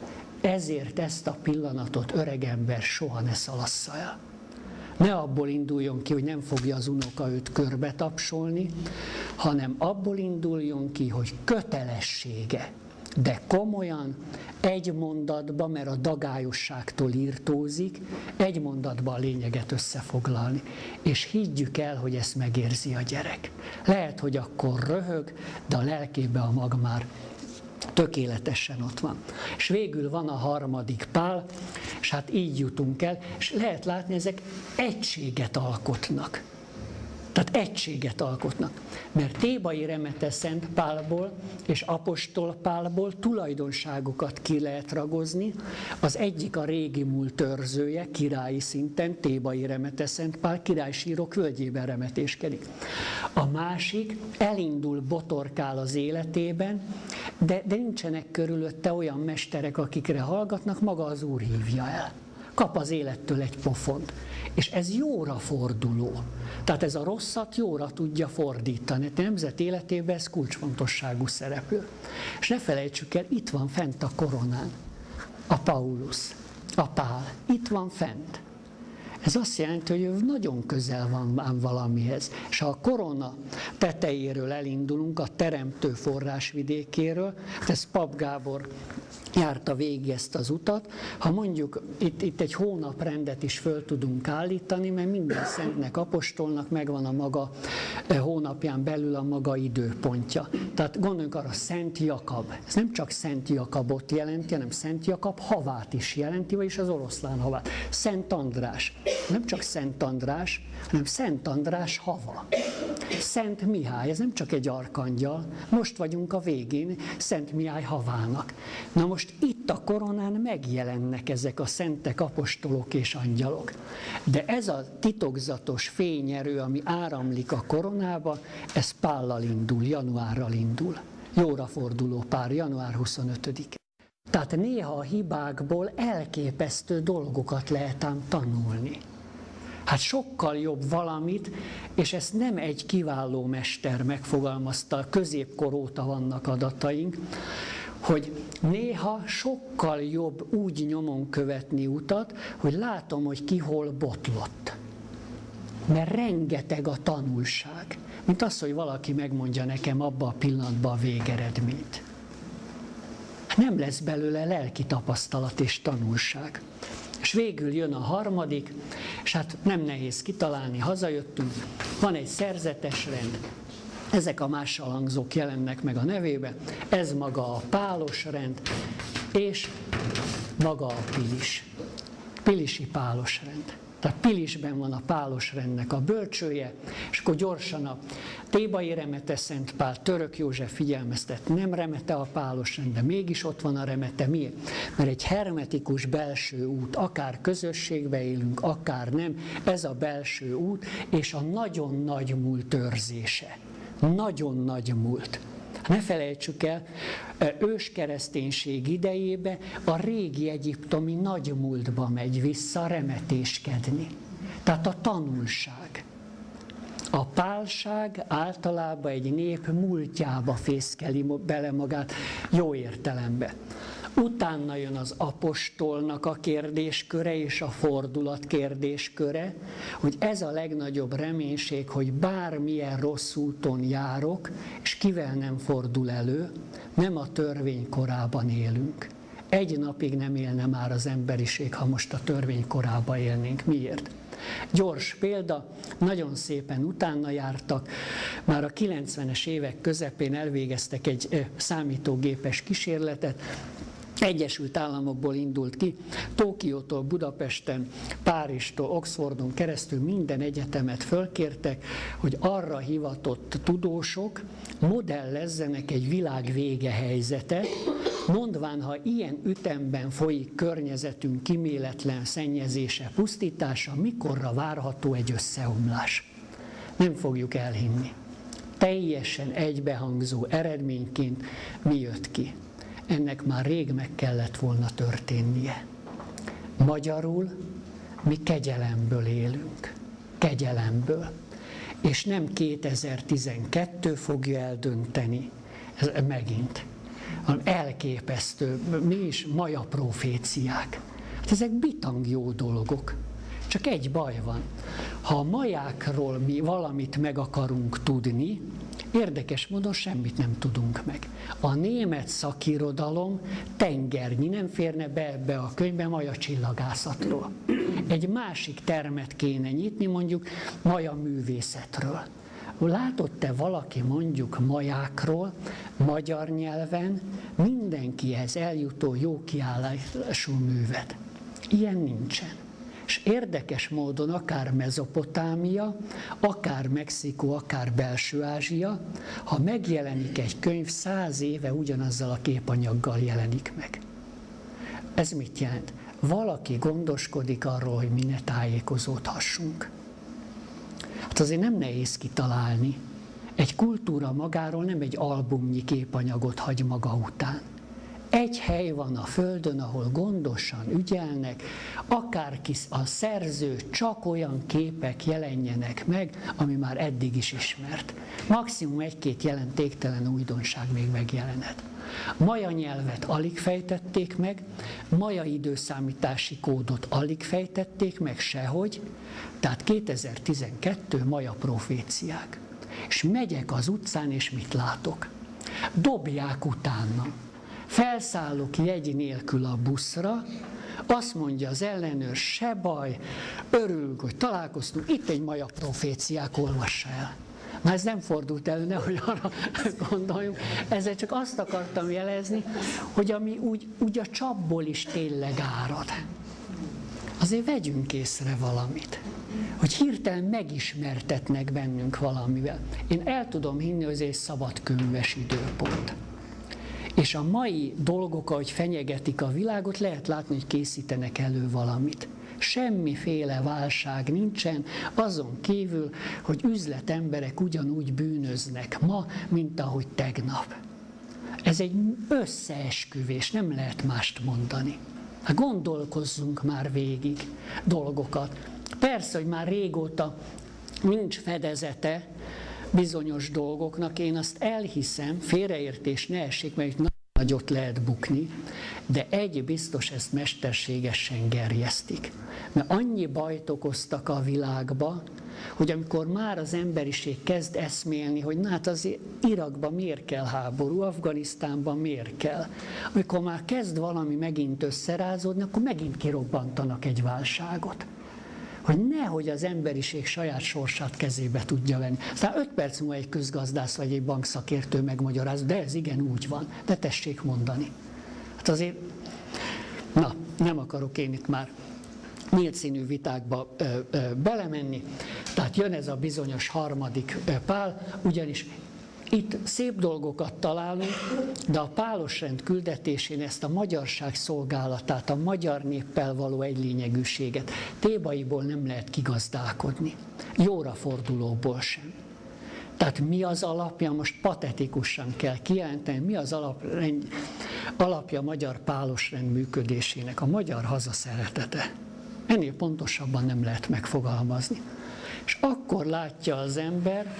Ezért ezt a pillanatot öregember soha ne szalassza el. Ne abból induljon ki, hogy nem fogja az unoka őt körbe tapsolni, hanem abból induljon ki, hogy kötelessége, de komolyan, egy mondatba, mert a dagályosságtól írtózik, egy mondatba a lényeget összefoglalni. És higgyük el, hogy ezt megérzi a gyerek. Lehet, hogy akkor röhög, de a lelkében a mag már tökéletesen ott van. És végül van a harmadik pál, és hát így jutunk el, és lehet látni, ezek egységet alkotnak. Tehát egységet alkotnak. Mert Thébai Remete Szent Pálból és Apostol Pálból tulajdonságokat ki lehet ragozni. Az egyik a régi múlt őrzője, királyi szinten, Thébai Remete Szent Pál királysírok völgyében remetéskedik. A másik elindul, botorkál az életében, de nincsenek körülötte olyan mesterek, akikre hallgatnak, maga az Úr hívja el. Kap az élettől egy pofont. És ez jóra forduló. Tehát ez a rosszat jóra tudja fordítani. A nemzet életében ez kulcsfontosságú szereplő. És ne felejtsük el, itt van fent a koronán a Paulus, a Pál. Itt van fent. Ez azt jelenti, hogy ő nagyon közel van valamihez. És ha a korona tetejéről elindulunk, a teremtő forrásvidékéről, ez Pap Gábor járta végig ezt az utat, ha mondjuk itt egy hónaprendet is föl tudunk állítani, mert minden szentnek, apostolnak megvan a maga hónapján belül a maga időpontja. Tehát gondoljunk arra, Szent Jakab. Ez nem csak Szent Jakabot jelenti, hanem Szent Jakab havát is jelenti, vagyis az oroszlán havát. Szent András. Nem csak Szent András, hanem Szent András hava. Szent Mihály, ez nem csak egy arkangyal, most vagyunk a végén Szent Mihály havának. Na most itt a koronán megjelennek ezek a szentek, apostolok és angyalok. De ez a titokzatos fényerő, ami áramlik a koronába, ez Pállal indul, januárral indul. Jóra forduló pár, január 25-e. Tehát néha a hibákból elképesztő dolgokat lehet ám tanulni. Hát sokkal jobb valamit, és ezt nem egy kiváló mester megfogalmazta, középkor óta vannak adataink, hogy néha sokkal jobb úgy nyomon követni utat, hogy látom, hogy ki hol botlott. Mert rengeteg a tanulság. Mint az, hogy valaki megmondja nekem abba a pillanatban a végeredményt. Nem lesz belőle lelki tapasztalat és tanulság. És végül jön a harmadik, és hát nem nehéz kitalálni, hazajöttünk, van egy szerzetes rend, ezek a mássalhangzók jelennek meg a nevébe, ez maga a pálos rend, és maga a pilis. Pilisi pálos rend. Tehát Pilisben van a pálos rendnek a bölcsője, és akkor gyorsan a Thébai remete Szent Pál, Török József figyelmeztet, nem remete a pálos rend, de mégis ott van a remete. Miért? Mert egy hermetikus belső út, akár közösségbe élünk, akár nem, ez a belső út, és a nagyon nagy múlt őrzése. Nagyon nagy múlt. Ne felejtsük el, őskereszténység idejébe a régi egyiptomi nagymúltba megy vissza remetéskedni. Tehát a tanulság. A pálság általában egy nép múltjába fészkeli bele magát, jó értelemben. Utána jön az apostolnak a kérdésköre és a fordulat kérdésköre, hogy ez a legnagyobb reménység, hogy bármilyen rossz úton járok, és kivel nem fordul elő, nem a törvény korában élünk. Egy napig nem élne már az emberiség, ha most a törvény korában élnénk. Miért? Gyors példa, nagyon szépen utána jártak, már a 90-es évek közepén elvégeztek egy számítógépes kísérletet, Egyesült Államokból indult ki, Tokiótól Budapesten, Párizstól, Oxfordon keresztül minden egyetemet fölkértek, hogy arra hivatott tudósok modellezzenek egy világ vége helyzetet, mondván, ha ilyen ütemben folyik környezetünk kíméletlen szennyezése, pusztítása, mikorra várható egy összeomlás. Nem fogjuk elhinni. Teljesen egybehangzó eredményként mi jött ki? Ennek már rég meg kellett volna történnie. Magyarul mi kegyelemből élünk. Kegyelemből. És nem 2012 fogja eldönteni. Ez megint. Elképesztő. Mi is maja proféciák. Hát ezek bitang jó dolgok. Csak egy baj van. Ha a majákról mi valamit meg akarunk tudni, érdekes módon semmit nem tudunk meg. A német szakirodalom tengernyi, nem férne be ebbe a könyvbe maja csillagászatról. Egy másik termet kéne nyitni, mondjuk maja művészetről. Látott-e valaki mondjuk majákról, magyar nyelven mindenkihez eljutó jó kiállású művet? Ilyen nincsen. És érdekes módon akár Mezopotámia, akár Mexikó, akár Belső-Ázsia, ha megjelenik egy könyv, 100 éve ugyanazzal a képanyaggal jelenik meg. Ez mit jelent? Valaki gondoskodik arról, hogy mi ne tájékozódhassunk. Hát azért nem nehéz kitalálni. Egy kultúra magáról nem egy albumnyi képanyagot hagy maga után. Egy hely van a Földön, ahol gondosan ügyelnek, akárki a szerző, csak olyan képek jelenjenek meg, ami már eddig is ismert. Maximum egy-két jelentéktelen újdonság még megjelenhet. Maja nyelvet alig fejtették meg, maja időszámítási kódot alig fejtették meg sehogy, tehát 2012 maja proféciák. És megyek az utcán, és mit látok? Dobják utána. Felszállok jegy nélkül a buszra, azt mondja az ellenőr, se baj, örülünk, hogy találkoztunk, itt egy maja proféciák, olvassa el. Na ez nem fordult elő, nehogy arra gondoljunk. Ezzel csak azt akartam jelezni, hogy ami úgy a csapból is tényleg árad. Azért vegyünk észre valamit, hogy hirtelen megismertetnek bennünk valamivel. Én el tudom hinni, hogy ez egy szabadkönyves időpont. És a mai dolgok, ahogy fenyegetik a világot, lehet látni, hogy készítenek elő valamit. Semmiféle válság nincsen, azon kívül, hogy üzletemberek ugyanúgy bűnöznek ma, mint ahogy tegnap. Ez egy összeesküvés, nem lehet mást mondani. Gondolkozzunk már végig dolgokat. Persze, hogy már régóta nincs fedezete bizonyos dolgoknak, én azt elhiszem, félreértés ne essék, mert itt nagyot lehet bukni, de egy biztos, ezt mesterségesen gerjesztik. Mert annyi bajt okoztak a világba, hogy amikor már az emberiség kezd eszmélni, hogy na hát azért Irakban miért kell háború, Afganisztánban miért kell. Amikor már kezd valami megint összerázódni, akkor megint kirobbantanak egy válságot. Hogy nehogy az emberiség saját sorsát kezébe tudja venni. Aztán 5 perc múlva egy közgazdász vagy egy bankszakértő megmagyaráz, de ez igen úgy van, de tessék mondani. Hát azért, na, nem akarok én itt már nyílt színű vitákba belemenni, tehát jön ez a bizonyos harmadik pál, ugyanis itt szép dolgokat találunk, de a pálosrend küldetésén ezt a magyarság szolgálatát, a magyar néppel való egylényegűséget Thébaiból nem lehet kigazdálkodni, jóra fordulóból sem. Tehát mi az alapja, most patetikusan kell kijelenteni, mi az alapja a magyar pálosrend működésének, a magyar hazaszeretete. Ennél pontosabban nem lehet megfogalmazni. És akkor látja az ember,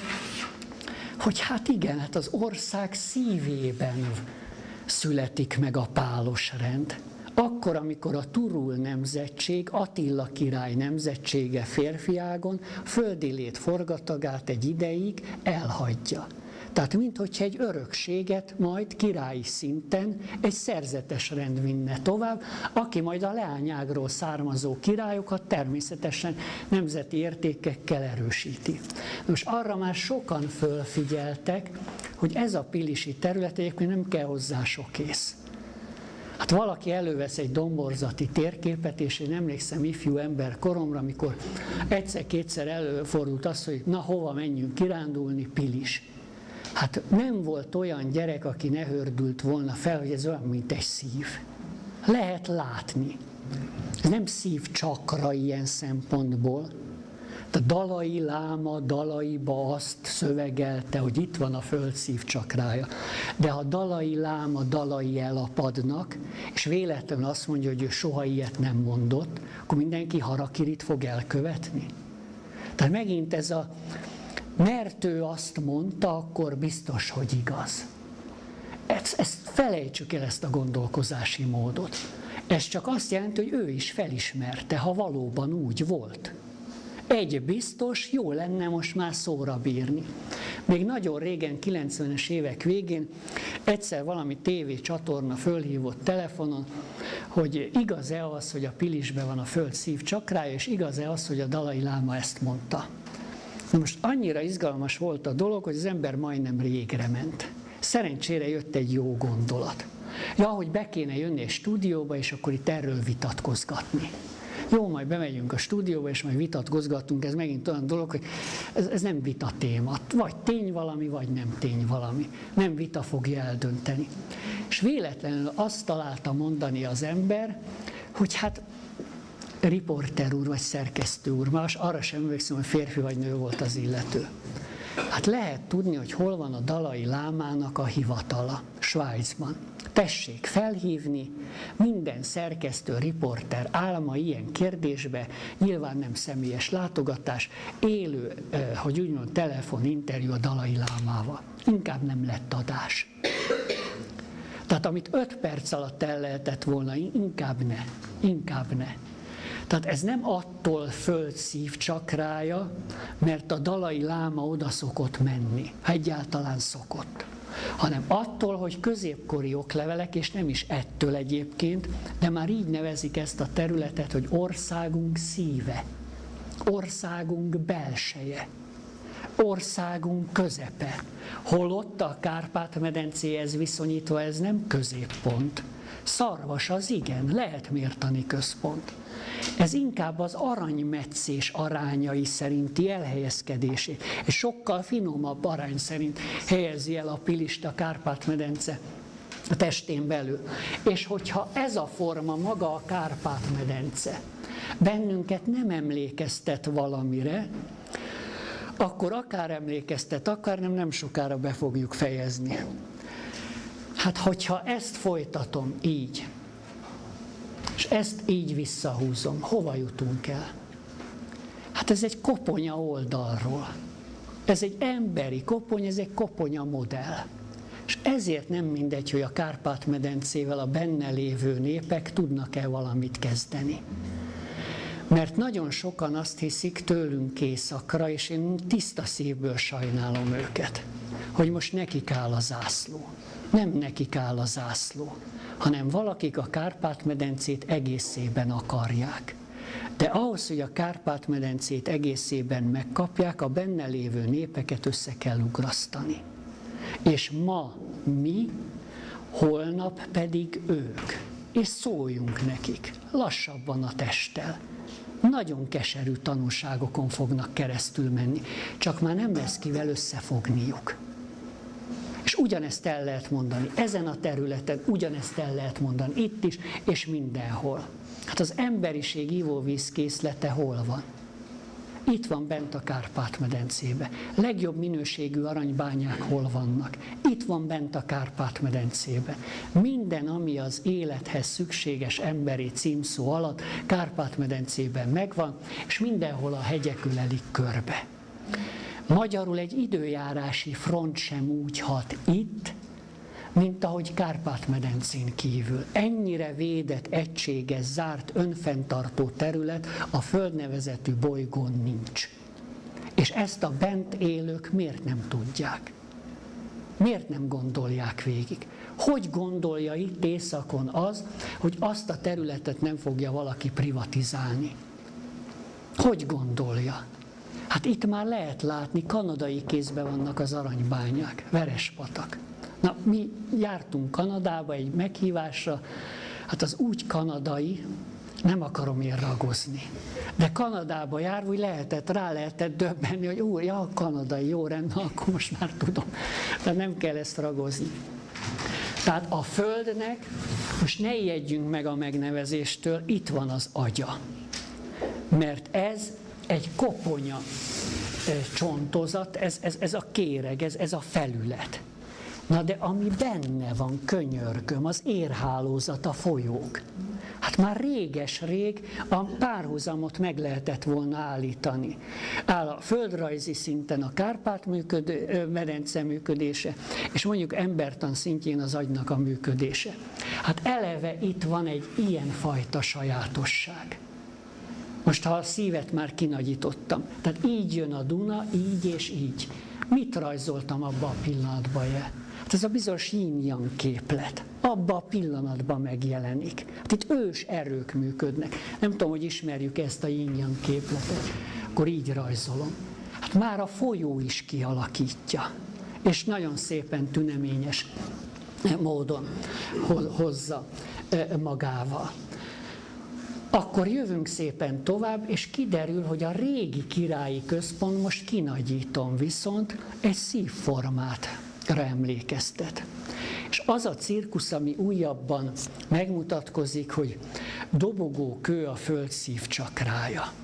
hogy hát igen, hát az ország szívében születik meg a pálos rend. Akkor, amikor a Turul nemzetség, Attila király nemzetsége férfiágon földi lét forgatagát egy ideig elhagyja. Tehát minthogyha egy örökséget majd királyi szinten egy szerzetes rend vinne tovább, aki majd a leányágról származó királyokat természetesen nemzeti értékekkel erősíti. Most arra már sokan fölfigyeltek, hogy ez a pilisi terület egyébként nem kell hozzá sok ész. Hát valaki elővesz egy domborzati térképet, és én emlékszem ifjú ember koromra, amikor egyszer-kétszer előfordult az, hogy na hova menjünk kirándulni, Pilis. Hát nem volt olyan gyerek, aki ne hördült volna fel, hogy ez olyan, mint egy szív. Lehet látni. Nem szívcsakra ilyen szempontból. A Dalai Láma Dalaiba azt szövegelte, hogy itt van a föld szívcsakrája. De ha Dalai Láma Dalai elapadnak, és véletlenül azt mondja, hogy ő soha ilyet nem mondott, akkor mindenki harakirit fog elkövetni. Tehát megint ez a mert ő azt mondta, akkor biztos, hogy igaz. Ezt felejtsük el, ezt a gondolkozási módot. Ez csak azt jelenti, hogy ő is felismerte, ha valóban úgy volt. Egy biztos, jó lenne most már szóra bírni. Még nagyon régen, 90-es évek végén egyszer valami tévécsatorna fölhívott telefonon, hogy igaz-e az, hogy a Pilisben van a föld szívcsakrája, és igaz-e az, hogy a Dalai Láma ezt mondta. Na most annyira izgalmas volt a dolog, hogy az ember majdnem régre ment. Szerencsére jött egy jó gondolat. Ja, hogy be kéne jönni egy stúdióba, és akkor itt erről vitatkozgatni. Jó, majd bemegyünk a stúdióba, és majd vitatkozgatunk, ez megint olyan dolog, hogy ez nem vita téma. Vagy tény valami, vagy nem tény valami. Nem vita fogja eldönteni. És véletlenül azt találta mondani az ember, hogy hát riporter úr, vagy szerkesztő úr, más arra sem emlékszem, hogy férfi vagy nő volt az illető. Hát lehet tudni, hogy hol van a Dalai Lámának a hivatala, Svájcban. Tessék felhívni, minden szerkesztő, riporter álma ilyen kérdésbe, nyilván nem személyes látogatás, élő, hogy úgy mondjam, telefoninterjú a Dalai Lámával. Inkább nem lett adás. Tehát amit 5 perc alatt el lehetett volna, inkább ne. Tehát ez nem attól földszív csakrája, mert a Dalai Láma oda szokott menni, ha egyáltalán szokott, hanem attól, hogy középkori oklevelek, és nem is ettől egyébként, de már így nevezik ezt a területet, hogy országunk szíve, országunk belseje, országunk közepe. Holott a Kárpát-medencéhez viszonyítva ez nem középpont. Szarvas az igen, lehet mértani központ. Ez inkább az aranymetszés arányai szerinti elhelyezkedését, és sokkal finomabb arány szerint helyezi el a Pilist a Kárpát-medence a testén belül. És hogyha ez a forma, maga a Kárpát-medence bennünket nem emlékeztet valamire, akkor akár emlékeztet, akár nem sokára be fogjuk fejezni. Hát, hogyha ezt folytatom így, és ezt így visszahúzom, hova jutunk el? Hát ez egy koponya oldalról. Ez egy emberi koponya, ez egy koponya modell. És ezért nem mindegy, hogy a Kárpát-medencével a benne lévő népek tudnak-e valamit kezdeni. Mert nagyon sokan azt hiszik tőlünk északra, és én tiszta szívből sajnálom őket, hogy most nekik áll a zászló. Nem nekik áll a zászló, hanem valakik a Kárpát-medencét egészében akarják. De ahhoz, hogy a Kárpát-medencét egészében megkapják, a benne lévő népeket össze kell ugrasztani. És ma mi, holnap pedig ők. És szóljunk nekik, lassabban a testtel. Nagyon keserű tanulságokon fognak keresztül menni, csak már nem lesz kivel összefogniuk. És ugyanezt el lehet mondani ezen a területen, ugyanezt el lehet mondani itt is, és mindenhol. Hát az emberiség ivóvízkészlete hol van? Itt van bent a Kárpát-medencébe. Legjobb minőségű aranybányák hol vannak? Itt van bent a Kárpát-medencébe. Minden, ami az élethez szükséges emberi címszó alatt Kárpát-medencében megvan, és mindenhol a hegyek ölelik körbe. Magyarul egy időjárási front sem úgy hat itt, mint ahogy Kárpát-medencén kívül. Ennyire védett, egységes, zárt, önfenntartó terület a földnevezetű bolygón nincs. És ezt a bent élők miért nem tudják? Miért nem gondolják végig? Hogy gondolja itt északon az, hogy azt a területet nem fogja valaki privatizálni? Hogy gondolja? Hát itt már lehet látni, kanadai kézben vannak az aranybányák, Verespatak. Na, mi jártunk Kanadába egy meghívásra, hát az úgy kanadai, nem akarom én ragozni, de Kanadába járva úgy rá lehetett döbbenni, hogy úr, ja, kanadai, jó rendben, akkor most már tudom, de nem kell ezt ragozni. Tehát a Földnek, most ne ijedjünk meg a megnevezéstől, itt van az agya, mert ez egy koponya csontozat, ez a kéreg, ez a felület. Na de ami benne van, könyörgöm, az érhálózat, a folyók. Hát már réges-rég a párhuzamot meg lehetett volna állítani. Áll a földrajzi szinten a Kárpát-medence működése, és mondjuk embertan szintjén az agynak a működése. Hát eleve itt van egy ilyenfajta sajátosság. Most ha a szívet már kinagyítottam, tehát így jön a Duna, így és így. Mit rajzoltam abba a pillanatban? Hát ez a bizonyos yin-yang képlet. Abba a pillanatban megjelenik. Hát itt ős erők működnek. Nem tudom, hogy ismerjük ezt a yin-yang képletet. Akkor így rajzolom. Hát már a folyó is kialakítja. És nagyon szépen tüneményes módon hozza magával. Akkor jövünk szépen tovább, és kiderül, hogy a régi királyi központ, most kinagyítom viszont, egy szívformátra emlékeztet. És az a cirkusz, ami újabban megmutatkozik, hogy dobogó kő a föld szívcsakrája.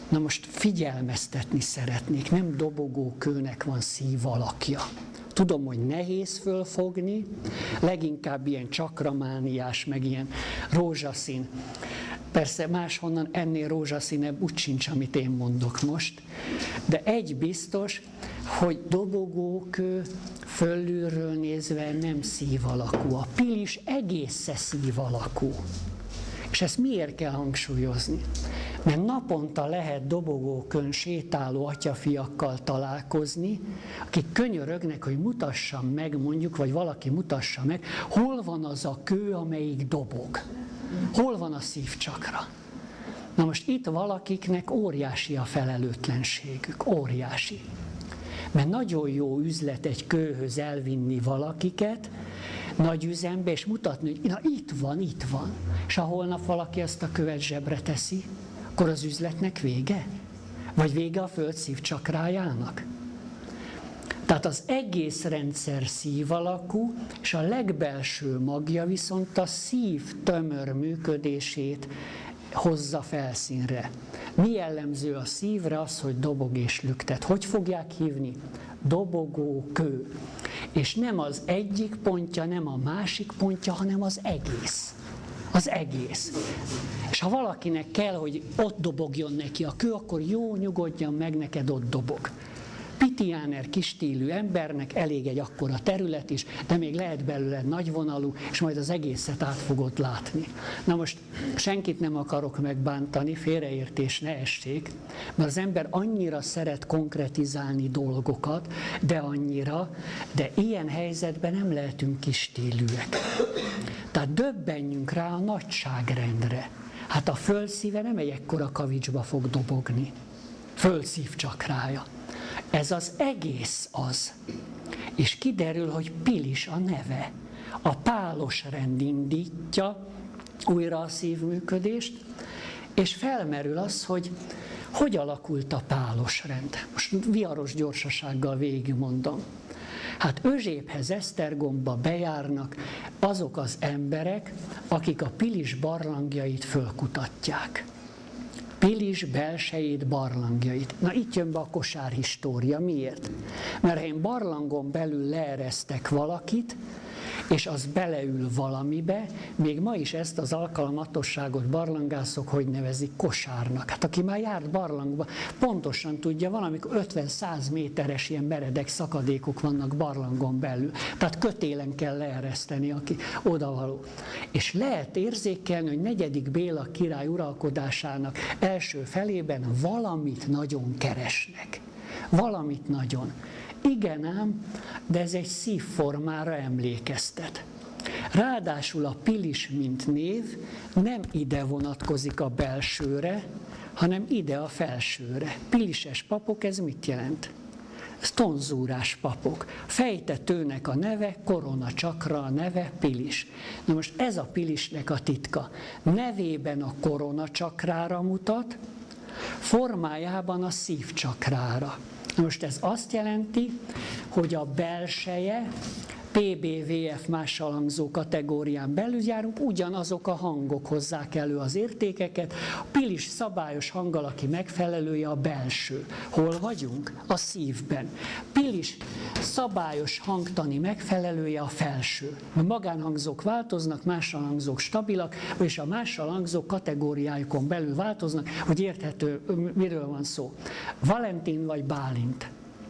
Na most figyelmeztetni szeretnék, nem dobogókőnek van szív alakja. Tudom, hogy nehéz fölfogni, leginkább ilyen csakramániás, meg ilyen rózsaszín. Persze máshonnan ennél rózsaszínebb úgy sincs, amit én mondok most, de egy biztos, hogy dobogókő fölülről nézve nem szív alakú. A pilis egésze szív alakú. És ezt miért kell hangsúlyozni? Mert naponta lehet dobogókön sétáló atyafiakkal találkozni, akik könyörögnek, hogy mutassam meg, mondjuk, vagy valaki mutassa meg, hol van az a kő, amelyik dobog. Hol van a szívcsakra? Na most itt valakiknek óriási a felelőtlenségük, óriási. Mert nagyon jó üzlet egy kőhöz elvinni valakiket, nagy üzembe, és mutatni, hogy na itt van. És ha holnap valaki ezt a követ zsebre teszi, akkor az üzletnek vége? Vagy vége a föld szívcsakrájának? Tehát az egész rendszer szív alakú, és a legbelső magja viszont a szív tömör működését hozza felszínre. Mi jellemző a szívre? Az, hogy dobog és lüktet. Hogy fogják hívni? Dobogókő. És nem az egyik pontja, nem a másik pontja, hanem az egész. Az egész. És ha valakinek kell, hogy ott dobogjon neki a kő, akkor jó, nyugodjan meg, neked ott dobog. Pitiáner kis stílű embernek elég egy akkora terület is, de még lehet belőle nagyvonalú, és majd az egészet át fogod látni. Na most senkit nem akarok megbántani, félreértés ne essék, mert az ember annyira szeret konkretizálni dolgokat, de ilyen helyzetben nem lehetünk kis stílűek. Tehát döbbenjünk rá a nagyságrendre. Hát a földszíve nem egy ekkora kavicsba fog dobogni. Földszívcsakrája. Ez az egész az. És kiderül, hogy Pilis a neve. A pálos rend indítja újra a szívműködést, és felmerül az, hogy alakult a pálos rend. Most viharos gyorsasággal végigmondom. Hát Özséphez, Esztergomba bejárnak azok az emberek, akik a Pilis barlangjait fölkutatják. Pilis belsejét, barlangjait. Na itt jön be a kosárhistória. Miért? Mert ha én barlangon belül leeresztek valakit, és az beleül valamibe, még ma is ezt az alkalmatosságot barlangászok hogy nevezik? Kosárnak. Hát aki már járt barlangba, pontosan tudja, valamikor 50-100 méteres ilyen meredek szakadékok vannak barlangon belül. Tehát kötélen kell leereszteni, aki odavaló. És lehet érzékelni, hogy 4. Béla király uralkodásának első felében valamit nagyon keresnek. Valamit nagyon. Igen ám, de ez egy szívformára emlékeztet. Ráadásul a Pilis, mint név, nem ide vonatkozik a belsőre, hanem ide a felsőre. Pilises papok, ez mit jelent? Ez tonzúrás papok. Fejtetőnek a neve, koronacsakra a neve, Pilis. Na most ez a Pilisnek a titka. Nevében a koronacsakrára mutat, formájában a szívcsakrára. Most ez azt jelenti, hogy a belseje, PBVF mással hangzó kategórián belül járunk, ugyanazok a hangok hozzák elő az értékeket. A Pilis szabályos hangalaki megfelelője a belső. Hol vagyunk? A szívben. Pilis szabályos hangtani megfelelője a felső. A magánhangzók változnak, mással hangzók stabilak, és a mással hangzók kategóriájukon belül változnak, hogy érthető, miről van szó. Valentin vagy Bálint.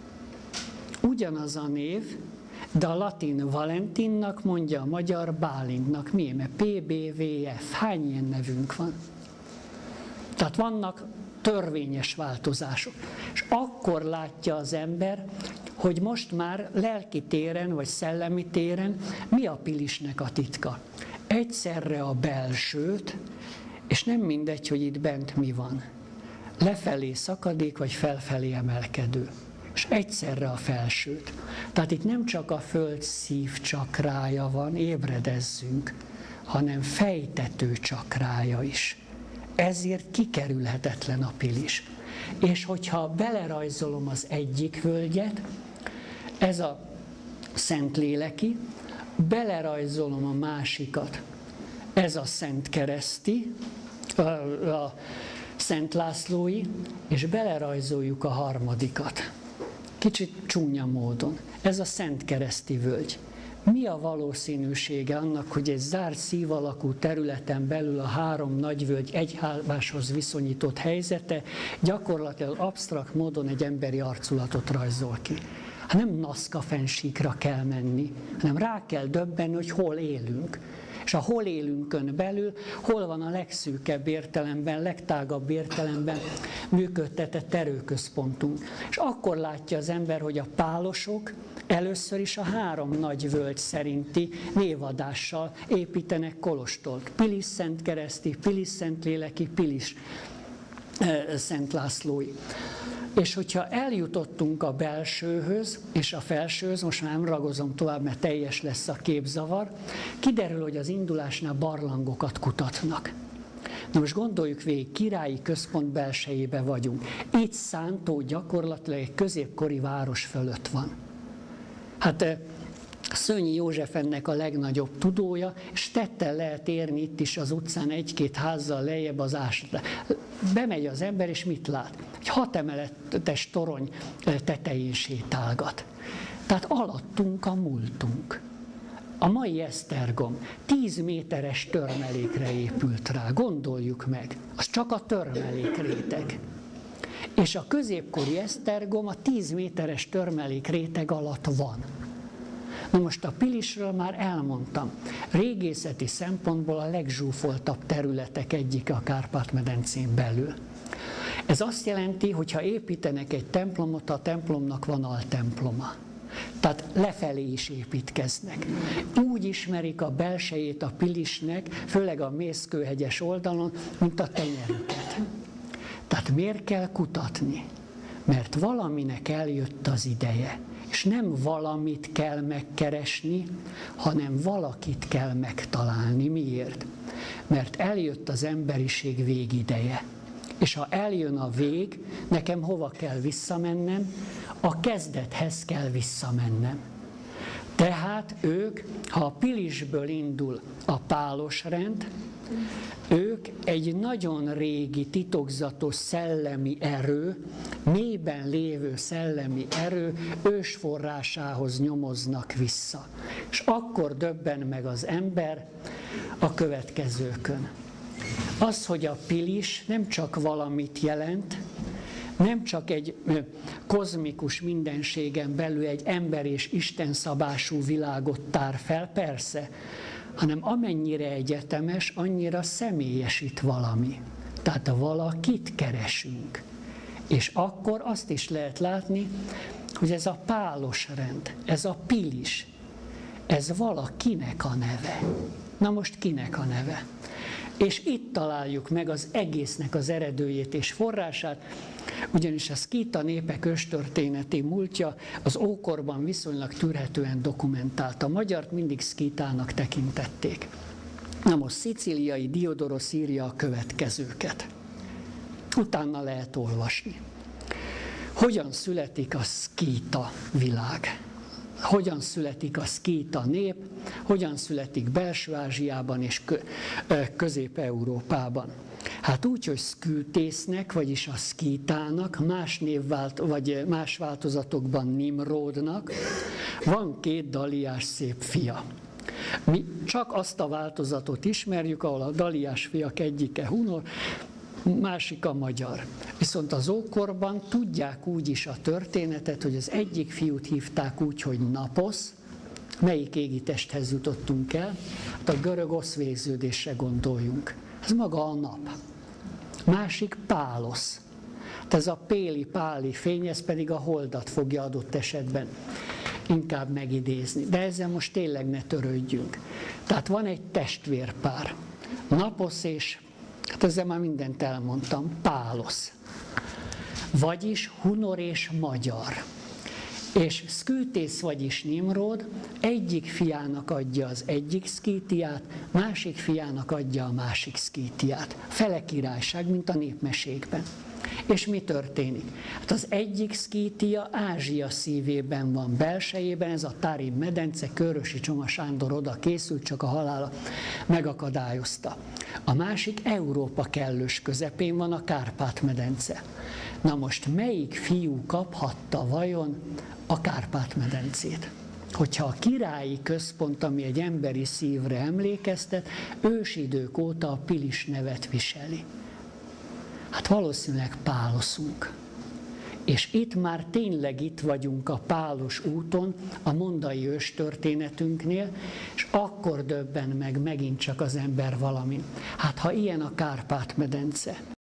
Ugyanaz a név, de a latin Valentinnak mondja a magyar Bálintnak. Miért? Mert PBVF. Hány ilyen nevünk van? Tehát vannak törvényes változások. És akkor látja az ember, hogy most már lelki téren vagy szellemi téren mi a Pilisnek a titka. Egyszerre a belsőt, és nem mindegy, hogy itt bent mi van. Lefelé szakadék, vagy felfelé emelkedő. És egyszerre a felsőt. Tehát itt nem csak a föld szívcsakrája van, ébredezzünk, hanem fejtető csakrája is. Ezért kikerülhetetlen a Pilis. És hogyha belerajzolom az egyik völgyet, ez a Szentléleki, belerajzolom a másikat, ez a Szentkereszti, a Szent Lászlói, és belerajzoljuk a harmadikat. Kicsit csúnya módon. Ez a Szent Kereszti völgy. Mi a valószínűsége annak, hogy egy zárt szív alakú területen belül a három nagyvölgy egymáshoz viszonyított helyzete gyakorlatilag absztrakt módon egy emberi arculatot rajzol ki? Hát nem Nazca fennsíkra kell menni, hanem rá kell döbbenni, hogy hol élünk. És a hol élünkön belül, hol van a legszűkebb értelemben, legtágabb értelemben működtetett erőközpontunk. És akkor látja az ember, hogy a pálosok először is a három nagy völgy szerinti névadással építenek kolostort. Pilis Szentkereszti, Pilis Szentléleki, Pilis Szent Lászlói. És hogyha eljutottunk a belsőhöz és a felsőhöz, most már nem ragozom tovább, mert teljes lesz a képzavar, kiderül, hogy az indulásnál barlangokat kutatnak. Na most gondoljuk végig, királyi központ belsejébe vagyunk. Itt Szántó gyakorlatilag egy középkori város fölött van. Hát Szőnyi József ennek a legnagyobb tudója, és tetten lehet érni itt is az utcán egy-két házzal lejjebb az ásat. Bemegy az ember, és mit lát? Egy 6 emeletes torony tetején sétálgat. Tehát alattunk a múltunk. A mai Esztergom 10 méteres törmelékre épült rá, gondoljuk meg. Az csak a törmelékréteg. És a középkori Esztergom a 10 méteres törmelékréteg alatt van. Na most a Pilisről már elmondtam. Régészeti szempontból a legzsúfoltabb területek egyike a Kárpát-medencén belül. Ez azt jelenti, hogy ha építenek egy templomot, a templomnak van altemploma. Tehát lefelé is építkeznek. Úgy ismerik a belsejét a Pilisnek, főleg a Mészkőhegyes oldalon, mint a tenyerüket. Tehát miért kell kutatni? Mert valaminek eljött az ideje. És nem valamit kell megkeresni, hanem valakit kell megtalálni. Miért? Mert eljött az emberiség végideje. És ha eljön a vég, nekem hova kell visszamennem? A kezdethez kell visszamennem. Tehát ők, ha a Pilisből indul a pálosrend, ők egy nagyon régi, titokzatos szellemi erő, mélyben lévő szellemi erő ősforrásához nyomoznak vissza. És akkor döbben meg az ember a következőkön. Az, hogy a Pilis nem csak valamit jelent, nem csak egy kozmikus mindenségen belül egy ember és Isten szabású világot tár fel, persze, hanem amennyire egyetemes, annyira személyesít valami. Tehát valakit keresünk. És akkor azt is lehet látni, hogy ez a pálos rend, ez a Pilis, ez valakinek a neve. Na most kinek a neve? És itt találjuk meg az egésznek az eredőjét és forrását, ugyanis a szkíta népek őstörténeti múltja az ókorban viszonylag tűrhetően dokumentált. A magyart mindig szkítának tekintették. Na most Szicíliai Diodorosz írja a következőket. Utána lehet olvasni. Hogyan születik a szkíta világ? Hogyan születik a szkíta nép, hogyan születik Belső-Ázsiában és Közép-Európában. Hát úgy, hogy szkültésznek, vagyis a szkítának, más változatokban Nimródnak, van 2 daliás szép fia. Mi csak azt a változatot ismerjük, ahol a daliás fiak egyike hunor, másik a magyar. Viszont az ókorban tudják úgy is a történetet, hogy az egyik fiút hívták úgy, hogy Naposz. Melyik égi testhez jutottunk el? Hát a görög oszvégződésre gondoljunk. Ez maga a nap. Másik Pálosz. Ez a páli fény, ez pedig a holdat fogja adott esetben inkább megidézni. De ezzel most tényleg ne törődjünk. Tehát van egy testvérpár. Naposz és hát ezzel már mindent elmondtam, Pálosz. Vagyis hunor és magyar. És szkültész, vagyis Nimród egyik fiának adja az egyik szkítiát, másik fiának adja a másik szkítiát. Fele királyság, mint a népmesékben. És mi történik? Hát az egyik szkítia Ázsia szívében van, belsejében, ez a Tarim medence, Körösi Csoma Sándor oda készült, csak a halála megakadályozta. A másik Európa kellős közepén van, a Kárpát-medence. Na most melyik fiú kaphatta vajon a Kárpát-medencét? Hogyha a királyi központ, ami egy emberi szívre emlékeztet, ősidők óta a Pilis nevet viseli. Hát valószínűleg páloszunk. És itt már tényleg itt vagyunk a pálos úton, a mondai őstörténetünknél, és akkor döbben meg megint csak az ember valamin. Hát ha ilyen a Kárpát-medence,